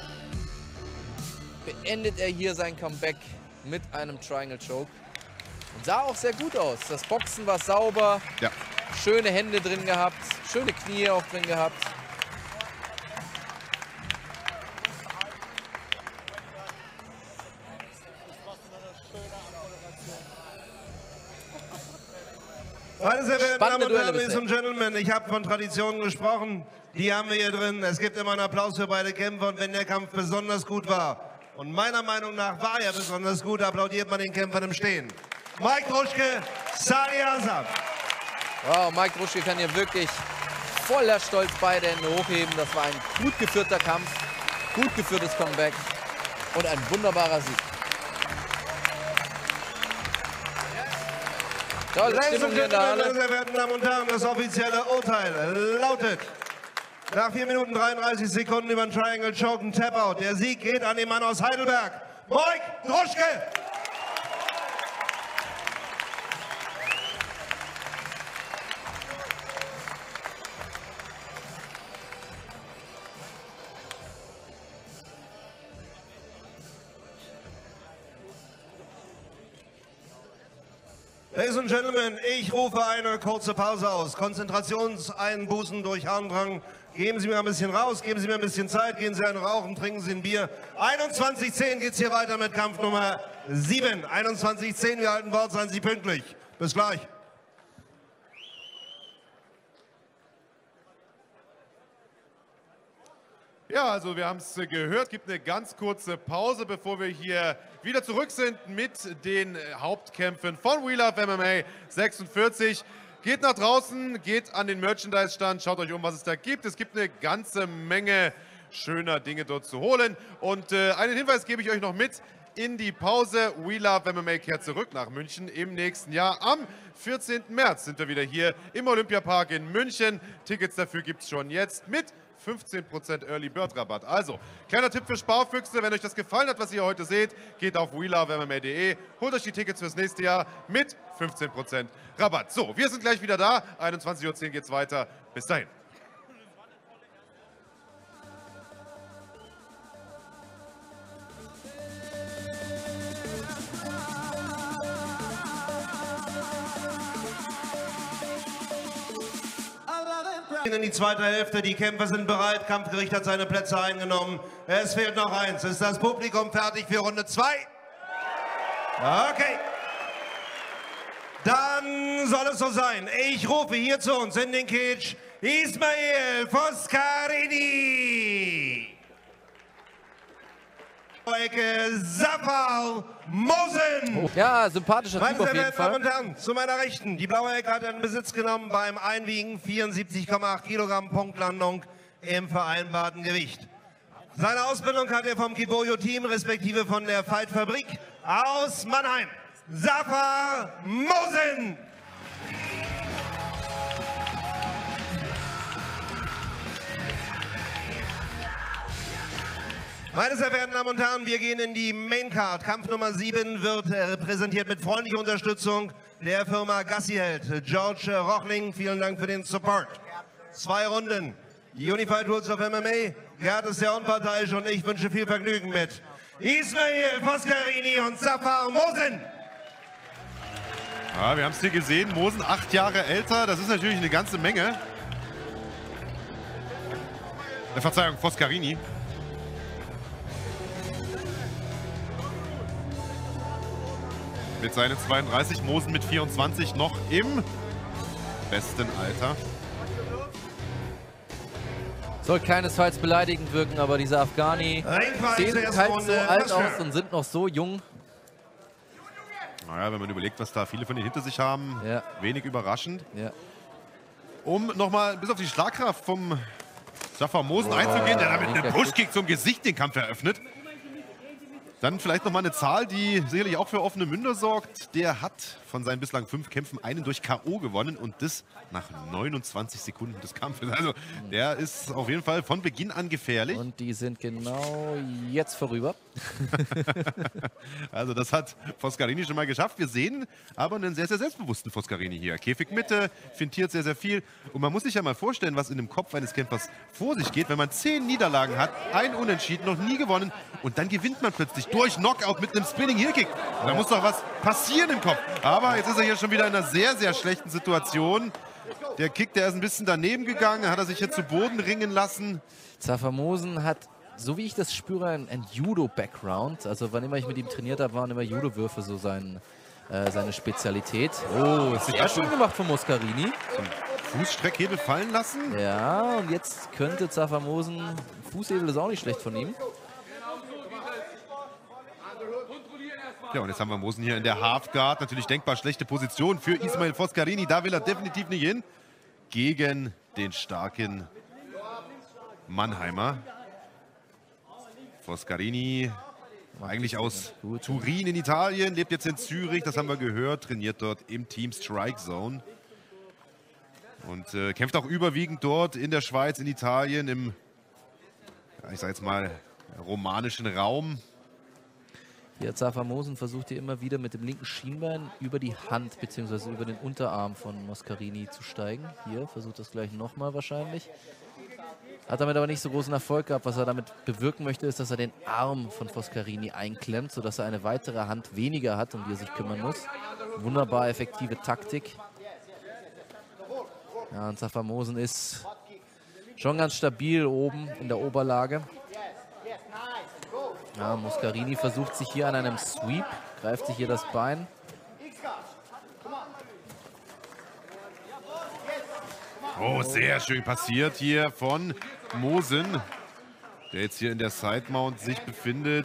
beendet er hier sein Comeback mit einem Triangle Choke. Und sah auch sehr gut aus. Das Boxen war sauber.
Ja.
Schöne Hände drin gehabt. Schöne Knie auch drin gehabt.
Meine sehr verehrten Damen
Spannende
und Herren,
Duelle
Ladies and Gentlemen, ich habe von Traditionen gesprochen. Die haben wir hier drin. Es gibt immer einen Applaus für beide Kämpfer. Und wenn der Kampf besonders gut war, und meiner Meinung nach war er besonders gut, applaudiert man den Kämpfern im Stehen. Mike Druschke, Salih Azam.
Wow, Mike Druschke kann hier wirklich voller Stolz beide Hände hochheben. Das war ein gut geführter Kampf, gut geführtes Comeback und ein wunderbarer Sieg. Tolle
Ladies
Stimmung
and
hier in der
Gentlemen, meine
Halle.
sehr verehrten Damen und Herren, das offizielle Urteil lautet: Nach vier Minuten dreiunddreißig Sekunden über den Triangle Choke und Tap-Out. Der Sieg geht an den Mann aus Heidelberg, Mike Druschke. Ladies and Gentlemen, ich rufe eine kurze Pause aus. Konzentrationseinbußen durch Harndrang. Geben Sie mir ein bisschen raus, geben Sie mir ein bisschen Zeit, gehen Sie einen rauchen, trinken Sie ein Bier. einundzwanzig zehn geht es hier weiter mit Kampf Nummer sieben. einundzwanzig zehn, wir halten Wort, seien Sie pünktlich. Bis gleich.
Ja, also wir haben es gehört, gibt eine ganz kurze Pause, bevor wir hier wieder zurück sind mit den Hauptkämpfen von We Love M M A sechsundvierzig. Geht nach draußen, geht an den Merchandise-Stand, schaut euch um, was es da gibt. Es gibt eine ganze Menge schöner Dinge dort zu holen. Und äh, einen Hinweis gebe ich euch noch mit in die Pause. We Love M M A kehrt zurück nach München im nächsten Jahr. Am vierzehnten März sind wir wieder hier im Olympiapark in München. Tickets dafür gibt es schon jetzt mit fünfzehn Prozent Early Bird Rabatt. Also, kleiner Tipp für Sparfüchse, wenn euch das gefallen hat, was ihr heute seht, geht auf we love M M A punkt de, holt euch die Tickets fürs nächste Jahr mit fünfzehn Prozent Rabatt. So, wir sind gleich wieder da, einundzwanzig Uhr zehn geht's weiter. Bis dahin.
In die zweite Hälfte, die Kämpfer sind bereit, Kampfgericht hat seine Plätze eingenommen. Es fehlt noch eins. Ist das Publikum fertig für Runde zwei? Okay. Dann soll es so sein. Ich rufe hier zu uns in den Cage Ismail Foscarini. Ecke Zafar Mosen.
Ja, sympathischer Typ
Meine
auf
sehr
jeden
verehrten Damen
Fall.
und Herren, zu meiner Rechten. Die blaue Ecke hat in Besitz genommen beim Einwiegen vierundsiebzig Komma acht Kilogramm Punktlandung im vereinbarten Gewicht. Seine Ausbildung hat er vom Kiboyo-Team, respektive von der Fight-Fabrik aus Mannheim. Zafar Mosen. Meine sehr verehrten Damen und Herren, wir gehen in die Maincard. Kampf Nummer sieben wird repräsentiert mit freundlicher Unterstützung der Firma Gassiheld. George Rochling, vielen Dank für den Support. Zwei Runden. Die Unified Rules of M M A. Gerd ist sehr unparteiisch und ich wünsche viel Vergnügen mit Ismail Foscarini und Zafar Mosen.
Ja, wir haben es hier gesehen, Mosen acht Jahre älter, das ist natürlich eine ganze Menge. Äh, Verzeihung, Foscarini. mit seinen zweiunddreißig, Mosen mit vierundzwanzig noch im besten Alter.
Soll keinesfalls beleidigend wirken, aber diese Afghani sehen halt so alt aus und sind noch so jung.
Naja, wenn man überlegt, was da viele von ihnen hinter sich haben,
ja.
wenig überraschend.
Ja.
Um nochmal bis auf die Schlagkraft vom Zafar Mosen oh, einzugehen, der damit einen Pushkick zum Gesicht den Kampf eröffnet. Dann vielleicht nochmal eine Zahl, die sicherlich auch für offene Münder sorgt. Der hat von seinen bislang fünf Kämpfen einen durch K O gewonnen und das nach neunundzwanzig Sekunden des Kampfes. Also der ist auf jeden Fall von Beginn an gefährlich.
Und die sind genau jetzt vorüber.
Also das hat Foscarini schon mal geschafft. Wir sehen aber einen sehr, sehr selbstbewussten Foscarini hier. Käfigmitte, fintiert sehr, sehr viel. Und man muss sich ja mal vorstellen, was in dem Kopf eines Kämpfers vor sich geht, wenn man zehn Niederlagen hat, ein Unentschieden, noch nie gewonnen und dann gewinnt man plötzlich durch Knockout mit einem Spinning Heelkick. Da muss doch was passieren im Kopf. Aber jetzt ist er hier schon wieder in einer sehr, sehr schlechten Situation. Der Kick, der ist ein bisschen daneben gegangen, hat er sich jetzt zu Boden ringen lassen.
Zafar Mosen hat, so wie ich das spüre, ein, ein Judo-Background. Also wann immer ich mit ihm trainiert habe, waren immer Judo-Würfe so sein, äh, seine Spezialität. Oh, sehr schön gemacht von Foscarini.
Fußstreckhebel fallen lassen.
Ja, und jetzt könnte Zafar Mosen, Fußhebel ist auch nicht schlecht von ihm.
Ja, und jetzt haben wir Mosen hier in der Halfguard. Natürlich denkbar schlechte Position für Ismail Foscarini. Da will er definitiv nicht hin. Gegen den starken Mannheimer. Foscarini, eigentlich aus Turin in Italien, lebt jetzt in Zürich. Das haben wir gehört. Trainiert dort im Team Strike Zone. Und äh, kämpft auch überwiegend dort in der Schweiz, in Italien, im, ja, ich sag jetzt mal, romanischen Raum.
Hier Zafar Mosen versucht hier immer wieder mit dem linken Schienbein über die Hand bzw. über den Unterarm von Foscarini zu steigen. Hier versucht das gleich nochmal wahrscheinlich. Hat damit aber nicht so großen Erfolg gehabt. Was er damit bewirken möchte, ist, dass er den Arm von Foscarini einklemmt, sodass er eine weitere Hand weniger hat, um die er sich kümmern muss. Wunderbar effektive Taktik. Ja, und Zafar Mosen ist schon ganz stabil oben in der Oberlage. Ja, Foscarini versucht sich hier an einem Sweep, greift sich hier das Bein.
Oh, sehr schön passiert hier von Mosen, der jetzt hier in der Sidemount sich befindet.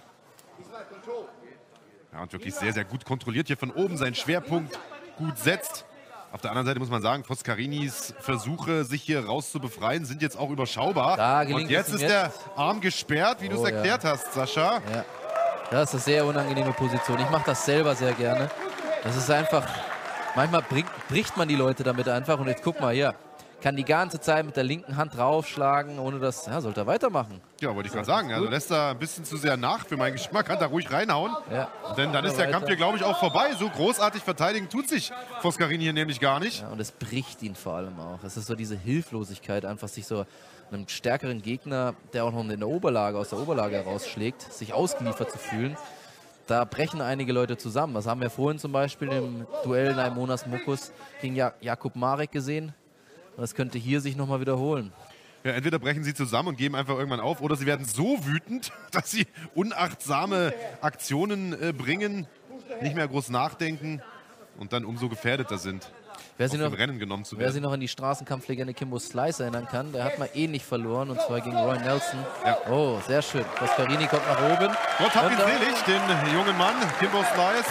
Ja, und wirklich sehr, sehr gut kontrolliert hier von oben seinen Schwerpunkt gut setzt. Auf der anderen Seite muss man sagen, Foscarinis Versuche, sich hier raus zu befreien, sind jetzt auch überschaubar.
Da
und jetzt ist jetzt. der Arm gesperrt, wie du es
oh,
erklärt
ja.
hast, Sascha.
Ja. Das ist eine sehr unangenehme Position. Ich mache das selber sehr gerne. Das ist einfach, manchmal bringt, bricht man die Leute damit einfach. Und jetzt guck mal hier, kann die ganze Zeit mit der linken Hand draufschlagen, ohne das, ja, sollte er weitermachen.
Ja, wollte ich gerade sagen. Also lässt er ein bisschen zu sehr nach für meinen Geschmack, kann da ruhig reinhauen.
Ja.
Denn dann ist der Kampf hier, glaube ich, auch vorbei. So großartig verteidigen tut sich Foscarini hier nämlich gar nicht.
Ja, und es bricht ihn vor allem auch. Es ist so diese Hilflosigkeit, einfach sich so einem stärkeren Gegner, der auch noch in der Oberlage, aus der Oberlage herausschlägt, sich ausgeliefert zu fühlen. Da brechen einige Leute zusammen. Das haben wir vorhin zum Beispiel im Duell Naimonas Mokus gegen ja Jakub Marek gesehen. Das könnte hier sich nochmal wiederholen.
Ja, entweder brechen sie zusammen und geben einfach irgendwann auf, oder sie werden so wütend, dass sie unachtsame Aktionen äh, bringen, nicht mehr groß nachdenken und dann umso gefährdeter sind,
wer sie noch,
Rennen genommen zu werden.
Wer sich noch an die Straßenkampflegende Kimbo Slice erinnern kann, der hat mal ähnlich verloren, und zwar gegen Roy Nelson.
Ja.
Oh, sehr schön. Foscarini kommt nach oben.
Gott hab ihn selig, den jungen Mann, Kimbo Slice.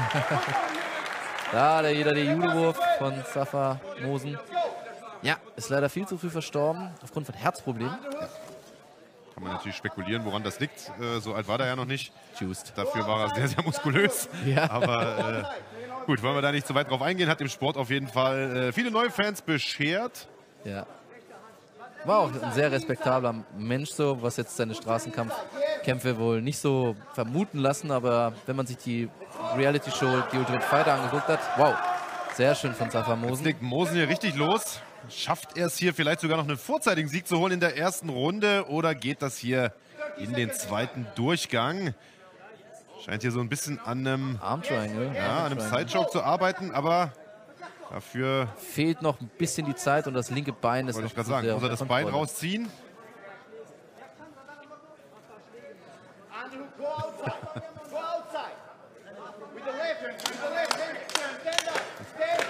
Da der jeder der Judo-Wurf von Zafar Mosen. Ja, ist leider viel zu früh verstorben, aufgrund von Herzproblemen.
Kann man natürlich spekulieren, woran das liegt. Äh, so alt war der ja noch nicht.
Just.
Dafür war er sehr, sehr muskulös.
Ja.
Aber äh, gut, wollen wir da nicht so weit drauf eingehen. Hat im Sport auf jeden Fall äh, viele neue Fans beschert.
Ja. War auch ein sehr respektabler Mensch, so, was jetzt seine Straßenkampfkämpfe wohl nicht so vermuten lassen. Aber wenn man sich die Reality-Show The Ultimate Fighter angeguckt hat, wow, sehr schön von Zafar Mosen.
Jetzt legt Mosen hier richtig los. Schafft er es hier vielleicht sogar noch einen vorzeitigen Sieg zu holen in der ersten Runde, oder geht das hier in den zweiten Durchgang? Scheint hier so ein bisschen an einem
Arm Triangle,
ja, an einem Sidechoke zu arbeiten, aber dafür
fehlt noch ein bisschen die Zeit und das linke Bein ist
wollte
noch
ich gerade
zu
sagen,
sehr
muss er das Bein
Kontrolle.
rausziehen?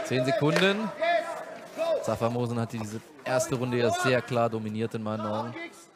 zehn Sekunden. Safamosen hat diese erste Runde ja sehr klar dominiert in meinen Augen.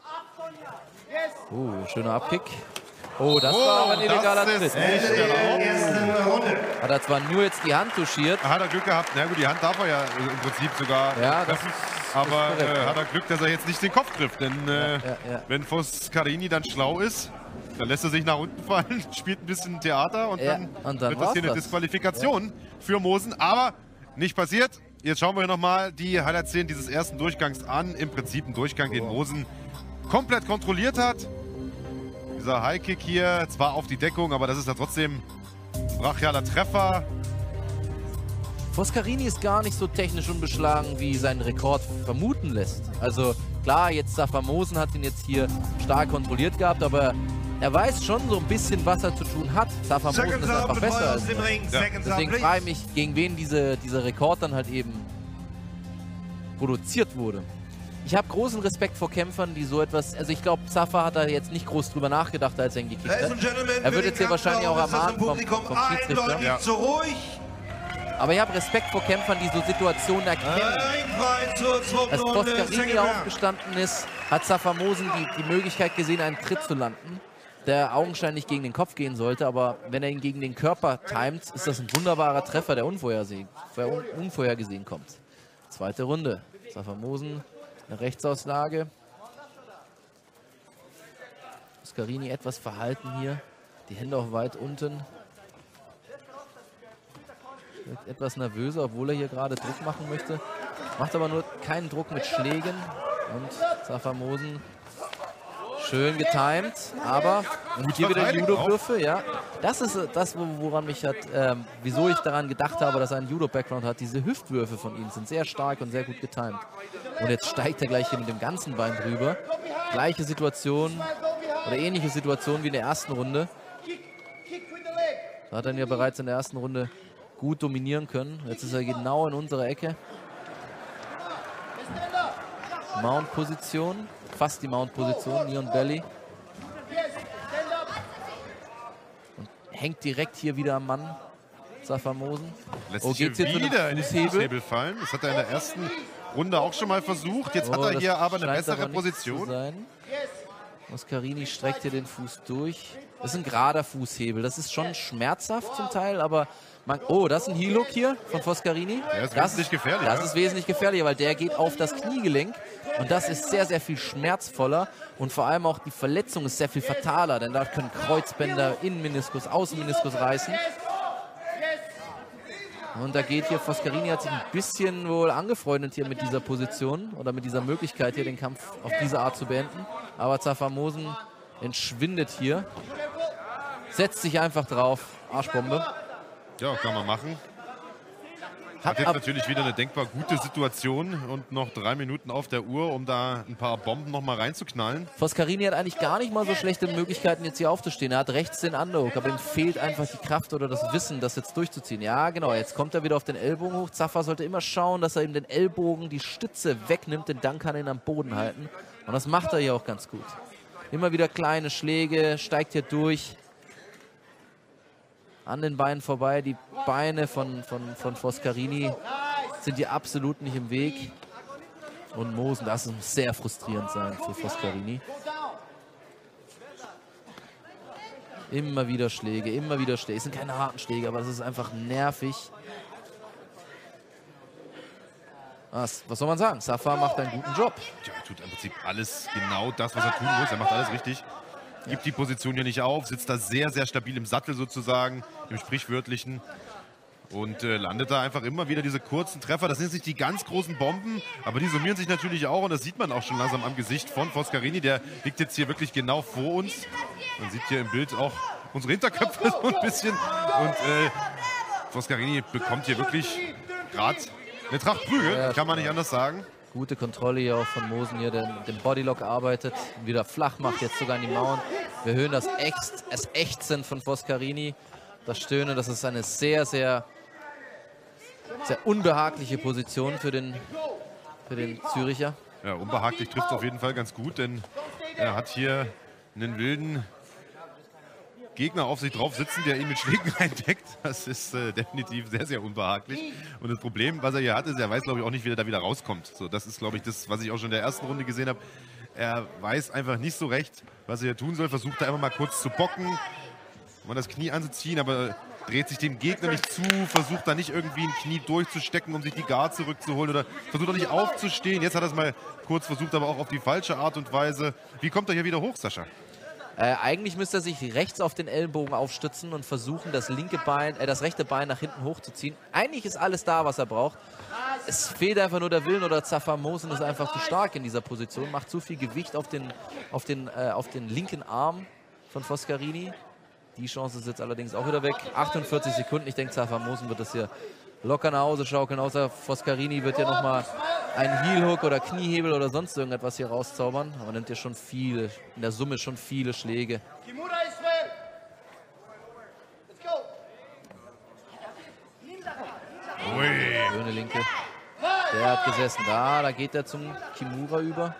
Oh, schöner Abkick. Oh, das
oh,
war aber ein illegaler Tritt.
Nicht genau.
Hat er zwar nur jetzt die Hand touchiert.
Hat er Glück gehabt. Na gut, die Hand darf er ja im Prinzip sogar
ja,
treffen.
Das
aber
ist korrekt,
äh,
ja.
hat er Glück, dass er jetzt nicht den Kopf trifft. Denn äh,
ja, ja, ja.
wenn Foscarini dann schlau ist, dann lässt er sich nach unten fallen, spielt ein bisschen Theater und
ja,
dann,
und dann
wird das hier eine
das.
Disqualifikation ja. für Mosen. Aber nicht passiert. Jetzt schauen wir nochmal die Highlight-Szenen dieses ersten Durchgangs an. Im Prinzip ein Durchgang, den Mosen komplett kontrolliert hat. Dieser High-Kick hier, zwar auf die Deckung, aber das ist ja trotzdem ein brachialer Treffer.
Foscarini ist gar nicht so technisch unbeschlagen, wie sein Rekord vermuten lässt. Also klar, jetzt Safamosen hat ihn jetzt hier stark kontrolliert gehabt, aber er weiß schon so ein bisschen, was er zu tun hat. Safamosen ist einfach besser als er. Ja. Deswegen frage ich mich, gegen wen diese, dieser Rekord dann halt eben produziert wurde. Ich habe großen Respekt vor Kämpfern, die so etwas, also ich glaube, Safa hat da jetzt nicht groß drüber nachgedacht, als er ihn gekickt hat. Er wird jetzt hier wahrscheinlich auch ermahnt vom, vom Schiedsrichter.
Ja. Zu ruhig.
Aber ich habe Respekt vor Kämpfern, die so Situationen erkennen. Als Foscarini aufgestanden ist, hat Safamosen die, die Möglichkeit gesehen, einen Tritt zu landen, der augenscheinlich gegen den Kopf gehen sollte. Aber wenn er ihn gegen den Körper timet, ist das ein wunderbarer Treffer, der unvorhergesehen, unvorhergesehen kommt. Zweite Runde. Safamosen. Eine Rechtsauslage. Foscarini etwas verhalten hier. Die Hände auch weit unten. Wirkt etwas nervöser, obwohl er hier gerade Druck machen möchte. Macht aber nur keinen Druck mit Schlägen. Und Safamosen schön getimed. Aber und hier wieder Judo-Würfe. Ja. Das ist das, woran mich hat, ähm, wieso ich daran gedacht habe, dass er einen Judo-Background hat. Diese Hüftwürfe von ihm sind sehr stark und sehr gut getimed. Und jetzt steigt er gleich hier mit dem ganzen Bein drüber. Gleiche Situation oder ähnliche Situation wie in der ersten Runde. Da hat er ihn ja bereits in der ersten Runde gut dominieren können. Jetzt ist er genau in unserer Ecke. Mount-Position. Fast die Mount-Position. Knee on Belly. Und hängt direkt hier wieder am Mann. Safamosen.
Lässt
oh,
sich
geht's
hier
jetzt
wieder in den
Fußhebel?
Fußhebel fallen. Das hat er in der ersten Runde auch schon mal versucht. Jetzt
oh,
hat er hier aber eine
scheint
bessere
aber nicht
Position.
zu sein. Foscarini streckt hier den Fuß durch. Das ist ein gerader Fußhebel. Das ist schon schmerzhaft zum Teil, aber man, oh, das ist ein Heel-Hook hier von Foscarini.
Der ist
das
wesentlich gefährlicher.
Das ist wesentlich gefährlicher, weil der geht auf das Kniegelenk und das ist sehr, sehr viel schmerzvoller und vor allem auch die Verletzung ist sehr viel fataler, denn da können Kreuzbänder, Innenmeniskus, Außenmeniskus reißen. Und da geht hier, Foscarini hat sich ein bisschen wohl angefreundet hier mit dieser Position oder mit dieser Möglichkeit hier den Kampf auf diese Art zu beenden. Aber Safamosen entschwindet hier, setzt sich einfach drauf, Arschbombe.
Ja, kann man machen. Hat jetzt natürlich wieder eine denkbar gute Situation und noch drei Minuten auf der Uhr, um da ein paar Bomben noch mal reinzuknallen.
Foscarini hat eigentlich gar nicht mal so schlechte Möglichkeiten, jetzt hier aufzustehen. Er hat rechts den Underhook, aber ihm fehlt einfach die Kraft oder das Wissen, das jetzt durchzuziehen. Ja, genau, jetzt kommt er wieder auf den Ellbogen hoch. Safa sollte immer schauen, dass er ihm den Ellbogen, die Stütze wegnimmt, denn dann kann er ihn am Boden halten. Und das macht er hier auch ganz gut. Immer wieder kleine Schläge, steigt hier durch. An den Beinen vorbei. Die Beine von, von, von Foscarini sind hier absolut nicht im Weg. Und Mosen, das muss sehr frustrierend sein für Foscarini. Immer wieder Schläge, immer wieder Schläge. Es sind keine harten Schläge, aber es ist einfach nervig. Was, was soll man sagen? Safa macht einen guten Job.
Ja, er tut im Prinzip alles genau das, was er tun muss. Er macht alles richtig. Gibt die Position hier nicht auf, sitzt da sehr, sehr stabil im Sattel sozusagen, im sprichwörtlichen. Und äh, landet da einfach immer wieder diese kurzen Treffer. Das sind nicht die ganz großen Bomben, aber die summieren sich natürlich auch. Und das sieht man auch schon langsam am Gesicht von Foscarini. Der liegt jetzt hier wirklich genau vor uns. Man sieht hier im Bild auch unsere Hinterköpfe so ein bisschen. Und äh, Foscarini bekommt hier wirklich gerade eine Tracht Prügel, ja, kann man nicht anders sagen.
Gute Kontrolle hier auch von Mosen hier, der mit dem Bodylock arbeitet, wieder flach macht, jetzt sogar in die Mount. Wir hören das, Ächz, das Ächzen von Foscarini, das Stöhnen, das ist eine sehr, sehr, sehr unbehagliche Position für den, für den Züricher.
Ja, unbehaglich trifft es auf jeden Fall ganz gut, denn er hat hier einen wilden Gegner auf sich drauf sitzen, der ihn mit Schlägen reindeckt. Das ist äh, definitiv sehr, sehr unbehaglich. Und das Problem, was er hier hat, ist, er weiß, glaube ich, auch nicht, wie er da wieder rauskommt. So, das ist, glaube ich, das, was ich auch schon in der ersten Runde gesehen habe. Er weiß einfach nicht so recht, was er hier tun soll. Versucht da einfach mal kurz zu bocken, mal das Knie anzuziehen, aber dreht sich dem Gegner nicht zu, versucht da nicht irgendwie ein Knie durchzustecken, um sich die Guard zurückzuholen oder versucht auch nicht aufzustehen. Jetzt hat er es mal kurz versucht, aber auch auf die falsche Art und Weise. Wie kommt er hier wieder hoch, Sascha?
Äh, eigentlich müsste er sich rechts auf den Ellenbogen aufstützen und versuchen, das linke Bein, äh, das rechte Bein nach hinten hochzuziehen. Eigentlich ist alles da, was er braucht. Es fehlt einfach nur der Willen, oder Zafer Mosen ist einfach zu stark in dieser Position, macht zu viel Gewicht auf den, auf den, äh, auf den linken Arm von Foscarini. Die Chance ist jetzt allerdings auch wieder weg. achtundvierzig Sekunden. Ich denke, Zafer Mosen wird das hier locker nach Hause schaukeln. Außer Foscarini wird ja nochmal einen Heel-Hook oder Kniehebel oder sonst irgendetwas hier rauszaubern. Aber nimmt ja schon viele, in der Summe schon viele Schläge.
Ui.
Schöne Linke. Der hat gesessen. Da, da geht er zum Kimura über.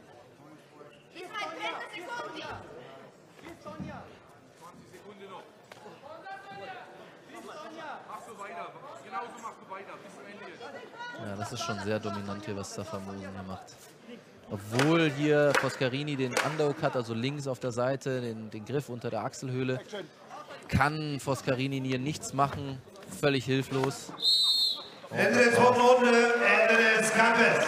Ja, das ist schon sehr dominant hier, was Zafer Mosen hier macht. Obwohl hier Foscarini den Underhook hat, also links auf der Seite, den, den Griff unter der Achselhöhle, kann Foscarini hier nichts machen. Völlig hilflos.
Ende der zweiten Runde, Ende des Kampfes.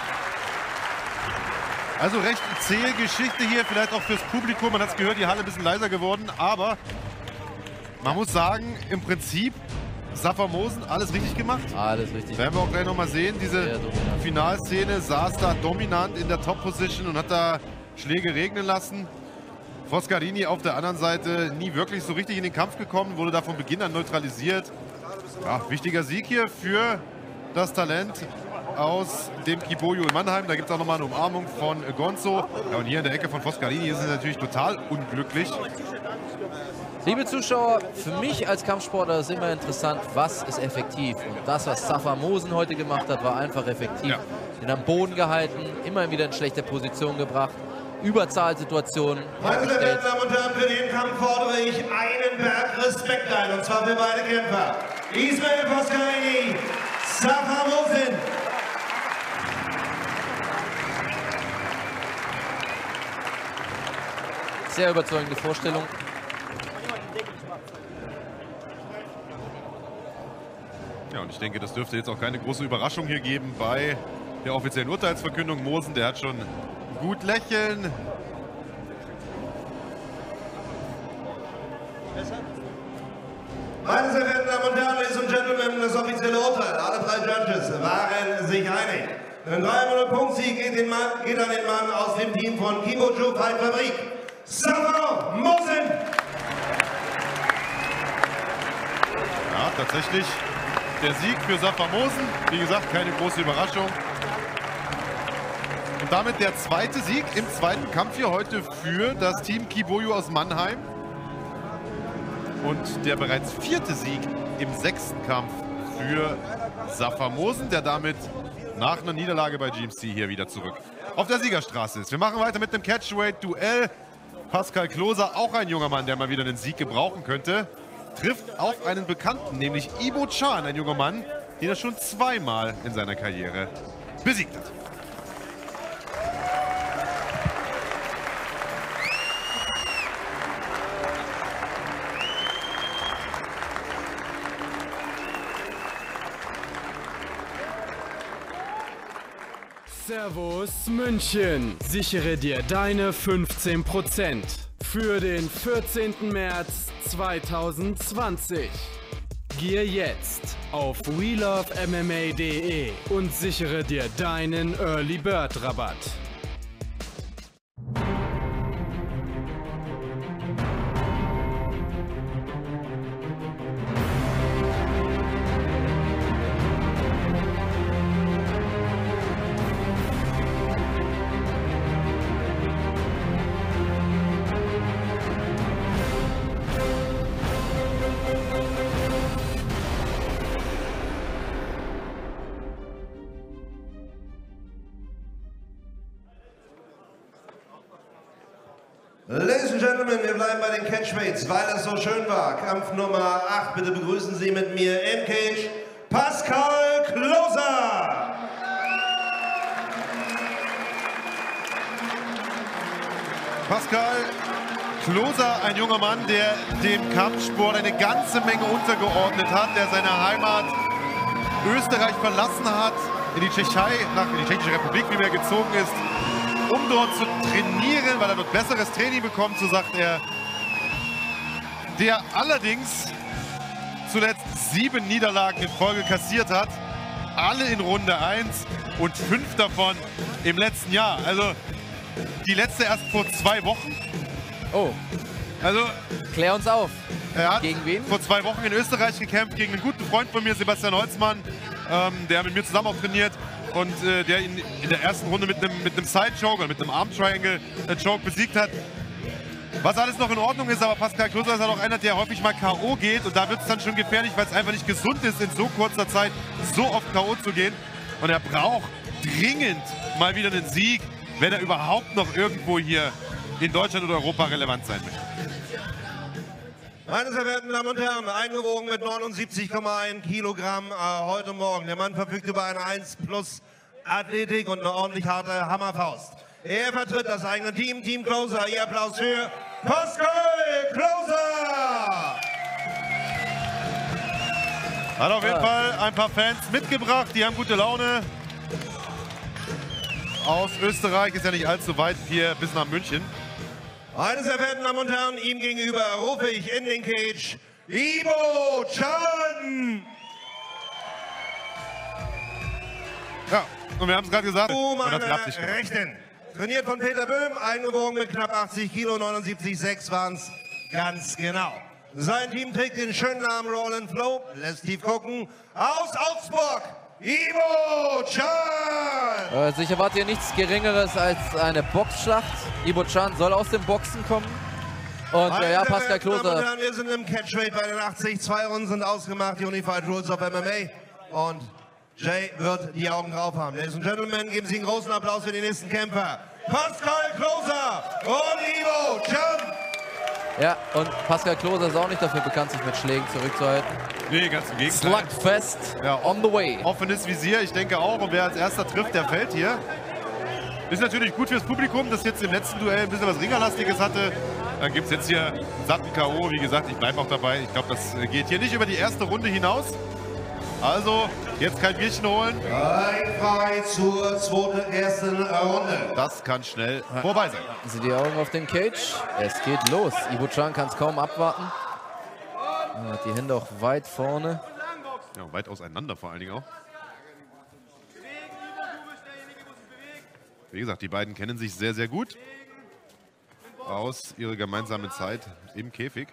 Also recht zähe Geschichte hier, vielleicht auch fürs Publikum. Man hat es gehört, die Halle ein bisschen leiser geworden, aber man muss sagen, im Prinzip Zafer Mosen, alles richtig gemacht.
Alles richtig.
Werden wir auch gleich nochmal sehen. Diese Finalszene saß da dominant in der Top-Position und hat da Schläge regnen lassen. Foscarini auf der anderen Seite nie wirklich so richtig in den Kampf gekommen, wurde da von Beginn an neutralisiert. Ja, wichtiger Sieg hier für das Talent aus dem Kiboyo in Mannheim. Da gibt es auch nochmal eine Umarmung von Gonzo. Ja, und hier in der Ecke von Foscarini ist es natürlich total unglücklich.
Liebe Zuschauer, für mich als Kampfsportler ist immer interessant, was ist effektiv. Und das, was Zafer Mosen heute gemacht hat, war einfach effektiv.
Ja.
Ihn am Boden gehalten, immer wieder in schlechte Position gebracht, Überzahlsituationen.
Meine sehr verehrten Damen und Herren, für den Kampf fordere ich einen Berg Respekt ein, und zwar für beide Kämpfer. Ismail Foscarini, Zafer Mosen.
Sehr überzeugende Vorstellung.
Ja, und ich denke, das dürfte jetzt auch keine große Überraschung hier geben bei der offiziellen Urteilsverkündung. Mosen, der hat schon gut lächeln.
Meine sehr verehrten Damen und Herren, Ladies and Gentlemen, das offizielle Urteil. Alle drei Judges waren sich einig. Ein drei null Punktsieg geht, den Mann, geht an den Mann aus dem Team von Kibojo Fight Fabrik, Zafer Mosen.
Ja, tatsächlich der Sieg für Zafer Mosen. Wie gesagt, keine große Überraschung. Und damit der zweite Sieg im zweiten Kampf hier heute für das Team Kiboyo aus Mannheim. Und der bereits vierte Sieg im sechsten Kampf für Zafer Mosen, der damit nach einer Niederlage bei G M C hier wieder zurück auf der Siegerstraße ist. Wir machen weiter mit dem Catchweight-Duell. Pascal Kloser, auch ein junger Mann, der mal wieder einen Sieg gebrauchen könnte, trifft auf einen Bekannten, nämlich Ibo Can, ein junger Mann, den er schon zweimal in seiner Karriere besiegt hat.
Servus München. Sichere dir deine fünfzehn Prozent für den vierzehnten März zweitausendzwanzig. Gehe jetzt auf we love M M A punkt de und sichere dir deinen Early Bird Rabatt.
Ladies and Gentlemen, wir bleiben bei den Catchweights, weil es so schön war. Kampf Nummer acht, bitte begrüßen Sie mit mir im Cage Pascal Closer.
Pascal Closer, ein junger Mann, der dem Kampfsport eine ganze Menge untergeordnet hat, der seine Heimat Österreich verlassen hat, in die Tschechei, nach in die Tschechische Republik vielmehr gezogen ist, um dort zu trainieren, weil er dort besseres Training bekommt, so sagt er. Der allerdings zuletzt sieben Niederlagen in Folge kassiert hat, alle in Runde eins und fünf davon im letzten Jahr. Also die letzte erst vor zwei Wochen.
Oh.
Also
klär uns auf.
Er hat
gegen wen?
Vor zwei Wochen in Österreich gekämpft gegen einen guten Freund von mir, Sebastian Holzmann, ähm, der mit mir zusammen auch trainiert und äh, der ihn in der ersten Runde mit einem mit einem Side-Choke oder mit einem Arm-Triangle-Choke besiegt hat. Was alles noch in Ordnung ist, aber Pascal Closer ist ja noch einer, der häufig mal K O geht und da wird es dann schon gefährlich, weil es einfach nicht gesund ist, in so kurzer Zeit so oft K O zu gehen. Und er braucht dringend mal wieder einen Sieg, wenn er überhaupt noch irgendwo hier in Deutschland oder Europa relevant sein möchte.
Meine sehr verehrten Damen und Herren, eingewogen mit neunundsiebzig Komma eins Kilogramm äh, heute Morgen. Der Mann verfügt über eine eins plus Athletik und eine ordentlich harte Hammerfaust. Er vertritt das eigene Team, Team Closer. Ihr Applaus für Pascal Closer!
Hat auf jeden Fall ein paar Fans mitgebracht, die haben gute Laune. Aus Österreich ist ja nicht allzu weit hier bis nach München.
Meine sehr verehrten Damen und Herren, ihm gegenüber rufe ich in den Cage Ivo Can!
Ja, und wir haben es gerade gesagt.
Oh, meine Rechten. Trainiert von Peter Böhm, eingewogen mit knapp achtzig Kilo, neunundsiebzig Komma sechs waren es ganz genau. Sein Team trägt den schönen Namen Roland Flow, lässt tief gucken, aus Augsburg, Ivo Can!
Also ich erwarte hier nichts Geringeres als eine Boxschlacht. Ivo Can soll aus dem Boxen kommen. Und äh, ja, Pascal Closer.
Wir sind im Catchweight bei den achtzig. Zwei Runden sind ausgemacht, die Unified Rules of M M A. Und Jay wird die Augen drauf haben. Ladies and Gentlemen, geben Sie einen großen Applaus für den nächsten Kämpfer. Pascal Closer und Ivo Can!
Ja, und Pascal Closer ist auch nicht dafür bekannt, sich mit Schlägen zurückzuhalten.
Nee, ganz im Gegenteil.
Slugfest ja, on the way.
Offenes Visier, ich denke auch. Und wer als erster trifft, der fällt hier. Ist natürlich gut fürs Publikum, das jetzt im letzten Duell ein bisschen was Ringerlastiges hatte. Dann gibt es jetzt hier einen satten K O. Wie gesagt, ich bleibe auch dabei. Ich glaube, das geht hier nicht über die erste Runde hinaus. Also, jetzt kein Bierchen holen.
Frei zur zweiten, ersten Runde.
Das kann schnell vorbei sein.
Sie die Augen auf den Cage. Es geht los. Ivo Can kann es kaum abwarten. Er hat die Hände auch weit vorne.
Ja, weit auseinander vor allen Dingen auch. Wie gesagt, die beiden kennen sich sehr, sehr gut. Aus ihrer gemeinsamen Zeit im Käfig.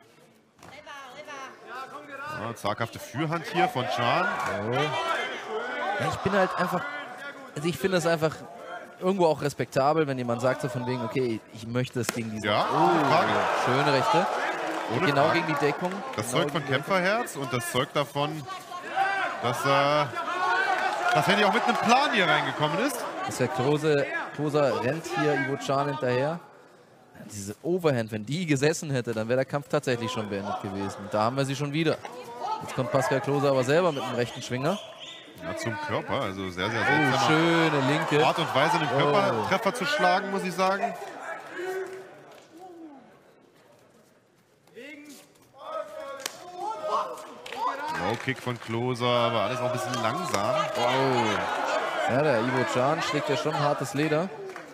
Ja, zaghafte Fürhand hier von Can.
Oh. Ja, ich bin halt einfach, also ich finde es einfach irgendwo auch respektabel, wenn jemand sagt so von wegen, okay, ich möchte es gegen diese.
Ja,
oh, schöne Rechte.
Ohne
genau
Frage.
gegen die Deckung.
Das
genau
zeugt von Kämpferherz und das zeugt davon, dass, äh, dass Henny auch mit einem Plan hier reingekommen ist.
Das ist der Klose, Closer rennt hier Ivo Can hinterher. Diese Overhand, wenn die gesessen hätte, dann wäre der Kampf tatsächlich schon beendet gewesen. Da haben wir sie schon wieder. Jetzt kommt Pascal Closer aber selber mit einem rechten Schwinger.
Ja, zum Körper, also sehr, sehr
oh,
seltsam.
schöne linke.
Art und Weise, den Körpertreffer oh. zu schlagen, muss ich sagen. Low-Kick von Closer, aber alles auch ein bisschen langsam.
Wow. Ja, der Ivo Can schlägt ja schon hartes Leder.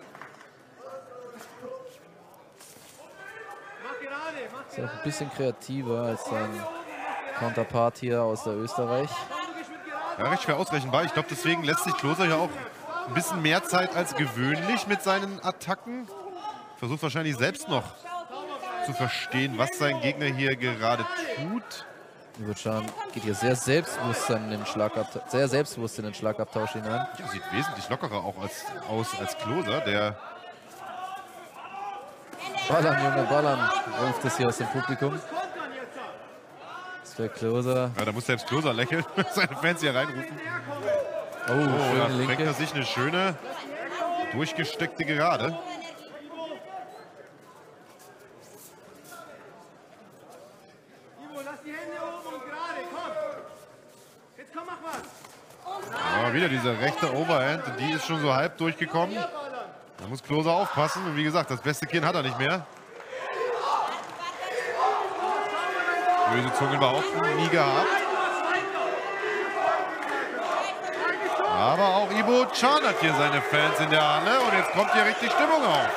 Ist auch ein bisschen kreativer als sein Counterpart hier aus der Österreich.
Ja, recht schwer ausrechenbar. Ich glaube, deswegen lässt sich Closer ja auch ein bisschen mehr Zeit als gewöhnlich mit seinen Attacken. Versucht wahrscheinlich selbst noch zu verstehen, was sein Gegner hier gerade tut.
Ivo Can geht hier sehr selbstbewusst in den Schlagabtausch, sehr selbstbewusst in den Schlagabtausch hinein.
Ja, sieht wesentlich lockerer auch als, aus als Closer, der...
Ballern, Junge, ballern, ruft es hier aus dem Publikum. Das ist der Closer.
Ja, da muss selbst Closer lächeln, seine Fans hier reinrufen.
Oh,
oh
schöne
da
linke.
fängt er sich eine schöne, durchgesteckte Gerade. wieder diese rechte Overhand, die ist schon so halb durchgekommen. Da muss Klose aufpassen. Und wie gesagt, das beste Kinn hat er nicht mehr. Böse Zungen behaupten, nie gehabt. Aber auch Ibo Can hat hier seine Fans in der Halle. Und jetzt kommt hier richtig Stimmung auf.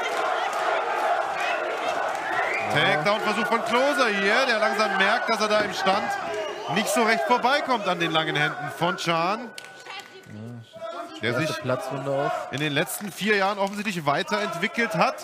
Takedown-Versuch von Klose hier, der langsam merkt, dass er da im Stand nicht so recht vorbeikommt an den langen Händen von Can. Der sich in den letzten vier Jahren offensichtlich weiterentwickelt hat.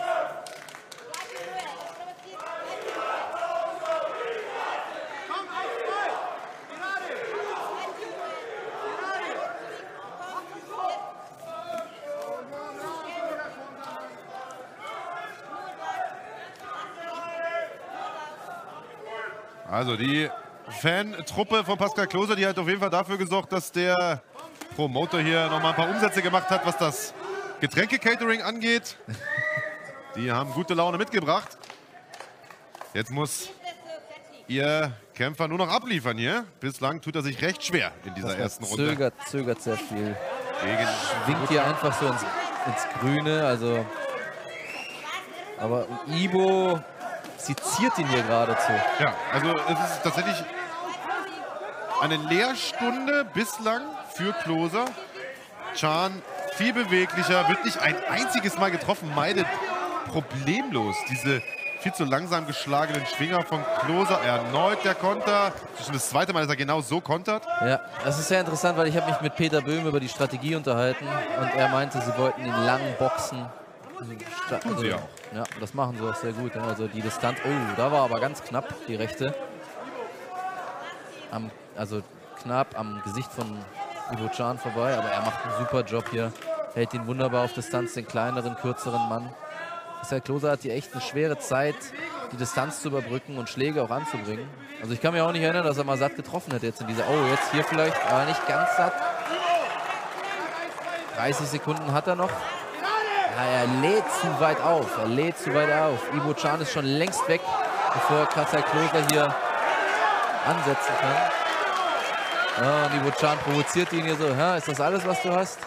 Also die Fan-Truppe von Pascal Klose, die hat auf jeden Fall dafür gesorgt, dass der Promoter hier nochmal ein paar Umsätze gemacht hat, was das Getränke-Catering angeht. Die haben gute Laune mitgebracht. Jetzt muss ihr Kämpfer nur noch abliefern hier. Bislang tut er sich recht schwer in dieser ersten Runde.
Zögert, zögert sehr viel.
Gegen
Schwingt hier einfach so ins, ins Grüne. Also, aber Ibo seziert ihn hier geradezu.
Ja, also es ist tatsächlich eine Lehrstunde bislang für Klose. Can viel beweglicher, wird nicht ein einziges Mal getroffen, meidet problemlos diese viel zu langsam geschlagenen Schwinger von Klose. Erneut der Konter. Das ist schon das zweite Mal, dass er genau so kontert.
Ja, das ist sehr interessant, weil ich habe mich mit Peter Böhm über die Strategie unterhalten und er meinte, sie wollten ihn lang boxen. Also,
Tun sie auch.
Ja, das machen sie auch sehr gut. Also die Distanz, oh, da war aber ganz knapp die rechte. Am, also knapp am Gesicht von Ibo Can vorbei, aber er macht einen super Job hier. Hält ihn wunderbar auf Distanz, den kleineren, kürzeren Mann. Pascal Klose hat hier echt eine schwere Zeit, die Distanz zu überbrücken und Schläge auch anzubringen. Also ich kann mich auch nicht erinnern, dass er mal satt getroffen hätte jetzt in dieser... Oh, jetzt hier vielleicht, aber nicht ganz satt. dreißig Sekunden hat er noch. Ja, er lädt zu weit auf, er lädt zu weit auf. Ibo Can ist schon längst weg, bevor Pascal Klose hier ansetzen kann. Ja, und Ibo Can provoziert ihn hier so. Ja, ist das alles, was du hast?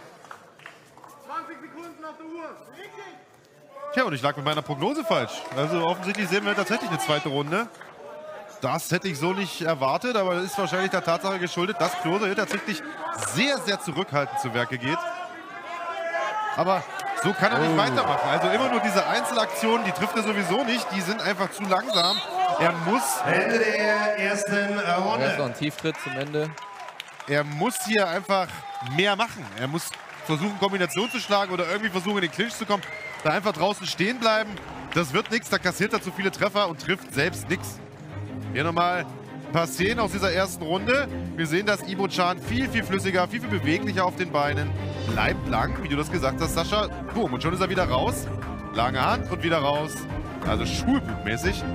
Tja, und ich lag mit meiner Prognose falsch. Also offensichtlich sehen wir tatsächlich eine zweite Runde. Das hätte ich so nicht erwartet, aber das ist wahrscheinlich der Tatsache geschuldet, dass Klose hier tatsächlich sehr, sehr zurückhaltend zu Werke geht. Aber so kann er nicht
Oh.
weitermachen. Also immer nur diese Einzelaktionen, die trifft er sowieso nicht. Die sind einfach zu langsam. Er muss...
Ende der ersten Runde.
Erst noch ein Tieftritt zum Ende.
Er muss hier einfach mehr machen. Er muss versuchen, Kombination zu schlagen oder irgendwie versuchen, in den Clinch zu kommen. Da einfach draußen stehen bleiben. Das wird nichts. Da kassiert er zu viele Treffer und trifft selbst nichts. Hier nochmal ein paar Szenen aus dieser ersten Runde. Wir sehen, dass Ibo Can viel, viel flüssiger, viel, viel beweglicher auf den Beinen. Bleibt lang, wie du das gesagt hast, Sascha. Boom, und schon ist er wieder raus. Lange Hand und wieder raus. Also schulbuchmäßig.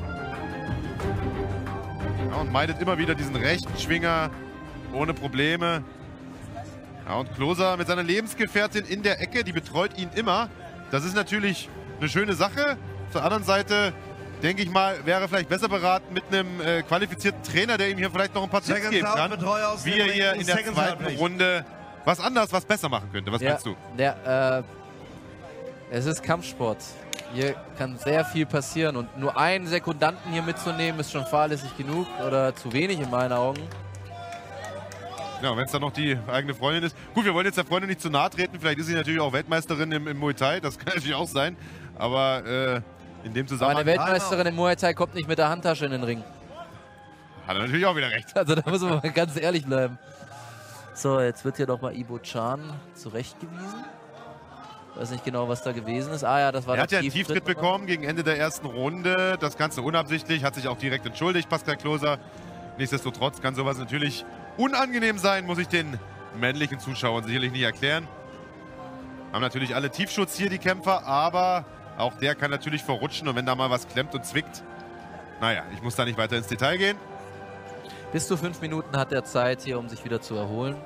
Ja, und meidet immer wieder diesen rechten Schwinger ohne Probleme. Ja, und Klose mit seiner Lebensgefährtin in der Ecke, die betreut ihn immer. Das ist natürlich eine schöne Sache. Auf der anderen Seite, denke ich mal, wäre vielleicht besser beraten mit einem äh, qualifizierten Trainer, der ihm hier vielleicht noch ein paar Tipps
Second
geben
Out,
kann,
Betreuer aus
wie
dem
er hier
Ring.
in der
Second
zweiten
Out, please.
Runde was anders, was besser machen könnte. Was
Ja,
meinst du?
Der, äh, es ist Kampfsport. Hier kann sehr viel passieren und nur einen Sekundanten hier mitzunehmen, ist schon fahrlässig genug oder zu wenig in meinen Augen.
Ja, wenn es dann noch die eigene Freundin ist. Gut, wir wollen jetzt der Freundin nicht zu nahe treten. Vielleicht ist sie natürlich auch Weltmeisterin im, im Muay Thai. Das kann natürlich auch sein. Aber äh, in dem
Aber
Zusammenhang...
eine Weltmeisterin im Muay Thai kommt nicht mit der Handtasche in den Ring.
Hat er natürlich auch wieder recht.
Also da muss man mal ganz ehrlich bleiben. So, jetzt wird hier nochmal Ibo Can zurechtgewiesen. Weiß nicht genau, was da gewesen ist. Ah ja, das war
Er
der
hat ja einen
Tieftritt
Tieftritt bekommen gegen Ende der ersten Runde. Das Ganze unabsichtlich, hat sich auch direkt entschuldigt, Pascal Klose. Nichtsdestotrotz kann sowas natürlich unangenehm sein, muss ich den männlichen Zuschauern sicherlich nicht erklären. Haben natürlich alle Tiefschutz hier, die Kämpfer, aber auch der kann natürlich verrutschen und wenn da mal was klemmt und zwickt. Naja, ich muss da nicht weiter ins Detail gehen.
Bis zu fünf Minuten hat er Zeit hier, um sich wieder zu erholen.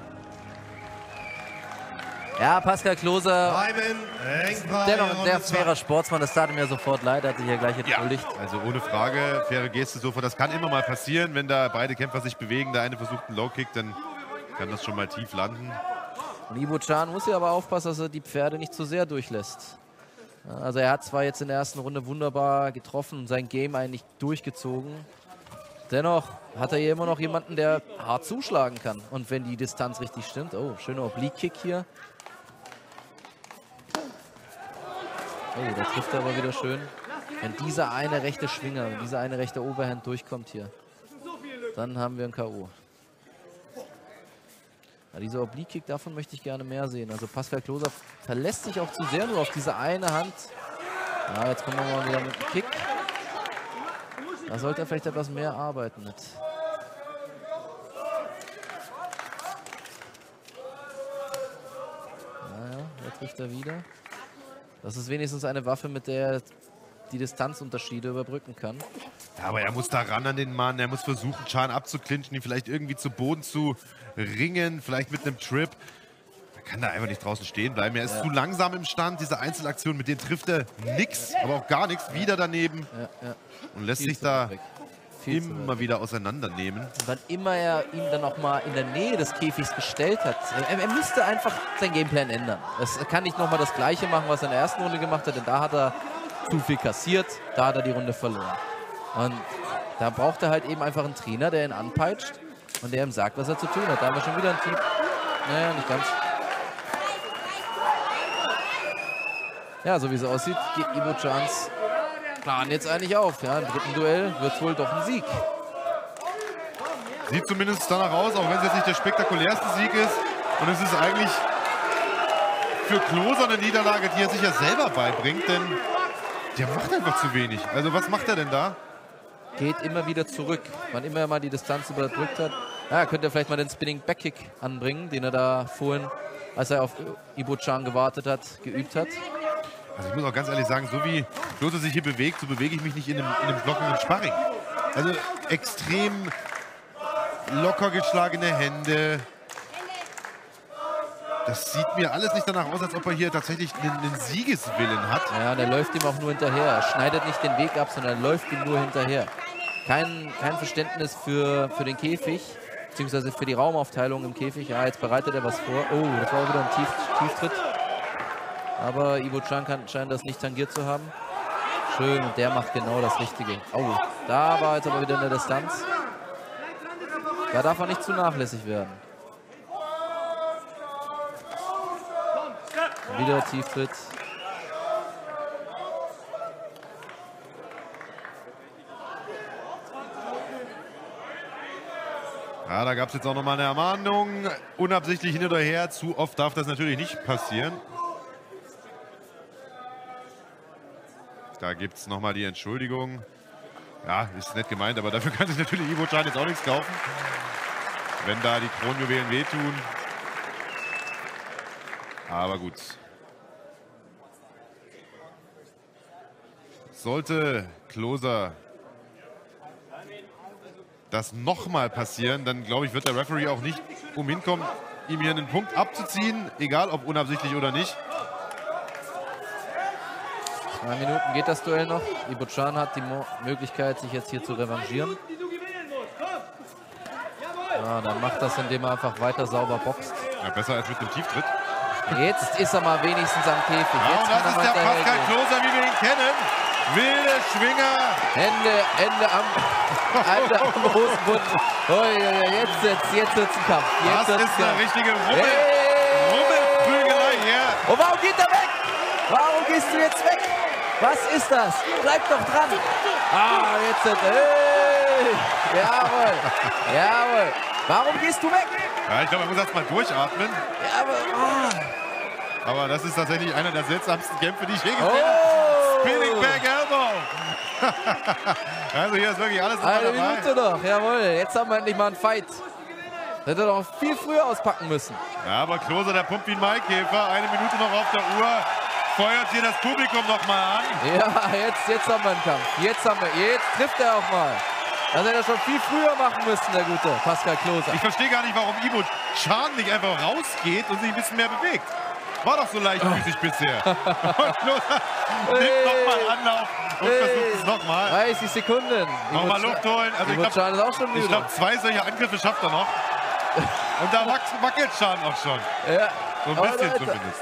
Ja, Pascal Klose, dennoch ein sehr fairer Sportsmann, das tat mir sofort leid, hat sich hier gleich entschuldigt.
Ja, also ohne Frage, faire Geste sofort. Das kann immer mal passieren, wenn da beide Kämpfer sich bewegen, der eine versucht einen Low-Kick, dann kann das schon mal tief landen.
Und Ibo Can muss ja aber aufpassen, dass er die Pferde nicht zu sehr durchlässt. Also er hat zwar jetzt in der ersten Runde wunderbar getroffen und sein Game eigentlich durchgezogen. Dennoch hat er hier immer noch jemanden, der hart zuschlagen kann. Und wenn die Distanz richtig stimmt. Oh, schöner Oblique-Kick hier. Oh, da trifft er aber wieder schön. Wenn dieser eine rechte Schwinger, wenn dieser eine rechte Overhand durchkommt hier, dann haben wir ein K O. Ja, dieser Oblique-Kick, davon möchte ich gerne mehr sehen. Also Pascal Klose verlässt sich auch zu sehr nur auf diese eine Hand. Ja, jetzt kommen wir mal wieder mit dem Kick. Da sollte er vielleicht etwas mehr arbeiten mit. Naja, da trifft er wieder. Das ist wenigstens eine Waffe, mit der er die Distanzunterschiede überbrücken kann.
Ja, aber er muss da ran an den Mann. Er muss versuchen, Can abzuklinchen, ihn vielleicht irgendwie zu Boden zu ringen, vielleicht mit einem Trip. Er kann da einfach nicht draußen stehen bleiben. Er ist ja. zu langsam im Stand. Diese Einzelaktion, mit denen trifft er nichts, aber auch gar nichts. Wieder daneben. Ja, ja. Und lässt Viel sich da immer wieder auseinandernehmen.
Und wann immer er ihn dann auch mal in der Nähe des Käfigs gestellt hat, er, er müsste einfach seinen Gameplan ändern. Es kann nicht nochmal das Gleiche machen, was er in der ersten Runde gemacht hat, denn da hat er zu viel kassiert, da hat er die Runde verloren. Und da braucht er halt eben einfach einen Trainer, der ihn anpeitscht und der ihm sagt, was er zu tun hat. Da haben wir schon wieder ein Team. Naja, nicht ganz. Ja, so wie es aussieht, geht Ibo Cans Plan jetzt eigentlich auf. Ja, im dritten Duell wird es wohl doch ein Sieg.
Sieht zumindest danach aus, auch wenn es jetzt nicht der spektakulärste Sieg ist. Und es ist eigentlich für Klose eine Niederlage, die er sich ja selber beibringt, denn der macht einfach zu wenig. Also was macht er denn da?
Geht immer wieder zurück. Wann immer er mal die Distanz überbrückt hat. Ja, könnte er vielleicht mal den Spinning Backkick anbringen, den er da vorhin, als er auf Ibo Can gewartet hat, geübt hat.
Also ich muss auch ganz ehrlich sagen, so wie Klose sich hier bewegt, so bewege ich mich nicht in einem, in einem blockenden Sparring. Also extrem locker geschlagene Hände. Das sieht mir alles nicht danach aus, als ob er hier tatsächlich einen, einen Siegeswillen hat.
Ja, der läuft ihm auch nur hinterher. Er schneidet nicht den Weg ab, sondern er läuft ihm nur hinterher. Kein, kein Verständnis für, für den Käfig, beziehungsweise für die Raumaufteilung im Käfig. Ja, jetzt bereitet er was vor. Oh, das war auch wieder ein Tief, Tieftritt. Aber Ibo Can kann, scheint das nicht tangiert zu haben. Schön, und der macht genau das Richtige. Oh, da war jetzt aber wieder in der Distanz. Da darf er nicht zu nachlässig werden. Wieder Tieftritt.
Ja, da gab es jetzt auch nochmal eine Ermahnung. Unabsichtlich hin oder her. Zu oft darf das natürlich nicht passieren. Da gibt es nochmal die Entschuldigung. Ja, ist nett gemeint, aber dafür kann sich natürlich Ibo Can jetzt auch nichts kaufen. Wenn da die Kronjuwelen wehtun. Aber gut. Sollte Klose das nochmal passieren, dann glaube ich, wird der Referee auch nicht umhin kommen, ihm hier einen Punkt abzuziehen, egal ob unabsichtlich oder nicht.
Zwei Minuten geht das Duell noch. Ibo Can hat die Mo Möglichkeit, sich jetzt hier zu revanchieren. Ja, dann macht das, indem er einfach weiter sauber boxt.
Ja, besser als mit dem Tieftritt.
Jetzt ist er mal wenigstens am Käfig.
Ja,
jetzt
und das ist der Pascal Klose, wie wir ihn kennen. Wilde Schwinger.
Hände, Hände am, Hände am Hosenbund. Oh, jetzt jetzt, jetzt wird es ein Kampf. Jetzt
das ist eine
Kampf.
richtige Rummel, hey. Rummelprügelei hier.
Und warum geht er weg? Warum gehst du jetzt weg? Was ist das? Bleib doch dran. Ah, jetzt. Hey. Jawohl. Jawohl. Warum gehst du weg?
Ja, ich glaube, man muss erst mal durchatmen.
Ja, aber, oh.
aber das ist tatsächlich einer der seltsamsten Kämpfe, die ich je gesehen habe. Oh. Spinning Back Elbow. Also hier ist wirklich alles
Eine
dabei.
Minute noch, jawohl. Jetzt haben wir endlich mal einen Fight. Das hätte er doch viel früher auspacken müssen.
Ja, aber Klose, der pumpt wie ein Maikäfer. Eine Minute noch auf der Uhr. Feuert hier das Publikum noch mal an.
Ja, jetzt, jetzt haben wir einen Kampf. Jetzt, haben wir, jetzt trifft er auch mal. Das hätte er schon viel früher machen müssen, der gute Pascal Klose.
Ich verstehe gar nicht, warum Ibo Can nicht einfach rausgeht und sich ein bisschen mehr bewegt. War doch so leichtfüßig bisher. Und Klose nimmt nochmal Anlauf und hey. versucht es nochmal.
dreißig Sekunden.
Nochmal Luft holen. Also
Ibo
ich glaube,
glaub, zwei solche Angriffe schafft er noch.
Und da wackelt Schan auch schon.
Ja.
So ein bisschen zumindest.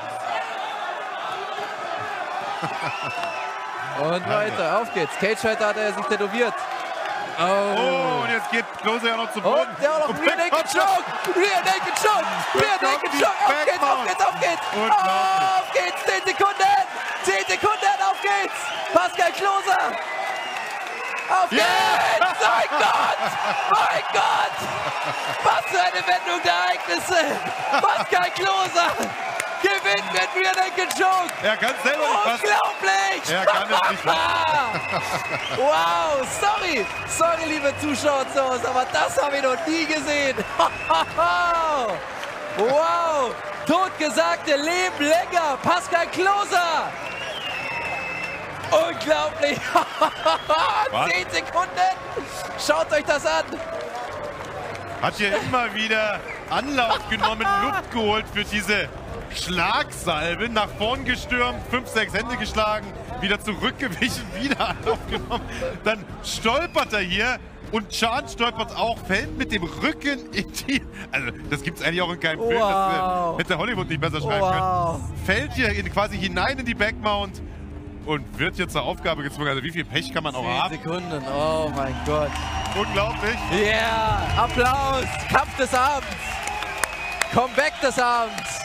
Und weiter, auf geht's. Cage-Fighter hat er sich tätowiert. Oh.
Oh, und jetzt geht Klose ja noch zu Boden.
Und der auch noch Rear Naked Choke. Rear Naked Choke. Rear Naked Choke. Auf geht's, auf geht's, auf geht's. Auf geht's, zehn Sekunden. zehn Sekunden, auf geht's. Pascal Klose. Auf geht's. Yeah. Mein Gott. Mein Gott. Was für eine Wendung der Ereignisse. Pascal Klose gewinnt mit Rear Naked Choke.
Er kann es selber nicht fassen.
Unglaublich.
Er kann es nicht fassen.
Wow, sorry. Sorry, liebe Zuschauer zu Hause, aber das habe ich noch nie gesehen. Wow. Totgesagte leben länger. Pascal Klose. Unglaublich. zehn Sekunden. Schaut euch das an.
Hat hier immer wieder Anlauf genommen, Luft geholt für diese Schlagsalve, nach vorn gestürmt, fünf, sechs Hände geschlagen, wieder zurückgewichen, wieder Anlauf genommen. Dann stolpert er hier und Schan stolpert auch, fällt mit dem Rücken in die... Also das gibt es eigentlich auch in keinem Film,
Wow.
das hätte Hollywood nicht besser schreiben
Wow.
können. Fällt hier in, quasi hinein in die Backmount und wird jetzt zur Aufgabe gezwungen. Also wie viel Pech kann man auch haben?
zehn Sekunden, oh mein Gott.
Unglaublich.
Ja, yeah. Applaus, Kampf des Abends. Comeback des Abends.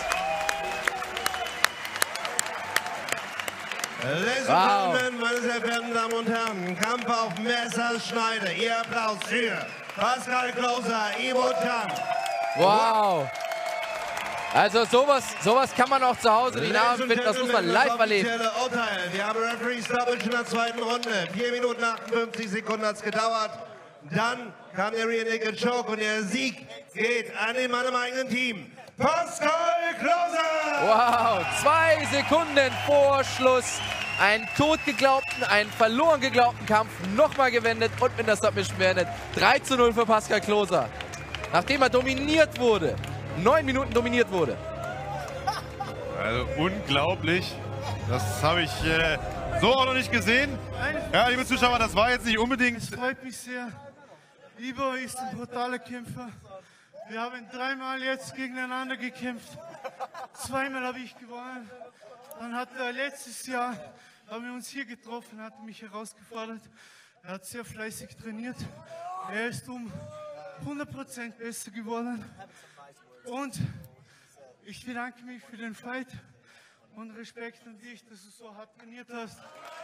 Ladies
Wow.
and Gentlemen, meine sehr verehrten Damen und Herren, Kampf auf Messerschneide. Ihr Applaus für Pascal Klose, Ivo Can.
Wow. Also sowas, sowas kann man auch zu Hause nicht nachempfinden, das muss man live erleben.
Das offizielle Urteil. Wir haben Referee Stoppage in der zweiten Runde. vier Minuten achtundfünfzig Sekunden hat es gedauert. Dann kam der Rear Naked Choke und der Sieg geht an den Mann im eigenen Team. Pascal Klose!
Wow, zwei Sekunden vor Schluss. Einen tot geglaubten, einen verloren geglaubten Kampf nochmal gewendet und mit der Submission beendet. drei zu null für Pascal Klose. Nachdem er dominiert wurde, neun Minuten dominiert wurde.
Also unglaublich. Das habe ich äh, so auch noch nicht gesehen. Ja, liebe Zuschauer, das war jetzt nicht unbedingt...
Es freut mich sehr. Ivo ist ein brutaler Kämpfer. Wir haben dreimal jetzt gegeneinander gekämpft. Zweimal habe ich gewonnen. Dann hat er letztes Jahr, haben wir uns hier getroffen, hat mich herausgefordert. Er hat sehr fleißig trainiert. Er ist um hundert Prozent besser geworden. Und ich bedanke mich für den Fight und Respekt an dich, dass du so hart trainiert hast.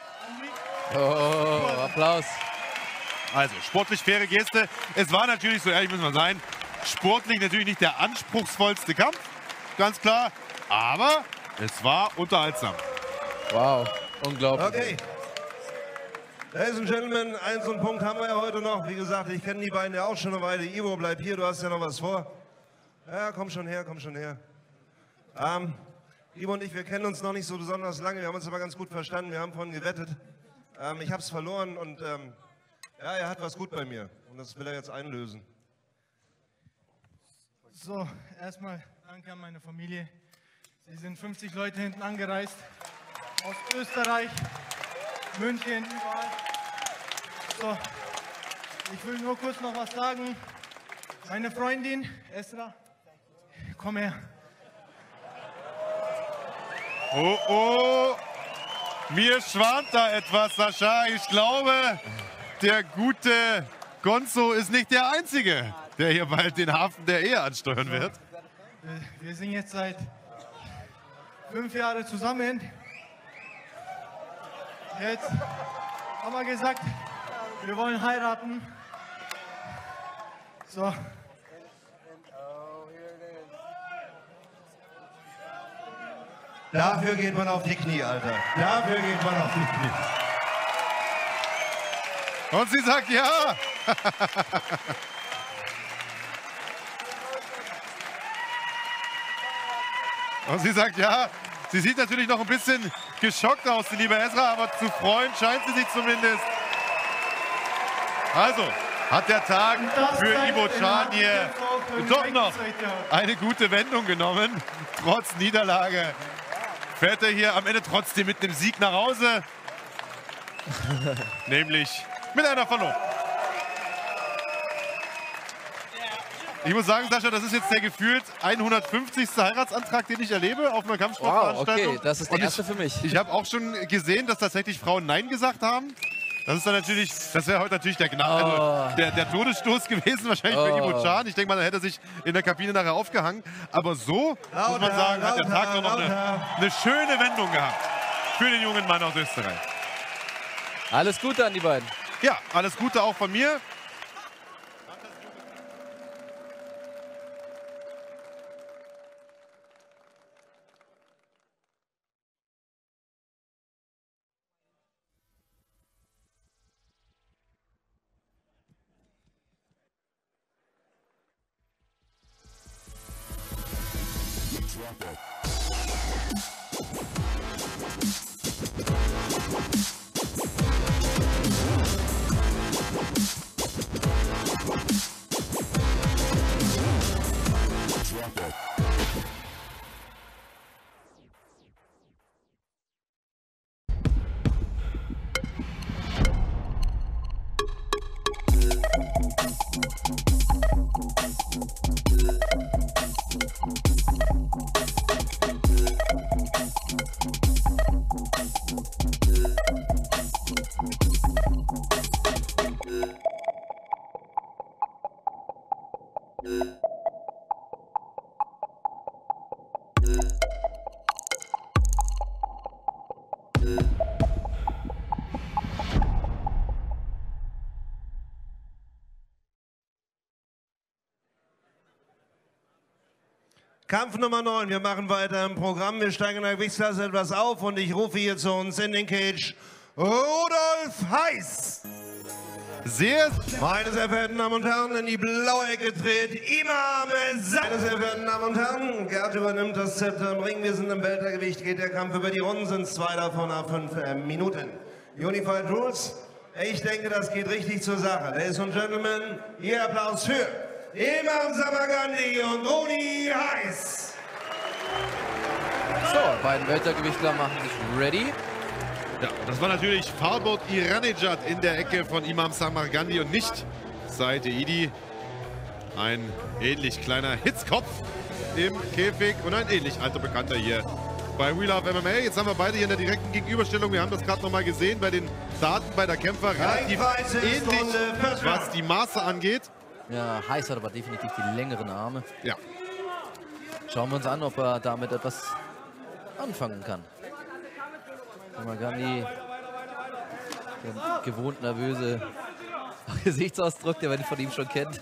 Oh, Applaus.
Also, sportlich faire Geste. Es war natürlich, so ehrlich muss man sein, sportlich natürlich nicht der anspruchsvollste Kampf, ganz klar. Aber es war unterhaltsam.
Wow, unglaublich.
Okay. Ladies and Gentlemen, einen so einen Punkt haben wir ja heute noch. Wie gesagt, ich kenne die beiden ja auch schon eine Weile. Ivo, bleib hier, du hast ja noch was vor. Ja, komm schon her, komm schon her. Ähm, Ivo und ich, wir kennen uns noch nicht so besonders lange. Wir haben uns aber ganz gut verstanden. Wir haben vorhin gewettet. Ähm, ich habe es verloren und ähm, ja, er hat was gut bei mir. Und das will er jetzt einlösen.
So, erstmal danke an meine Familie. Sie sind fünfzig Leute hinten angereist. Aus Österreich, München, überall. So, ich will nur kurz noch was sagen. Meine Freundin, Esra, komm her.
Oh, oh, mir schwant da etwas, Sascha. Ich glaube, der gute Gonzo ist nicht der Einzige, der hier bald den Hafen der Ehe ansteuern wird.
Wir sind jetzt seit fünf Jahren zusammen. Jetzt haben wir gesagt, wir wollen heiraten. So.
Dafür geht man auf die Knie, Alter. Dafür geht man auf die Knie.
Und sie sagt ja. Und sie sagt ja. Sie sieht natürlich noch ein bisschen geschockt aus, die liebe Esra, aber zu freuen scheint sie sich zumindest. Also, hat der Tag für Ivo Can hier doch noch eine gute Wendung genommen. Trotz Niederlage fährt er hier am Ende trotzdem mit einem Sieg nach Hause. Nämlich mit einer Verlorung. Ich muss sagen, Sascha, das ist jetzt der gefühlt hundertfünfzigste Heiratsantrag, den ich erlebe auf einer Kampfsportveranstaltung.
Wow, okay, das ist der erste
ich,
für mich.
Ich habe auch schon gesehen, dass tatsächlich Frauen Nein gesagt haben. Das ist dann natürlich, das wäre heute natürlich der, Gna
Oh.
also der, der Todesstoß gewesen, wahrscheinlich für
Oh.
Ivo Can. Ich denke mal, dann hätte er sich in der Kabine nachher aufgehangen. Aber so, muss man sagen, hat der Tag noch eine, eine schöne Wendung gehabt für den jungen Mann aus Österreich.
Alles Gute an die beiden.
Ja, alles Gute auch von mir.
Kampf Nummer neun, wir machen weiter im Programm, wir steigen in der Gewichtsklasse etwas auf und ich rufe hier zu uns in den Cage Rudolf Heiß.
Sehr,
meine sehr verehrten Damen und Herren, in die blaue Ecke tritt Imam Sammargandi. Meine sehr verehrten Damen und Herren, Gerd übernimmt das Zepter im Ring, wir sind im Weltergewicht, geht der Kampf über die Runden, sind zwei davon nach fünf äh, Minuten. Unified Rules, ich denke, das geht richtig zur Sache. Ladies and Gentlemen, Ihr Applaus für Imam Sammargandi und Rudi Heiß.
So, beiden Weltergewichtler machen sich ready.
Ja, das war natürlich Farbod Iranejad in der Ecke von Imam Sammargandi und nicht Said Eidi. Ein ähnlich kleiner Hitzkopf im Käfig und ein ähnlich alter Bekannter hier bei We Love M M A. Jetzt haben wir beide hier in der direkten Gegenüberstellung. Wir haben das gerade noch mal gesehen bei den Daten bei der Kämpfer. Relativ ähnlich, was die Maße angeht.
Ja, Heiß hat aber definitiv die längeren Arme.
Ja.
Schauen wir uns an, ob er damit etwas anfangen kann. Sammargandi, der gewohnt nervöse Gesichtsausdruck, den man von ihm schon kennt.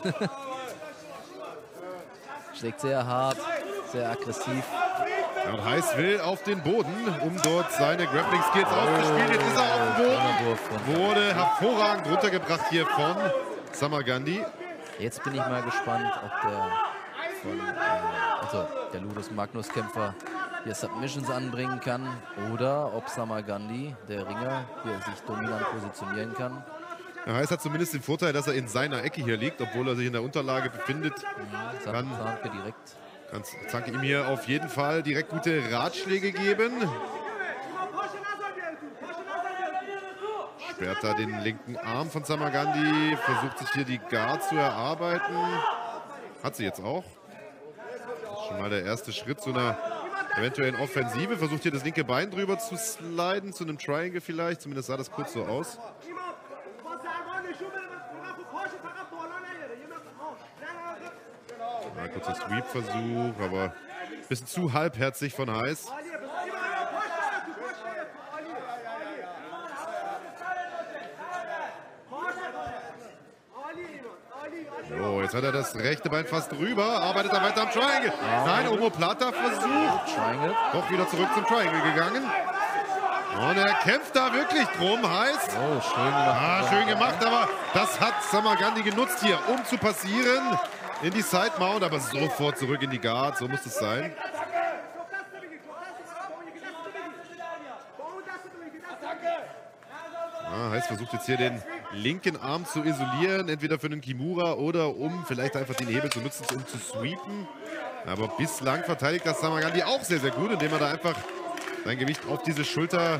Schlägt sehr hart, sehr aggressiv.
Ja, und Heiß will auf den Boden, um dort seine Grappling-Skills oh, auszuspielen. Jetzt ist er auf dem Boden. Wurde hervorragend runtergebracht hier von Sammargandi.
Jetzt bin ich mal gespannt, ob der, von, äh, also der Ludus Magnus-Kämpfer hier Submissions anbringen kann oder ob Sammargandi, der Ringer, hier sich dominant positionieren kann.
Ja, Heiß hat zumindest den Vorteil, dass er in seiner Ecke hier liegt, obwohl er sich in der Unterlage befindet.
Mhm, kann Zanke direkt.
Kann Zanke ihm hier auf jeden Fall direkt gute Ratschläge geben. Sperrt da den linken Arm von Sammargandi, versucht sich hier die Guard zu erarbeiten. Hat sie jetzt auch. Das ist schon mal der erste Schritt zu einer eventuellen Offensive. Versucht hier das linke Bein drüber zu sliden, zu einem Triangle vielleicht. Zumindest sah das kurz so aus. Mal kurzer Sweep-Versuch, aber ein bisschen zu halbherzig von Heiß. So, jetzt hat er das rechte Bein fast drüber, arbeitet er weiter am Triangle. Ja. Nein, Omoplata-Versuch.
Triangle.
Doch wieder zurück zum Triangle gegangen. Und er kämpft da wirklich drum, Heiß.
Oh, schön gemacht.
Ah, schön gemacht, aber das hat Sammargandi genutzt hier, um zu passieren in die Side Mount, aber sofort zurück in die Guard, so muss es sein. Ah, Heiß versucht jetzt hier den linken Arm zu isolieren, entweder für einen Kimura oder um vielleicht einfach den Hebel zu nutzen, um zu sweepen. Aber bislang verteidigt das Sammargandi auch sehr, sehr gut, indem er da einfach sein Gewicht auf diese Schulter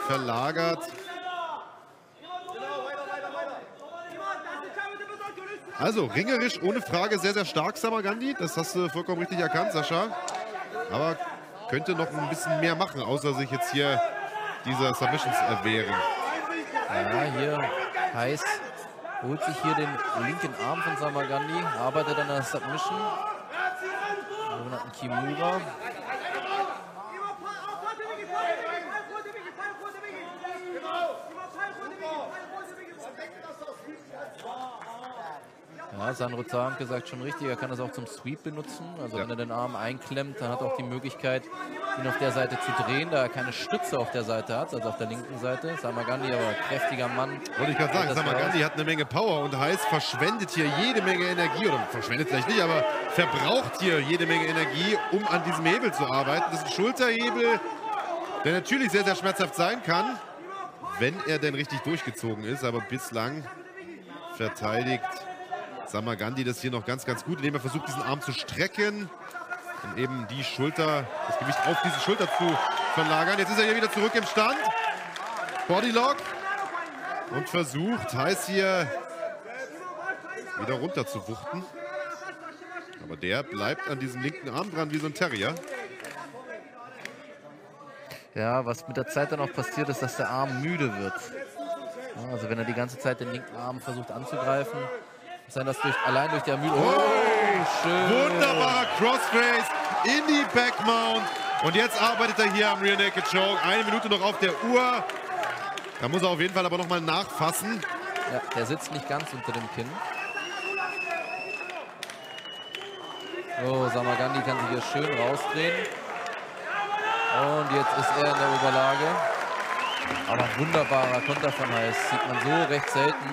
verlagert. Also, ringerisch ohne Frage sehr, sehr stark, Samaghandi. Das hast du vollkommen richtig erkannt, Sascha. Aber könnte noch ein bisschen mehr machen, außer sich jetzt hier dieser Submissions erwehren.
Ja, hier Heiß holt sich hier den linken Arm von Samaghandi, arbeitet an der Submission. Sogenannten Kimura. Ja, Sandro Zahn gesagt schon richtig, er kann das auch zum Sweep benutzen. Also ja. wenn er den Arm einklemmt, dann hat er auch die Möglichkeit, ihn auf der Seite zu drehen, da er keine Stütze auf der Seite hat, also auf der linken Seite. Samaghandi aber kräftiger Mann.
Wollte ich gerade sagen, Samaghandi hat eine Menge Power und Heiß verschwendet hier jede Menge Energie, oder verschwendet vielleicht nicht, aber verbraucht hier jede Menge Energie, um an diesem Hebel zu arbeiten. Das ist ein Schulterhebel, der natürlich sehr, sehr schmerzhaft sein kann, wenn er denn richtig durchgezogen ist, aber bislang verteidigt Samaghandi das hier noch ganz, ganz gut, indem er versucht, diesen Arm zu strecken und eben die Schulter, das Gewicht auf diese Schulter zu verlagern. Jetzt ist er hier wieder zurück im Stand. Bodylock. Und versucht, Heiß hier wieder runter zu wuchten. Aber der bleibt an diesem linken Arm dran wie so ein Terrier.
Ja, was mit der Zeit dann auch passiert, ist, dass der Arm müde wird. Ja, also wenn er die ganze Zeit den linken Arm versucht anzugreifen, sein das durch, allein durch die Ermüdung. Oh, schön.
Wunderbarer Crossface in die Backmount. Und jetzt arbeitet er hier am Rear Naked Choke. Eine Minute noch auf der Uhr. Da muss er auf jeden Fall aber noch mal nachfassen.
Ja, der sitzt nicht ganz unter dem Kinn. So, Samaghandi kann sich hier schön rausdrehen. Und jetzt ist er in der Oberlage. Aber wunderbarer Konter von Heiß. Sieht man so recht selten.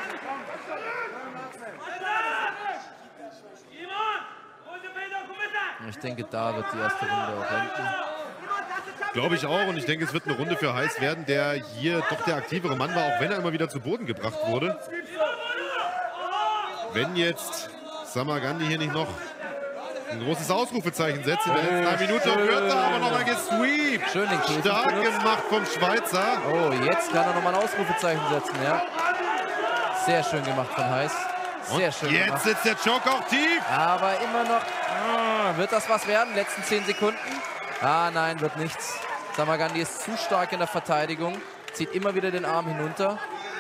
Ich denke, da wird die erste Runde auch enden.
Glaube ich auch. Und ich denke, es wird eine Runde für Heiß werden, der hier doch der aktivere Mann war, auch wenn er immer wieder zu Boden gebracht wurde. Wenn jetzt Samaghandi hier nicht noch ein großes Ausrufezeichen setzt in der letzten oh, Minute, wird er aber nochmal gesweept.
Schön den Käfig
Stark
benutzt.
gemacht vom Schweizer.
Oh, jetzt kann er nochmal ein Ausrufezeichen setzen, ja. Sehr schön gemacht von Heiß. Sehr schön
jetzt
gemacht.
sitzt der Choke auch tief.
Aber immer noch. Ah, wird das was werden? Letzten zehn Sekunden? Ah, nein, wird nichts. Samaghandi ist zu stark in der Verteidigung. Zieht immer wieder den Arm hinunter.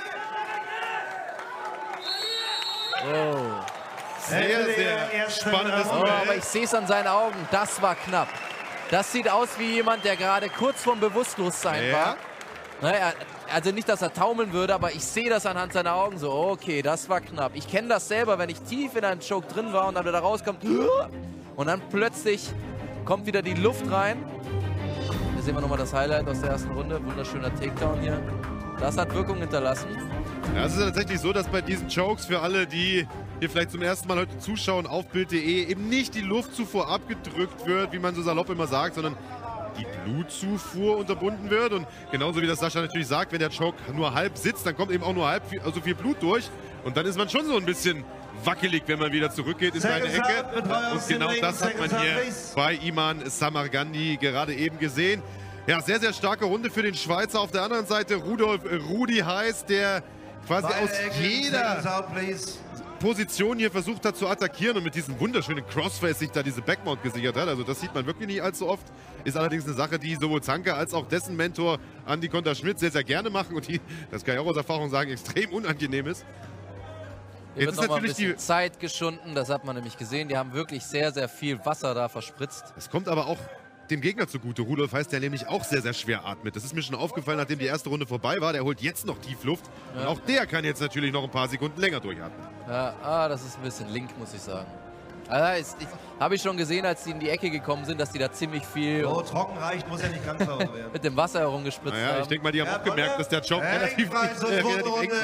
Oh.
Sehr, sehr spannendes
Oh, aber ich sehe es an seinen Augen. Das war knapp. Das sieht aus wie jemand, der gerade kurz vorm Bewusstlossein
ja.
war. Naja, also nicht, dass er taumeln würde, aber ich sehe das anhand seiner Augen so. Okay, das war knapp. Ich kenne das selber, wenn ich tief in einem Choke drin war und dann wieder rauskommt. Und dann plötzlich kommt wieder die Luft rein. Hier sehen wir nochmal das Highlight aus der ersten Runde. Wunderschöner Takedown hier. Das hat Wirkung hinterlassen.
Ja, es ist tatsächlich so, dass bei diesen Chokes für alle, die hier vielleicht zum ersten Mal heute zuschauen auf Bild punkt de, eben nicht die Luftzufuhr abgedrückt wird, wie man so salopp immer sagt, sondern die Blutzufuhr unterbunden wird. Und genauso wie das Sascha natürlich sagt, wenn der Choke nur halb sitzt, dann kommt eben auch nur halb so viel Blut durch. Und dann ist man schon so ein bisschen wackelig, wenn man wieder zurückgeht in seine Ecke. Und genau das hat man hier bei Iman Samaghandi gerade eben gesehen. Ja, sehr, sehr starke Runde für den Schweizer. Auf der anderen Seite Rudolf Rudi Heiß, der quasi aus jeder Position hier versucht hat zu attackieren und mit diesem wunderschönen Crossface sich da diese Backmount gesichert hat. Also das sieht man wirklich nicht allzu oft. Ist allerdings eine Sache, die sowohl Zanka als auch dessen Mentor Andi Konter-Schmidt sehr, sehr gerne machen und die, das kann ich auch aus Erfahrung sagen, extrem unangenehm ist.
Hier wird noch mal ein bisschen Zeit geschunden, das hat man nämlich gesehen. Die haben wirklich sehr, sehr viel Wasser da verspritzt.
Es kommt aber auch dem Gegner zugute. Rudolf Heiß, der nämlich auch sehr, sehr schwer atmet. Das ist mir schon aufgefallen, nachdem die erste Runde vorbei war. Der holt jetzt noch tief Luft. Ja. Und auch der kann jetzt natürlich noch ein paar Sekunden länger durchatmen.
Ja, ah, das ist ein bisschen link, muss ich sagen. Also, ich, habe ich schon gesehen, als die in die Ecke gekommen sind, dass die da ziemlich viel...
Oh, trocken reicht, muss ja nicht ganz sauber werden.
mit dem Wasser herumgespritzt
naja,
haben.
Ich denke mal, die haben ja, auch gemerkt, dass der Choke äh, relativ, äh, relativ eng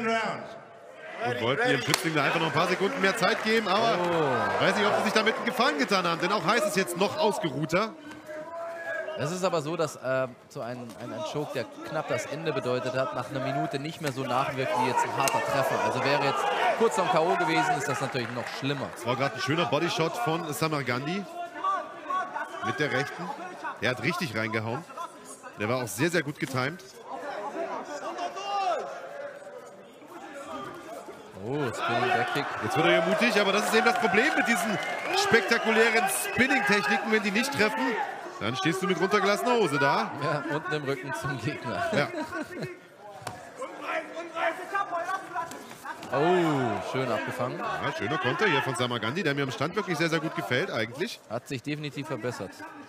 war. Und wollten ihrem Schützling da einfach noch ein paar Sekunden mehr Zeit geben. Aber oh. weiß nicht, ob sie sich damit einen Gefallen getan haben. Denn auch Heiß ist jetzt noch ausgeruhter.
Es ist aber so, dass äh, so ein, ein, ein Choke, der knapp das Ende bedeutet hat, nach einer Minute nicht mehr so nachwirkt wie jetzt ein harter Treffer. Also wäre jetzt kurz am K O gewesen, ist das natürlich noch schlimmer.
Das war gerade ein schöner Bodyshot von Samaghandi mit der rechten. Der hat richtig reingehauen. Der war auch sehr, sehr gut getimed.
Oh, Spinning Backkick.
Jetzt wird er hier mutig, aber das ist eben das Problem mit diesen spektakulären Spinning-Techniken. Wenn die nicht treffen, dann stehst du mit runtergelassener Hose da.
Ja, unten im Rücken zum Gegner.
Ja.
Oh, schön abgefangen.
Ja, schöner Konter hier von Samagandi, der mir am Stand wirklich sehr, sehr gut gefällt eigentlich.
Hat sich definitiv verbessert.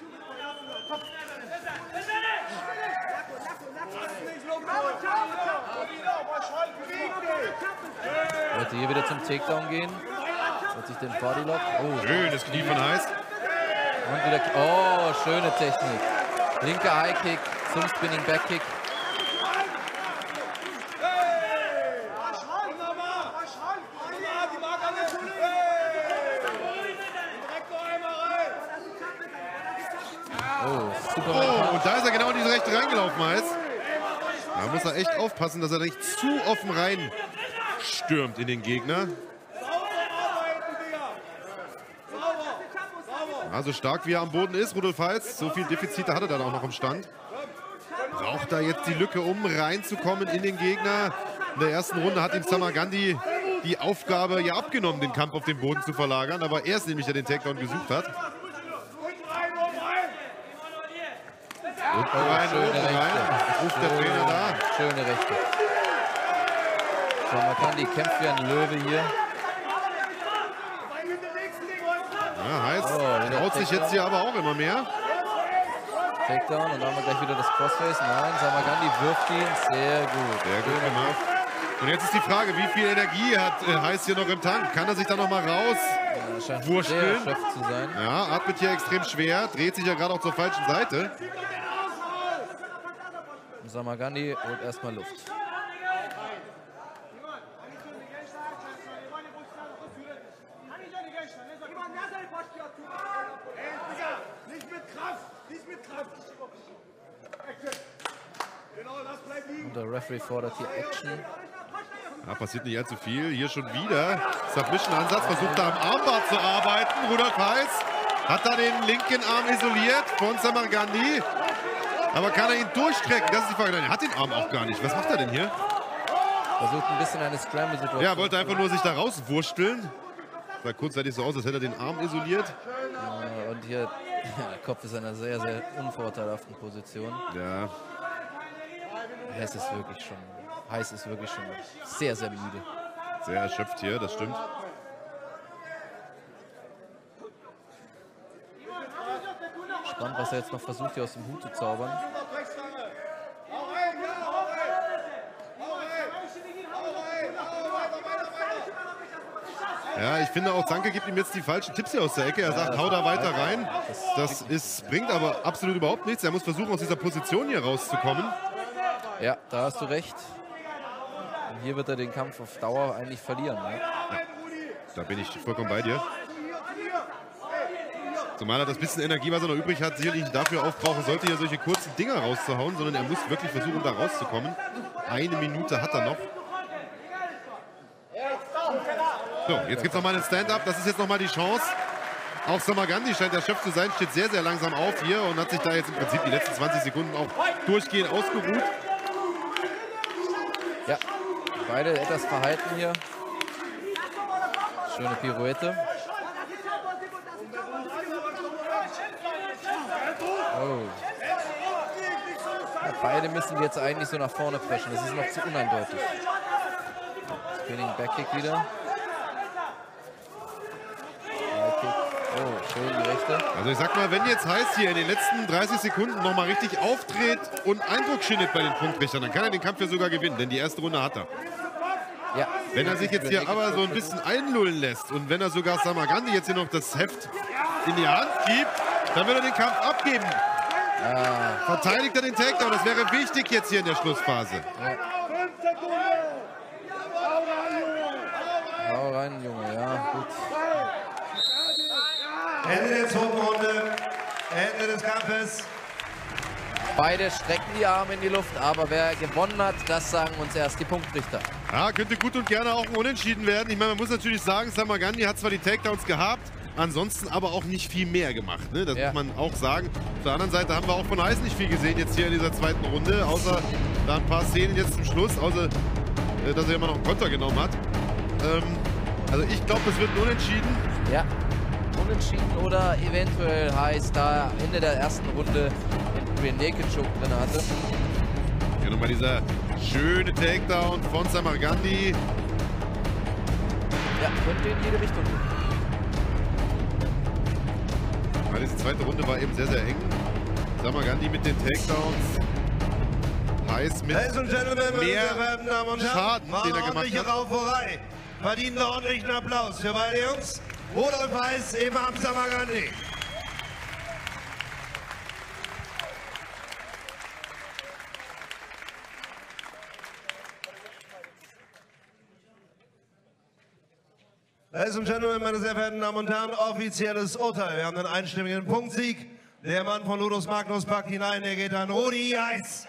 Wollte hier wieder zum Takedown gehen. Wird sich den Bodylock. Oh,
schönes Knie von Heiß.
Und wieder. Oh, schöne Technik. Linker High Kick zum Spinning Back Kick.
Oh, super. Oh, und da ist er genau in diese Rechte reingelaufen, Heiß. Da muss er echt aufpassen, dass er nicht zu offen rein stürmt in den Gegner. Ja, so stark wie er am Boden ist, Rudolf Heiß, so viel Defizite hat er dann auch noch im Stand. Braucht da jetzt die Lücke, um reinzukommen in den Gegner. In der ersten Runde hat ihm Samagandi die Aufgabe ja abgenommen, den Kampf auf den Boden zu verlagern. Aber er ist nämlich, der den Takedown gesucht hat. Und
oh,
rein,
schöne
oben rein.
Rechte.
Ruft der Trainer da.
Schöne Rechte. Samagandi kämpft wie ein Löwe hier.
Ja, Heiß
oh,
traut sich jetzt hier aber auch immer mehr.
Takedown und dann haben wir gleich wieder das Crossface. Nein, Samagandi wirft ihn. Sehr gut.
Sehr gut gemacht. Und jetzt ist die Frage, wie viel Energie hat äh, Heiß hier noch im Tank? Kann er sich da noch mal raus
ja, scheint
wursteln?
Sehr erschöpft zu sein.
Ja, atmet hier extrem schwer, dreht sich ja gerade auch zur falschen Seite.
Samagandi holt erstmal Luft. Und der Referee fordert hier Action.
Ja, passiert nicht allzu viel. Hier schon wieder Submission-Ansatz. Versucht da am Armbar zu arbeiten. Rudolf Heiß hat da den linken Arm isoliert von Samagandi. Aber kann er ihn durchstrecken? Das ist die Frage. Er hat den Arm auch gar nicht. Was macht er denn hier?
Versucht ein bisschen eine Scramble-Situation.
Ja, wollte einfach nur sich da rauswursteln. Sah kurzzeitig so aus, als hätte er den Arm isoliert.
Ja, und hier, der Kopf ist in einer sehr, sehr unvorteilhaften Position.
Ja.
Heiß ist wirklich schon, Heiß ist wirklich schon sehr, sehr müde.
Sehr erschöpft hier, das stimmt.
Spannend, was er jetzt noch versucht, hier aus dem Hut zu zaubern.
Ja, ich finde auch, Zanke gibt ihm jetzt die falschen Tipps hier aus der Ecke. Er sagt, ja, hau da weiter rein. Das ist, bringt aber absolut überhaupt nichts. Er muss versuchen, aus dieser Position hier rauszukommen.
Ja, da hast du recht. Und hier wird er den Kampf auf Dauer eigentlich verlieren. Ne?
Ja, da bin ich vollkommen bei dir. Zumal er das bisschen Energie, was er noch übrig hat, sicherlich nicht dafür aufbrauchen sollte, hier solche kurzen Dinger rauszuhauen, sondern er muss wirklich versuchen, da rauszukommen. Eine Minute hat er noch. So, jetzt gibt es nochmal einen Stand-Up. Das ist jetzt nochmal die Chance. Auch Samagandi scheint erschöpft zu sein, steht sehr, sehr langsam auf hier und hat sich da jetzt im Prinzip die letzten zwanzig Sekunden auch durchgehend ausgeruht.
Ja, beide etwas verhalten hier. Schöne Pirouette. Oh. Ja, beide müssen jetzt eigentlich so nach vorne preschen. Das ist noch zu uneindeutig. Spinning Backkick wieder. Oh, schön die Rechte.
Also ich sag mal, wenn jetzt Heiß hier in den letzten dreißig Sekunden nochmal richtig auftritt und Eindruck schindet bei den Punktrichtern, dann kann er den Kampf ja sogar gewinnen, denn die erste Runde hat er.
Ja.
Wenn er sich jetzt hier aber so ein bisschen einlullen lässt und wenn er sogar Samagandi jetzt hier noch das Heft in die Hand gibt, dann wird er den Kampf abgeben.
Ja.
Verteidigt er den Takedown, das wäre wichtig jetzt hier in der Schlussphase.
Ja. Hau rein, Junge, ja, gut.
Ende der zweiten Runde, Ende des Kampfes.
Beide strecken die Arme in die Luft, aber wer gewonnen hat, das sagen uns erst die Punktrichter.
Ja, könnte gut und gerne auch ein Unentschieden werden. Ich meine, man muss natürlich sagen, Samagandi hat zwar die Takedowns gehabt, ansonsten aber auch nicht viel mehr gemacht. Ne? Das ja. muss man auch sagen. Auf der anderen Seite haben wir auch von Heiß nicht viel gesehen jetzt hier in dieser zweiten Runde, außer da ein paar Szenen jetzt zum Schluss, außer dass er immer noch einen Konter genommen hat. Ähm, also ich glaube, es wird ein Unentschieden.
Ja, Unentschieden oder eventuell heißt, da Ende der ersten Runde den Naked Choke drin hatte.
Hier nochmal dieser schöne Takedown von Samargandi.
Ja, könnte in jede Richtung gehen.
Ja, diese zweite Runde war eben sehr, sehr eng. Samargandi mit den Takedowns. Heiß mit
Ladies and Gentlemen,
mehr
meine Damen und Herren,
Schaden,
war
den er
eine
gemacht
ordentliche
hat.
Rauferei. Verdienen einen ordentlichen Applaus für beide Jungs. Rudolf Heiß, Imam Samargandi. Ladies and Gentlemen, meine sehr verehrten Damen und Herren, offizielles Urteil. Wir haben einen einstimmigen Punktsieg. Der Mann von Ludus Magnus packt hinein, der geht an Rudi Heiß.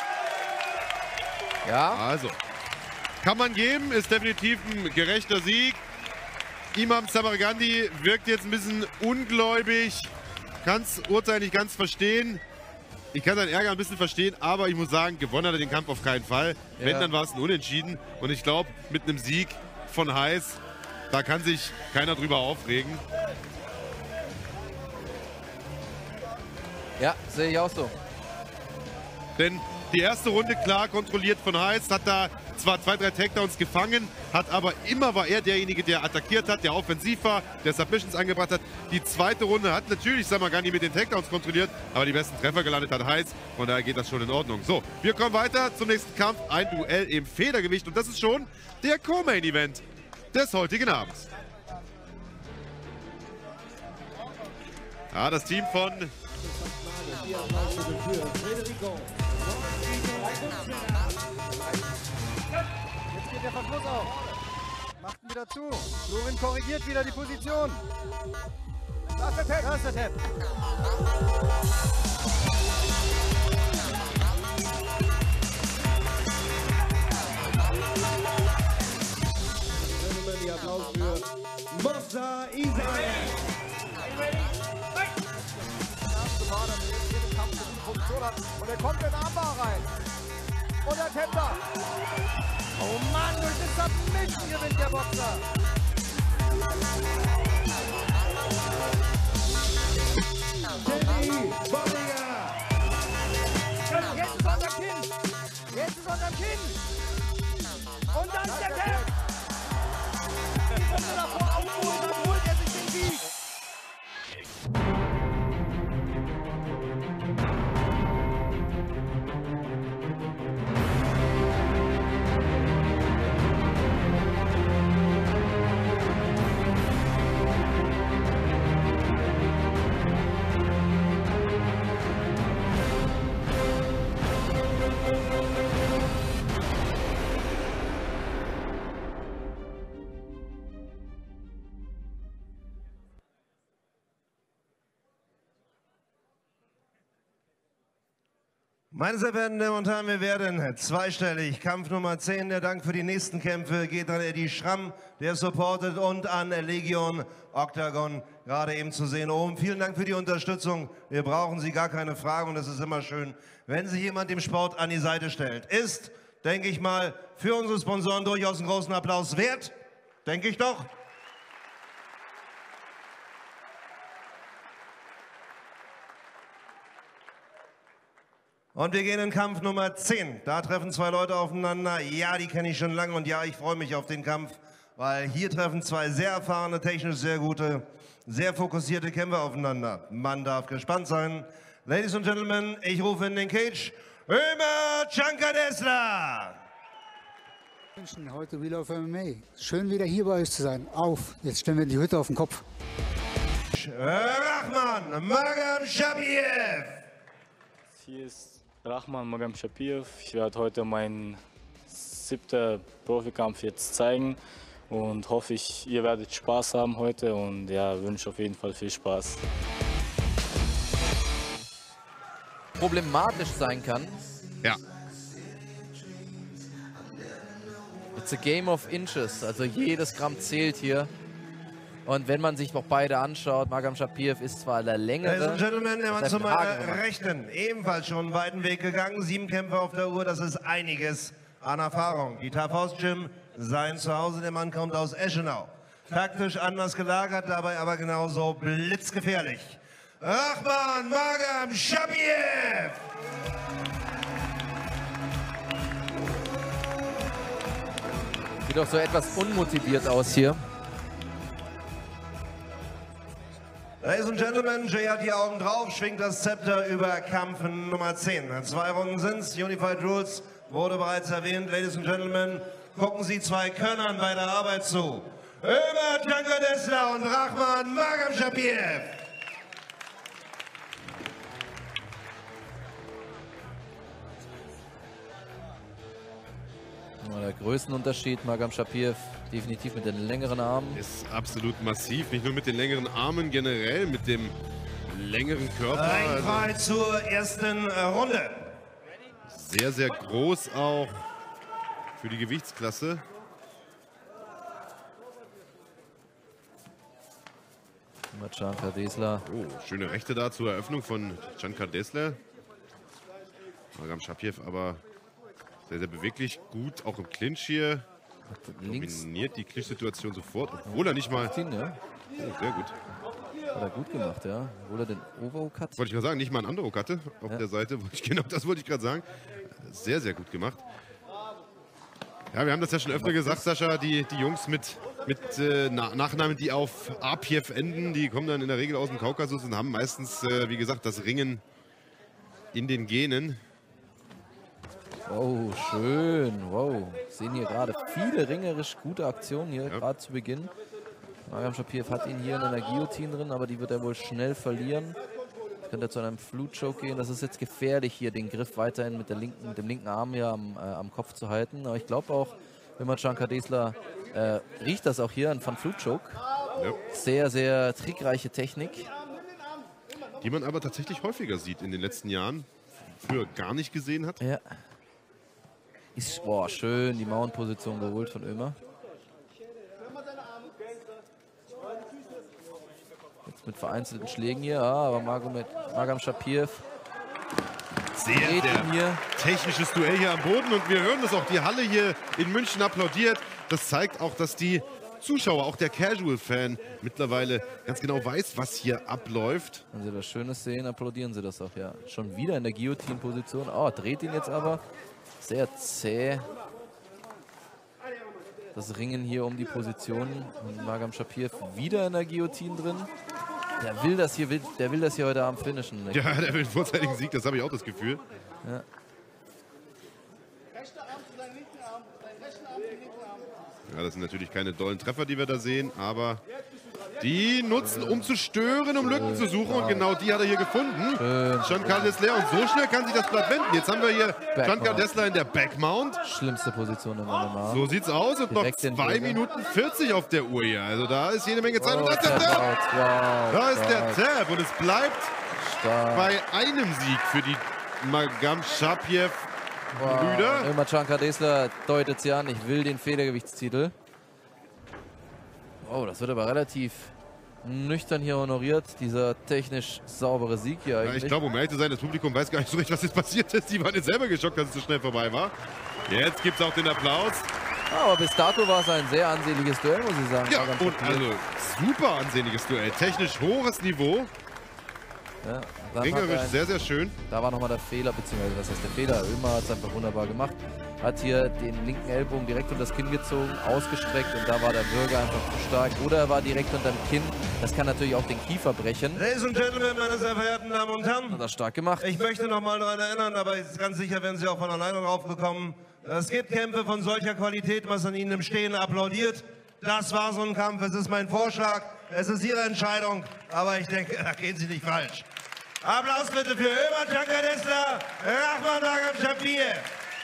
Ja.
Also, kann man geben, ist definitiv ein gerechter Sieg. Imam Samargandi wirkt jetzt ein bisschen ungläubig, kann das Urteil nicht ganz verstehen. Ich kann seinen Ärger ein bisschen verstehen, aber ich muss sagen, gewonnen hat er den Kampf auf keinen Fall.
Ja.
Wenn, dann war es ein Unentschieden. Und ich glaube, mit einem Sieg von Heiß, da kann sich keiner drüber aufregen.
Ja, sehe ich auch so.
Denn die erste Runde klar kontrolliert von Heiß, hat da zwar zwei, drei Takedowns gefangen, hat aber immer war er derjenige, der attackiert hat, der offensiv war, der Submissions angebracht hat. Die zweite Runde hat natürlich Samargandi mit den Takedowns kontrolliert, aber die besten Treffer gelandet hat Heiß, von daher geht das schon in Ordnung. So, wir kommen weiter zum nächsten Kampf, ein Duell im Federgewicht und das ist schon der Co-Main-Event des heutigen Abends. Ja, das Team von
Jetzt geht der Verschluss auf. Macht ihn wieder zu. Florin korrigiert wieder die Position. Da ist der Tap. Da ist der Tap.
Die Applaus für Mofsa Ismail.
Und er kommt in Armbar rein. Und der Templer. Oh Mann, durch den Submission gewinnt der Boxer.
Danny Bollinger.
Jetzt ist unterm Kinn. Jetzt ist unterm Kinn. Und dann ist der Tap. Die Runde davor aufholen, dann holt er sich den Sieg.
Meine sehr verehrten Damen und Herren, wir werden zweistellig. Kampf Nummer zehn, der Dank für die nächsten Kämpfe geht an Eddie Schramm, der supportet, und an Legion Octagon, gerade eben zu sehen oben. Vielen Dank für die Unterstützung. Wir brauchen Sie, gar keine Frage, und es ist immer schön, wenn sich jemand dem Sport an die Seite stellt. Ist, denke ich mal, für unsere Sponsoren durchaus einen großen Applaus wert. Denke ich doch. Und wir gehen in Kampf Nummer zehn. Da treffen zwei Leute aufeinander. Ja, die kenne ich schon lange, und ja, ich freue mich auf den Kampf, weil hier treffen zwei sehr erfahrene, technisch sehr gute, sehr fokussierte Kämpfer aufeinander. Man darf gespannt sein. Ladies and Gentlemen, ich rufe in den Cage Ömer Cankadesla.
Heute Wheel of M M A. Schön wieder hier bei euch zu sein. Auf, jetzt stellen wir die Hütte auf den Kopf.
Rahman Magamshabiev.
Hier ist Rahman Magamshabiev. Ich werde heute meinen siebten Profikampf jetzt zeigen und hoffe, ich, ihr werdet Spaß haben heute, und ja, wünsche auf jeden Fall viel Spaß.
Problematisch sein kann.
Ja.
It's a game of inches, also jedes Gramm zählt hier. Und wenn man sich noch beide anschaut, Magamshabiev ist zwar der längere.
Ladies and Gentlemen, der Mann zu meiner
gemacht.
Rechten, ebenfalls schon einen weiten Weg gegangen. Sieben Kämpfe auf der Uhr, das ist einiges an Erfahrung. Die Tough House Gym sein Zuhause. Der Mann kommt aus Eschenau. Taktisch anders gelagert, dabei aber genauso blitzgefährlich. Rahman Magamshabiev!
Sieht doch so etwas unmotiviert aus hier.
Ladies and Gentlemen, Jay hat die Augen drauf, schwingt das Zepter über Kampf Nummer zehn. Zwei Runden sind's, Unified Rules wurde bereits erwähnt. Ladies and Gentlemen, gucken Sie zwei Könnern bei der Arbeit zu. Ömer Cankadesla und Rahman Magamshabiev.
Der Größenunterschied, Magamshabiev definitiv mit den längeren Armen.
Ist absolut massiv, nicht nur mit den längeren Armen, generell mit dem längeren Körper.
Ringfrei also zur ersten Runde.
Sehr, sehr groß auch für die Gewichtsklasse.
Cankadesla.
Oh, schöne Rechte da zur Eröffnung von Cankadesla. Magamshabiev aber sehr, sehr beweglich, gut, auch im Clinch hier.
Links.
Dominiert die Clinch-Situation sofort, obwohl er nicht mal...
Ja.
Oh, sehr gut.
Hat er gut gemacht, ja. Obwohl er den Overhook hat.
Wollte ich mal sagen, nicht mal ein Underhook hatte auf
ja.
der Seite. Genau, das wollte ich gerade sagen. Sehr, sehr gut gemacht. Ja, wir haben das ja schon öfter gesagt, Sascha, die, die Jungs mit, mit äh, Nachnamen, die auf Apiev enden, die kommen dann in der Regel aus dem Kaukasus und haben meistens, äh, wie gesagt, das Ringen in den Genen.
Oh, schön. Wow. Sehen hier gerade viele ringerisch gute Aktionen hier,
ja.
gerade zu Beginn. Magamshabiev hat ihn hier in einer Guillotine drin, aber die wird er wohl schnell verlieren. Könnte zu einem Flute-Choke gehen. Das ist jetzt gefährlich, hier den Griff weiterhin mit, der linken, mit dem linken Arm hier am, äh, am Kopf zu halten. Aber ich glaube auch, wenn man Cankadesla äh, riecht das auch hier, ein Van Flute-Choke.
Ja.
Sehr, sehr trickreiche Technik.
Die man aber tatsächlich häufiger sieht in den letzten Jahren. Früher gar nicht gesehen hat.
Ja. Ist, boah, schön die Mount-Position geholt von Ömer. Jetzt mit vereinzelten Schlägen hier, ah, aber Magamshabiev
sehr, sehr technisches Duell hier am Boden und wir hören das auch, die Halle hier in München applaudiert. Das zeigt auch, dass die Zuschauer, auch der Casual-Fan mittlerweile ganz genau weiß, was hier abläuft.
Wenn Sie das Schönes sehen, applaudieren Sie das auch, ja. Schon wieder in der Guillotine-Position. Oh, dreht ihn jetzt aber. Sehr zäh. Das Ringen hier um die Positionen. Und Magamshabiev wieder in der Guillotine drin. Der will das hier, will, der will das hier heute Abend finishen.
Ja, der will einen vorzeitigen Sieg, das habe ich auch das Gefühl.
Ja.
Ja, das sind natürlich keine dollen Treffer, die wir da sehen, aber die nutzen, um zu stören, um Lücken zu suchen. Und genau die hat er hier gefunden. Cankadesla. Und so schnell kann sich das Blatt wenden. Jetzt haben wir hier Cankadesla in der Backmount.
Schlimmste Position im M M A.
So sieht's aus. Und noch zwei Minuten vierzig auf der Uhr hier. Also da ist jede Menge Zeit.
Oh,
und da ist der Tap.
Wow,
da ist der
stark.
Tap. Und es bleibt
stark.
bei einem Sieg für die Magamshabiev Brüder.
Ömer Cankadesla deutet sie an. Ich will den Federgewichtstitel. Oh, das wird aber relativ nüchtern hier honoriert. Dieser technisch saubere Sieg hier eigentlich.
Ja, ich glaube, um ehrlich zu sein, das Publikum weiß gar nicht so richtig, was jetzt passiert ist. Die waren jetzt selber geschockt, dass es so schnell vorbei war. Jetzt gibt es auch den Applaus.
Aber bis dato war es ein sehr ansehnliches Duell, muss ich sagen.
Ja, und also super ansehnliches Duell. Technisch hohes Niveau.
Ja, dann
Ringerisch
ein,
sehr, sehr schön.
Da war nochmal der Fehler, beziehungsweise was heißt der Fehler? Ömer hat es einfach wunderbar gemacht. Hat hier den linken Ellbogen direkt unter das Kinn gezogen, ausgestreckt und da war der Würger einfach zu stark. Oder er war direkt unter dem Kinn. Das kann natürlich auch den Kiefer brechen.
Ladies and Gentlemen, meine sehr verehrten Damen und Herren.
Hat er stark gemacht.
Ich möchte noch mal daran erinnern, aber ich bin ganz sicher, werden Sie auch von alleine drauf gekommen. Es gibt Kämpfe von solcher Qualität, was an Ihnen im Stehen applaudiert. Das war so ein Kampf, es ist mein Vorschlag, es ist Ihre Entscheidung, aber ich denke, da gehen Sie nicht falsch. Applaus bitte für Ömer Cankadesla, Rahman Magamshabiev.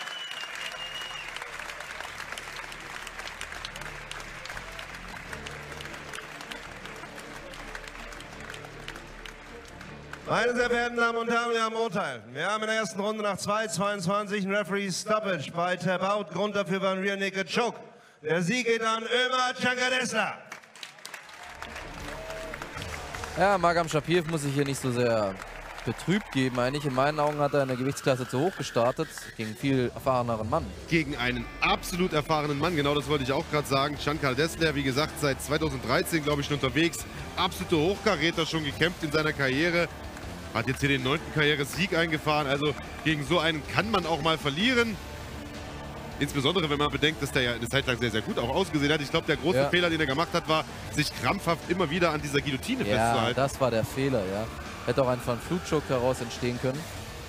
Meine sehr verehrten Damen und Herren, wir haben Urteil. Wir haben in der ersten Runde nach zwei zweiundzwanzig ein Referee Stoppage bei Tap Out. Grund dafür war ein Rear Naked Choke. Der Sieg geht an Ömer Cankadesla.
Ja, Magamshabiev muss sich hier nicht so sehr betrübt geben eigentlich. In meinen Augen hat er eine Gewichtsklasse zu hoch gestartet, gegen einen viel erfahreneren Mann.
Gegen einen absolut erfahrenen Mann, genau das wollte ich auch gerade sagen. Shankar Dessler, wie gesagt, seit zweitausenddreizehn, glaube ich, schon unterwegs. Absolute Hochkaräter schon gekämpft in seiner Karriere. Hat jetzt hier den neunten Karrieresieg eingefahren. Also gegen so einen kann man auch mal verlieren. Insbesondere, wenn man bedenkt, dass der ja eine Zeit lang sehr, sehr gut auch ausgesehen hat. Ich glaube, der große
ja.
Fehler, den er gemacht hat, war, sich krampfhaft immer wieder an dieser Guillotine
ja,
festzuhalten.
Das war der Fehler, ja. Hätte auch einfach ein Flugchoke daraus entstehen können.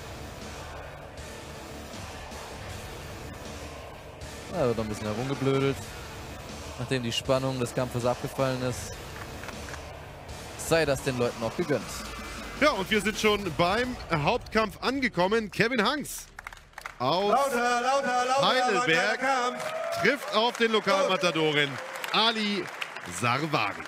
Da wird noch ein bisschen herumgeblödelt. Nachdem die Spannung des Kampfes abgefallen ist, sei das den Leuten auch gegönnt.
Ja, und wir sind schon beim Hauptkampf angekommen. Kevin Hanks aus
lauter, lauter, lauter,
Heidelberg trifft auf den Lokalmatadoren Ali Sarvari.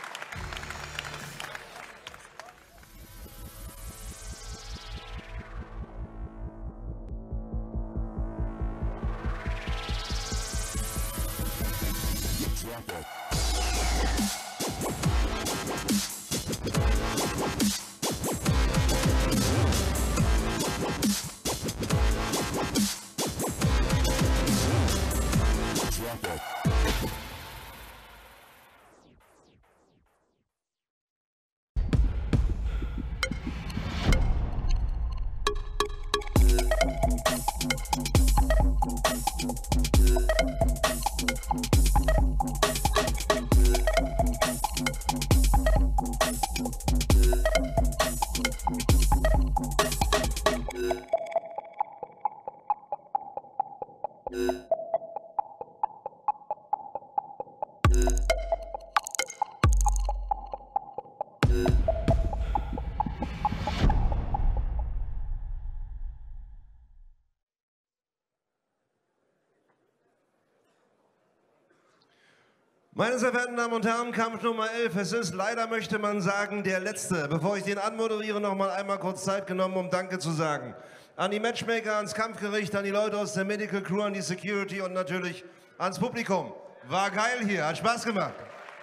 Meine sehr verehrten Damen und Herren, Kampf Nummer elf. Es ist leider, möchte man sagen, der letzte. Bevor ich den anmoderiere, noch mal einmal kurz Zeit genommen, um Danke zu sagen. An die Matchmaker, ans Kampfgericht, an die Leute aus der Medical Crew, an die Security und natürlich ans Publikum. War geil hier, hat Spaß gemacht.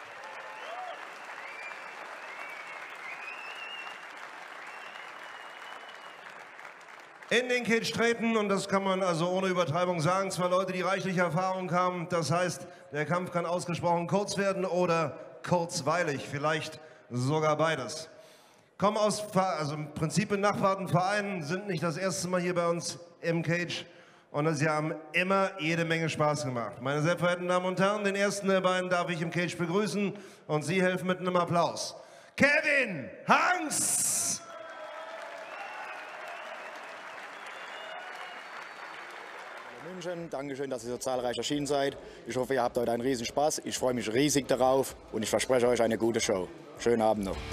In den Cage treten, und das kann man also ohne Übertreibung sagen, zwei Leute, die reichliche Erfahrung haben. Das heißt, der Kampf kann ausgesprochen kurz werden oder kurzweilig, vielleicht sogar beides. Kommen aus, also im Prinzip benachbarten Vereinen, sind nicht das erste Mal hier bei uns im Cage und sie haben immer jede Menge Spaß gemacht. Meine sehr verehrten Damen und Herren, den ersten der beiden darf ich im Cage begrüßen und Sie helfen mit einem Applaus. Kevin Hanks!
München. Dankeschön, dass ihr so zahlreich erschienen seid. Ich hoffe, ihr habt heute einen riesen Spaß. Ich freue mich riesig darauf und ich verspreche euch eine gute Show. Schönen Abend noch.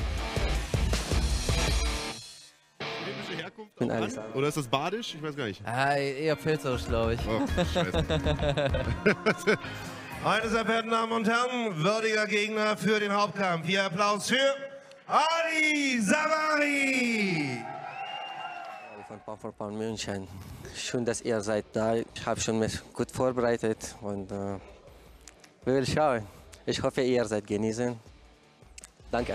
Bin an? Oder ist das Badisch? Ich weiß gar nicht.
Ah, eher Pfälzerisch, glaube ich.
Oh, scheiße.
Meine sehr verehrten Damen und Herren, würdiger Gegner für den Hauptkampf. Hier Applaus für Ali Sarvari.
Von Pound for Pound München. Schön, dass ihr seid da. Ich habe schon mich gut vorbereitet und äh, wir werden schauen. Ich hoffe, ihr seid genießen. Danke.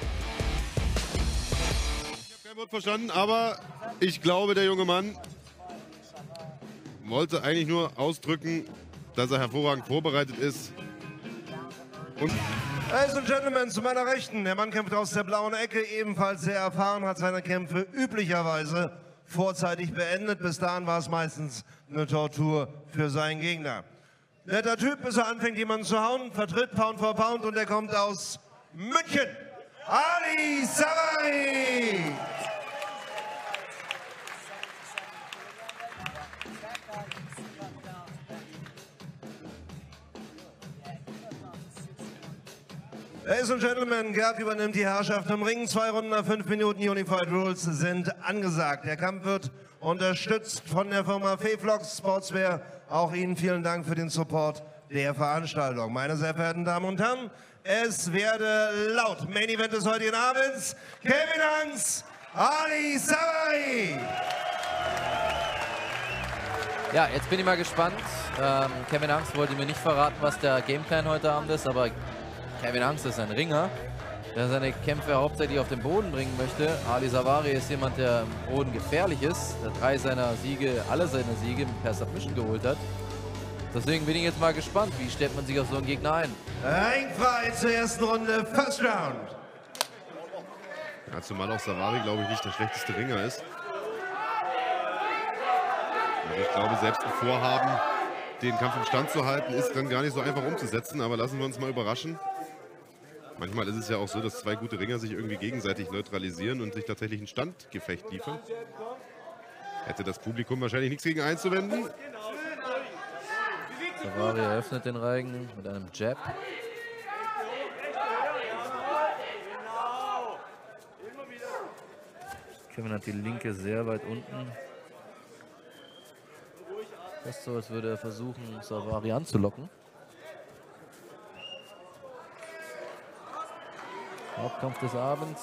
Ich habe kein Wort verstanden, aber ich glaube, der junge Mann wollte eigentlich nur ausdrücken, dass er hervorragend vorbereitet ist. Und
Ladies and Gentlemen, zu meiner Rechten, der Mann kämpft aus der blauen Ecke, ebenfalls sehr erfahren, hat seine Kämpfe üblicherweise vorzeitig beendet. Bis dahin war es meistens eine Tortur für seinen Gegner. Netter Typ, bis er anfängt, jemanden zu hauen, vertritt Pound for Pound und er kommt aus München. Ali Sarvari! Ladies and Gentlemen, Gerd übernimmt die Herrschaft im Ring. Zwei Runden nach fünf Minuten Unified Rules sind angesagt. Der Kampf wird unterstützt von der Firma Feflox Sportswear. Auch Ihnen vielen Dank für den Support der Veranstaltung. Meine sehr verehrten Damen und Herren, es werde laut. Main Event des heutigen Abends, Kevin Hanks, Ali Sarvari.
Ja, jetzt bin ich mal gespannt. Ähm, Kevin Hanks wollte mir nicht verraten, was der Gameplan heute Abend ist, aber Kevin Hanks ist ein Ringer. der seine Kämpfe hauptsächlich auf den Boden bringen möchte. Ali Zavari ist jemand, der im Boden gefährlich ist, der drei seiner Siege, alle seine Siege per Submission geholt hat. Deswegen bin ich jetzt mal gespannt, wie stellt man sich auf so einen Gegner ein.
Ringfight zur ersten Runde, First Round.
Ja, zumal auch Zavari, glaube ich, nicht der schlechteste Ringer ist. Also ich glaube, selbst ein Vorhaben, den Kampf im Stand zu halten, ist dann gar nicht so einfach umzusetzen. Aber lassen wir uns mal überraschen. Manchmal ist es ja auch so, dass zwei gute Ringer sich irgendwie gegenseitig neutralisieren und sich tatsächlich ein Standgefecht liefern. Hätte das Publikum wahrscheinlich nichts gegen einzuwenden.
Zavari eröffnet den Reigen mit einem Jab. Kevin hat die linke sehr weit unten. Fast so, als würde er versuchen, Zavari anzulocken. Hauptkampf des Abends.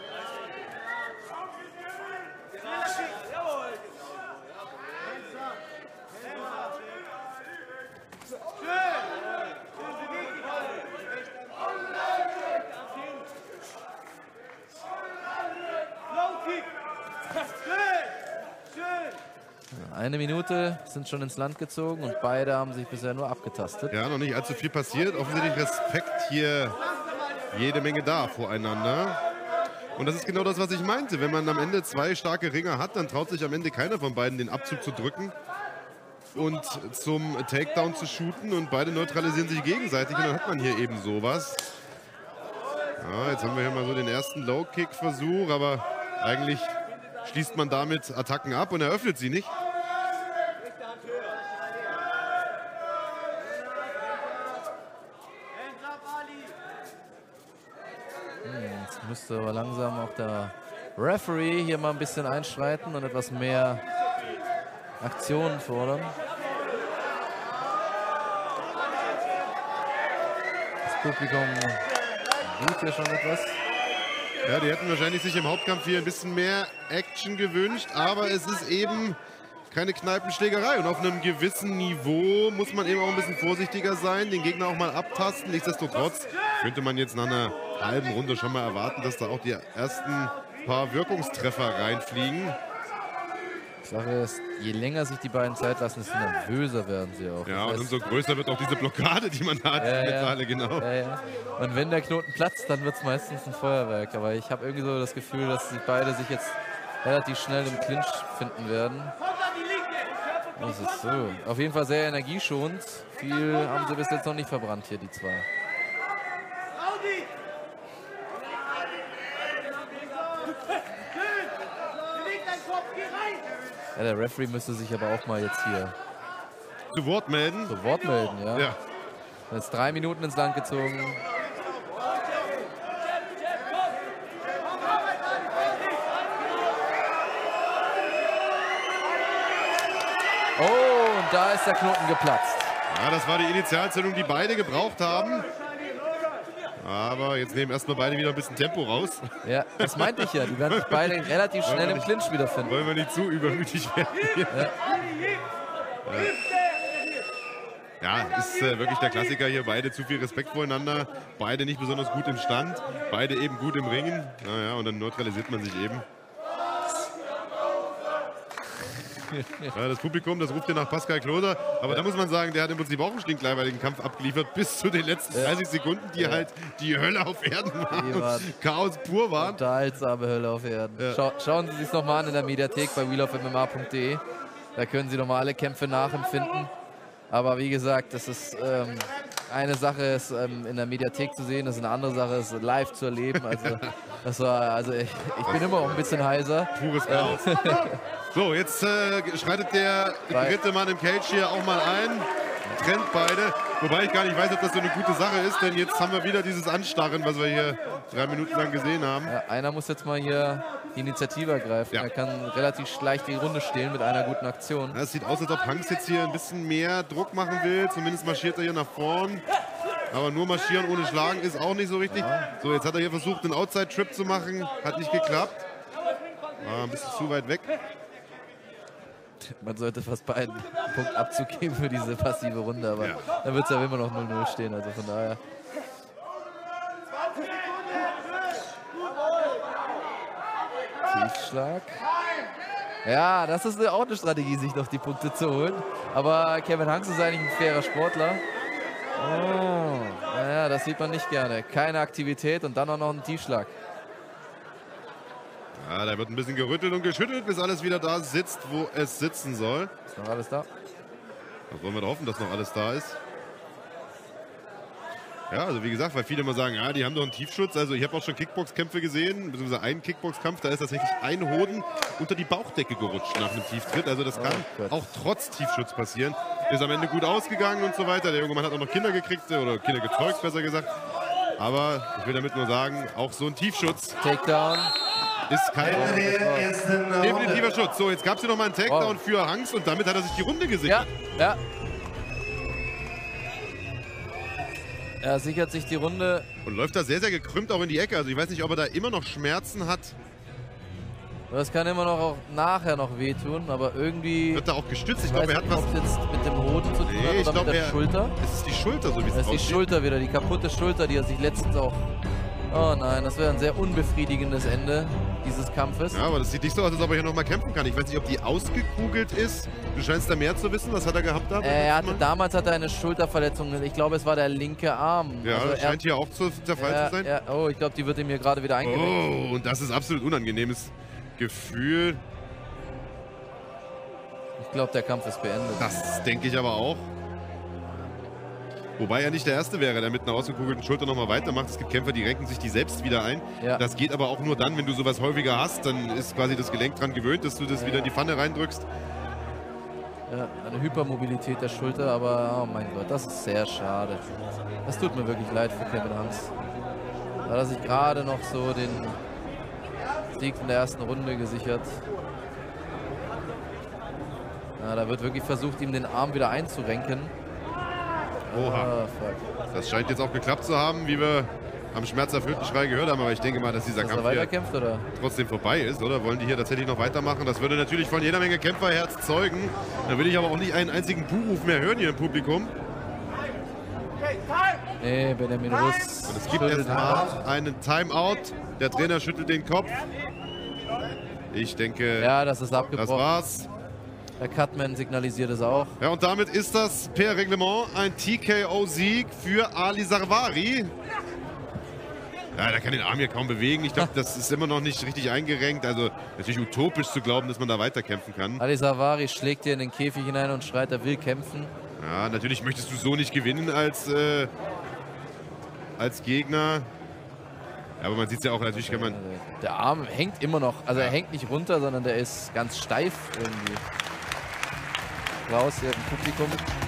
Eine Minute sind schon ins Land gezogen und beide haben sich bisher nur abgetastet.
Ja, noch nicht allzu viel passiert. Offensichtlich Respekt hier jede Menge da voreinander. Und das ist genau das, was ich meinte. Wenn man am Ende zwei starke Ringer hat, dann traut sich am Ende keiner von beiden den Abzug zu drücken und zum Takedown zu shooten. Und beide neutralisieren sich gegenseitig und dann hat man hier eben sowas. Ja, jetzt haben wir hier mal so den ersten Low-Kick-Versuch, aber eigentlich schließt man damit Attacken ab und eröffnet sie nicht.
Jetzt müsste aber langsam auch der Referee hier mal ein bisschen einschreiten und etwas mehr Aktionen fordern. Das Publikum sieht hier schon etwas.
Ja, die hätten wahrscheinlich sich im Hauptkampf hier ein bisschen mehr Action gewünscht, aber es ist eben keine Kneipenschlägerei und auf einem gewissen Niveau muss man eben auch ein bisschen vorsichtiger sein, den Gegner auch mal abtasten. Nichtsdestotrotz könnte man jetzt nach einer halben Runde schon mal erwarten, dass da auch die ersten paar Wirkungstreffer reinfliegen.
Die Sache ist, je länger sich die beiden Zeit lassen, desto nervöser werden sie auch.
Ja,
das
und
heißt,
umso größer wird auch diese Blockade, die man da hat.
Ja, ja.
Metalle, genau.
Ja, ja. Und wenn der Knoten platzt, dann wird es meistens ein Feuerwerk. Aber ich habe irgendwie so das Gefühl, dass sie beide sich jetzt relativ schnell im Clinch finden werden. Das ist so. Auf jeden Fall sehr energieschonend. Viel haben sie bis jetzt noch nicht verbrannt hier, die zwei. Ja, der Referee müsste sich aber auch mal jetzt hier
zu Wort melden.
Zu Wort melden, ja.
ja.
Jetzt drei Minuten ins Land gezogen. Oh, und da ist der Knoten geplatzt.
Ja, das war die Initialzündung, die beide gebraucht haben. Aber jetzt nehmen erstmal beide wieder ein bisschen Tempo raus.
Ja, das meinte ich ja. Die werden sich beide relativ schnell im Clinch wiederfinden.
Wollen wir nicht zu übermütig werden hier. Ja, ja ist äh, wirklich der Klassiker hier. Beide zu viel Respekt voreinander. Beide nicht besonders gut im Stand. Beide eben gut im Ringen. Naja, und dann neutralisiert man sich eben. Ja, das Publikum, das ruft ja nach Pascal Kloser. Aber ja. da muss man sagen, der hat im Prinzip auch einen stinkleiweigen Kampf abgeliefert, bis zu den letzten ja. dreißig Sekunden, die ja. halt die Hölle auf Erden waren. waren Chaos pur waren.
Unterhaltsame Hölle auf Erden. Ja. Schau, schauen Sie sich es nochmal an in der Mediathek bei wheel of m m a punkt de. Da können Sie nochmal alle Kämpfe nachempfinden. Aber wie gesagt, das ist ähm, eine Sache, ist ähm, in der Mediathek zu sehen, das ist eine andere Sache, ist live zu erleben. Also, das war, also ich, ich bin immer auch ein bisschen heiser.
Pures Chaos. So, jetzt äh, schreitet der dritte Mann im Cage hier auch mal ein. Trennt beide. Wobei ich gar nicht weiß, ob das so eine gute Sache ist, denn jetzt haben wir wieder dieses Anstarren, was wir hier drei Minuten lang gesehen haben.
Ja, einer muss jetzt mal hier die Initiative ergreifen. Ja. Er kann relativ leicht die Runde stehlen mit einer guten Aktion.
Ja, es sieht aus, als ob Hanks jetzt hier ein bisschen mehr Druck machen will. Zumindest marschiert er hier nach vorn. Aber nur marschieren ohne Schlagen ist auch nicht so richtig. Ja. So, jetzt hat er hier versucht, einen Outside-Trip zu machen. Hat nicht geklappt. War ein bisschen zu weit weg.
Man sollte fast beiden einen Punkt Abzug geben für diese passive Runde, aber ja. dann wird es ja immer noch null null stehen, also von daher. Tiefschlag. Ja, das ist auch eine Strategie, sich noch die Punkte zu holen. Aber Kevin Hanks ist eigentlich ein fairer Sportler. Oh, naja, das sieht man nicht gerne. Keine Aktivität und dann auch noch ein Tiefschlag.
Ja, da wird ein bisschen gerüttelt und geschüttelt, bis alles wieder da sitzt, wo es sitzen soll.
Ist noch alles da?
Das wollen wir doch hoffen, dass noch alles da ist. Ja, also wie gesagt, weil viele immer sagen, ja, die haben doch einen Tiefschutz. Also ich habe auch schon Kickboxkämpfe gesehen, beziehungsweise einen Kickboxkampf, da ist tatsächlich ein Hoden unter die Bauchdecke gerutscht nach einem Tieftritt. Also das kann oh auch trotz Tiefschutz passieren. Ist am Ende gut ausgegangen und so weiter. Der junge Mann hat auch noch Kinder gekriegt, oder Kinder gezeugt, besser gesagt. Aber ich will damit nur sagen, auch so ein Tiefschutz
Takedown
ist kein definitiver Schutz. So, jetzt gab es hier nochmal einen Takedown wow. für Hanks und damit hat er sich die Runde gesichert.
Ja, ja. Er sichert sich die Runde.
Und läuft da sehr, sehr gekrümmt auch in die Ecke. Also ich weiß nicht, ob er da immer noch Schmerzen hat.
Das kann immer noch auch nachher noch wehtun, aber irgendwie...
Wird er auch gestützt? Ich glaube, er hat was...
Ob jetzt mit dem Hoden zu tun
nee,
hat
ich
oder
glaub,
mit der
er,
Schulter.
Es ist die Schulter, so wie es
aussieht.
aussieht.
Das ist die Schulter wieder, die kaputte Schulter, die er sich letztens auch... Oh nein, das wäre ein sehr unbefriedigendes Ende dieses Kampfes.
Ja, aber das sieht nicht so aus, als ob er hier nochmal kämpfen kann. Ich weiß nicht, ob die ausgekugelt ist. Du scheinst da mehr zu wissen. Was hat er gehabt da?
Äh, er hatte, damals hatte er eine Schulterverletzung. Ich glaube, es war der linke Arm.
Ja,
also
das scheint hier auch zu, der Fall
er,
zu sein.
Er, oh, ich glaube, die wird ihm hier gerade wieder eingelenkt.
Oh, und das ist absolut unangenehmes Gefühl.
Ich glaube, der Kampf ist beendet.
Das denke ich aber auch. Wobei er nicht der Erste wäre, der mit einer ausgekugelten Schulter nochmal weitermacht. Es gibt Kämpfer, die renken sich die selbst wieder ein.
Ja.
Das geht aber auch nur dann, wenn du sowas häufiger hast. Dann ist quasi das Gelenk dran gewöhnt, dass du das ja. wieder in die Pfanne reindrückst.
Ja, eine Hypermobilität der Schulter, aber oh mein Gott, das ist sehr schade. Das tut mir wirklich leid für Kevin Hanks. Da hat er sich gerade noch so den Sieg in der ersten Runde gesichert. Ja, da wird wirklich versucht, ihm den Arm wieder einzurenken.
Oha.
Ah,
das scheint jetzt auch geklappt zu haben, wie wir am schmerzerfüllten Schrei gehört haben. Aber ich denke mal, dass dieser
dass
Kampf
weiterkämpft, oder?
trotzdem vorbei ist. Oder wollen die hier tatsächlich noch weitermachen? Das würde natürlich von jeder Menge Kämpferherz zeugen. Da will ich aber auch nicht einen einzigen Buhruf mehr hören hier im Publikum.
Nee, Benjamin Russ.
Und es gibt jetzt mal einen Timeout. Der Trainer schüttelt den Kopf. Ich denke,
ja, das ist abgebrochen.
Das war's.
Der Cutman signalisiert es auch.
Ja, und damit ist das per Reglement ein T K O-Sieg für Ali Zarwari. Ja, der kann den Arm hier kaum bewegen. Ich glaube, das ist immer noch nicht richtig eingerenkt. Also natürlich utopisch zu glauben, dass man da weiterkämpfen kann.
Ali Zarwari schlägt dir in den Käfig hinein und schreit, er will kämpfen.
Ja, natürlich möchtest du so nicht gewinnen als, äh, als Gegner. Ja, aber man sieht es ja auch, natürlich kann man...
Der Arm hängt immer noch. Also er hängt nicht runter, sondern der ist ganz steif irgendwie. Raus hier im Publikum.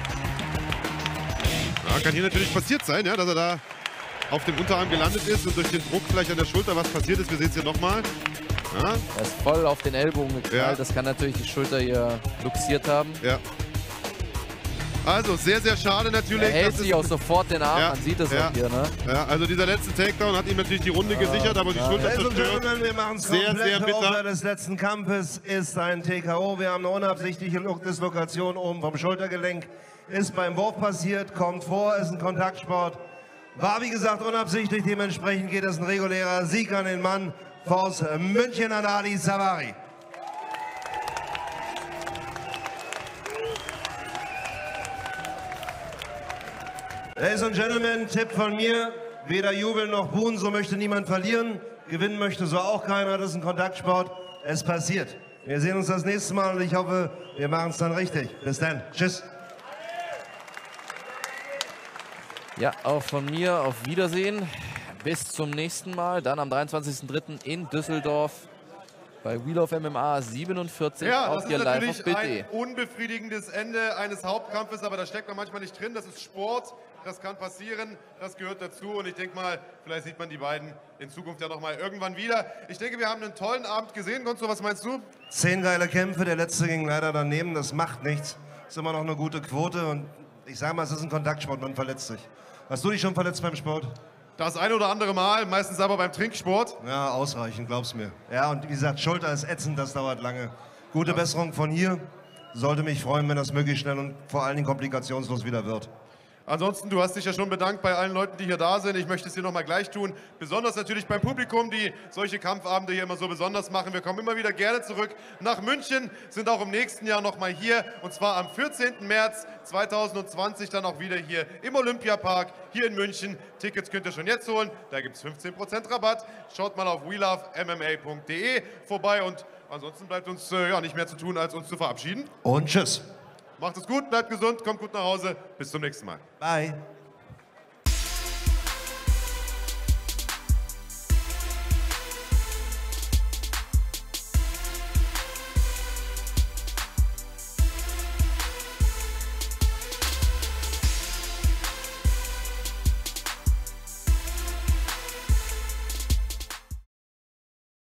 Ja, kann hier natürlich passiert sein, ja, dass er da auf dem Unterarm gelandet ist und durch den Druck vielleicht an der Schulter was passiert ist. Wir sehen es hier nochmal. Ja.
Er ist voll auf den Ellbogen geknallt.
Ja.
Das kann natürlich die Schulter hier luxiert haben.
Ja. Also sehr, sehr schade natürlich.
Er hält sich auch sofort den Arm,
ja,
man sieht es
ja,
auch hier. Ne?
Ja, also dieser letzte Takedown hat ihm natürlich die Runde ja, gesichert, aber die ja. Schulter zerstört.
Wir machen es
sehr, sehr bitter.
Aufhör des letzten Kampfes ist ein T K O. Wir haben eine unabsichtliche Dislokation oben vom Schultergelenk. Ist beim Wurf passiert, kommt vor, ist ein Kontaktsport. War wie gesagt unabsichtlich, dementsprechend geht es ein regulärer Sieg an den Mann aus München, an Ali Zarwari. Ladies and Gentlemen, Tipp von mir, weder jubeln noch buhen, so möchte niemand verlieren. Gewinnen möchte so auch keiner, das ist ein Kontaktsport. Es passiert. Wir sehen uns das nächste Mal und ich hoffe, wir machen es dann richtig. Bis dann. Tschüss.
Ja, auch von mir auf Wiedersehen. Bis zum nächsten Mal, dann am dreiundzwanzigsten dritten in Düsseldorf bei Wheel of M M A siebenundvierzig.
Ja,
auf
das ist
hier live
natürlich
auf Bild punkt
ein
de.
unbefriedigendes Ende eines Hauptkampfes, aber da steckt man manchmal nicht drin. Das ist Sport, das kann passieren, das gehört dazu und ich denke mal, vielleicht sieht man die beiden in Zukunft ja noch mal irgendwann wieder. Ich denke, wir haben einen tollen Abend gesehen. Gonzo, was meinst du?
Zehn geile Kämpfe, der letzte ging leider daneben, das macht nichts. Ist immer noch eine gute Quote und ich sage mal, es ist ein Kontaktsport, man verletzt sich. Hast du dich schon verletzt beim Sport?
Das ein oder andere Mal, meistens aber beim Trinksport.
Ja, ausreichend, glaub's mir. Ja, und wie gesagt, Schulter ist ätzend, das dauert lange. Gute ja. Besserung von hier. Sollte mich freuen, wenn das möglichst schnell und vor allen Dingen komplikationslos wieder wird.
Ansonsten, du hast dich ja schon bedankt bei allen Leuten, die hier da sind. Ich möchte es hier nochmal gleich tun. Besonders natürlich beim Publikum, die solche Kampfabende hier immer so besonders machen. Wir kommen immer wieder gerne zurück nach München, sind auch im nächsten Jahr nochmal hier. Und zwar am vierzehnten März zweitausendzwanzig dann auch wieder hier im Olympiapark, hier in München. Tickets könnt ihr schon jetzt holen. Da gibt es fünfzehn Prozent Rabatt. Schaut mal auf we love M M A punkt de vorbei. Und ansonsten bleibt uns äh, ja, nicht mehr zu tun, als uns zu verabschieden.
Und tschüss.
Macht es gut, bleibt gesund, kommt gut nach Hause. Bis zum nächsten Mal.
Bye.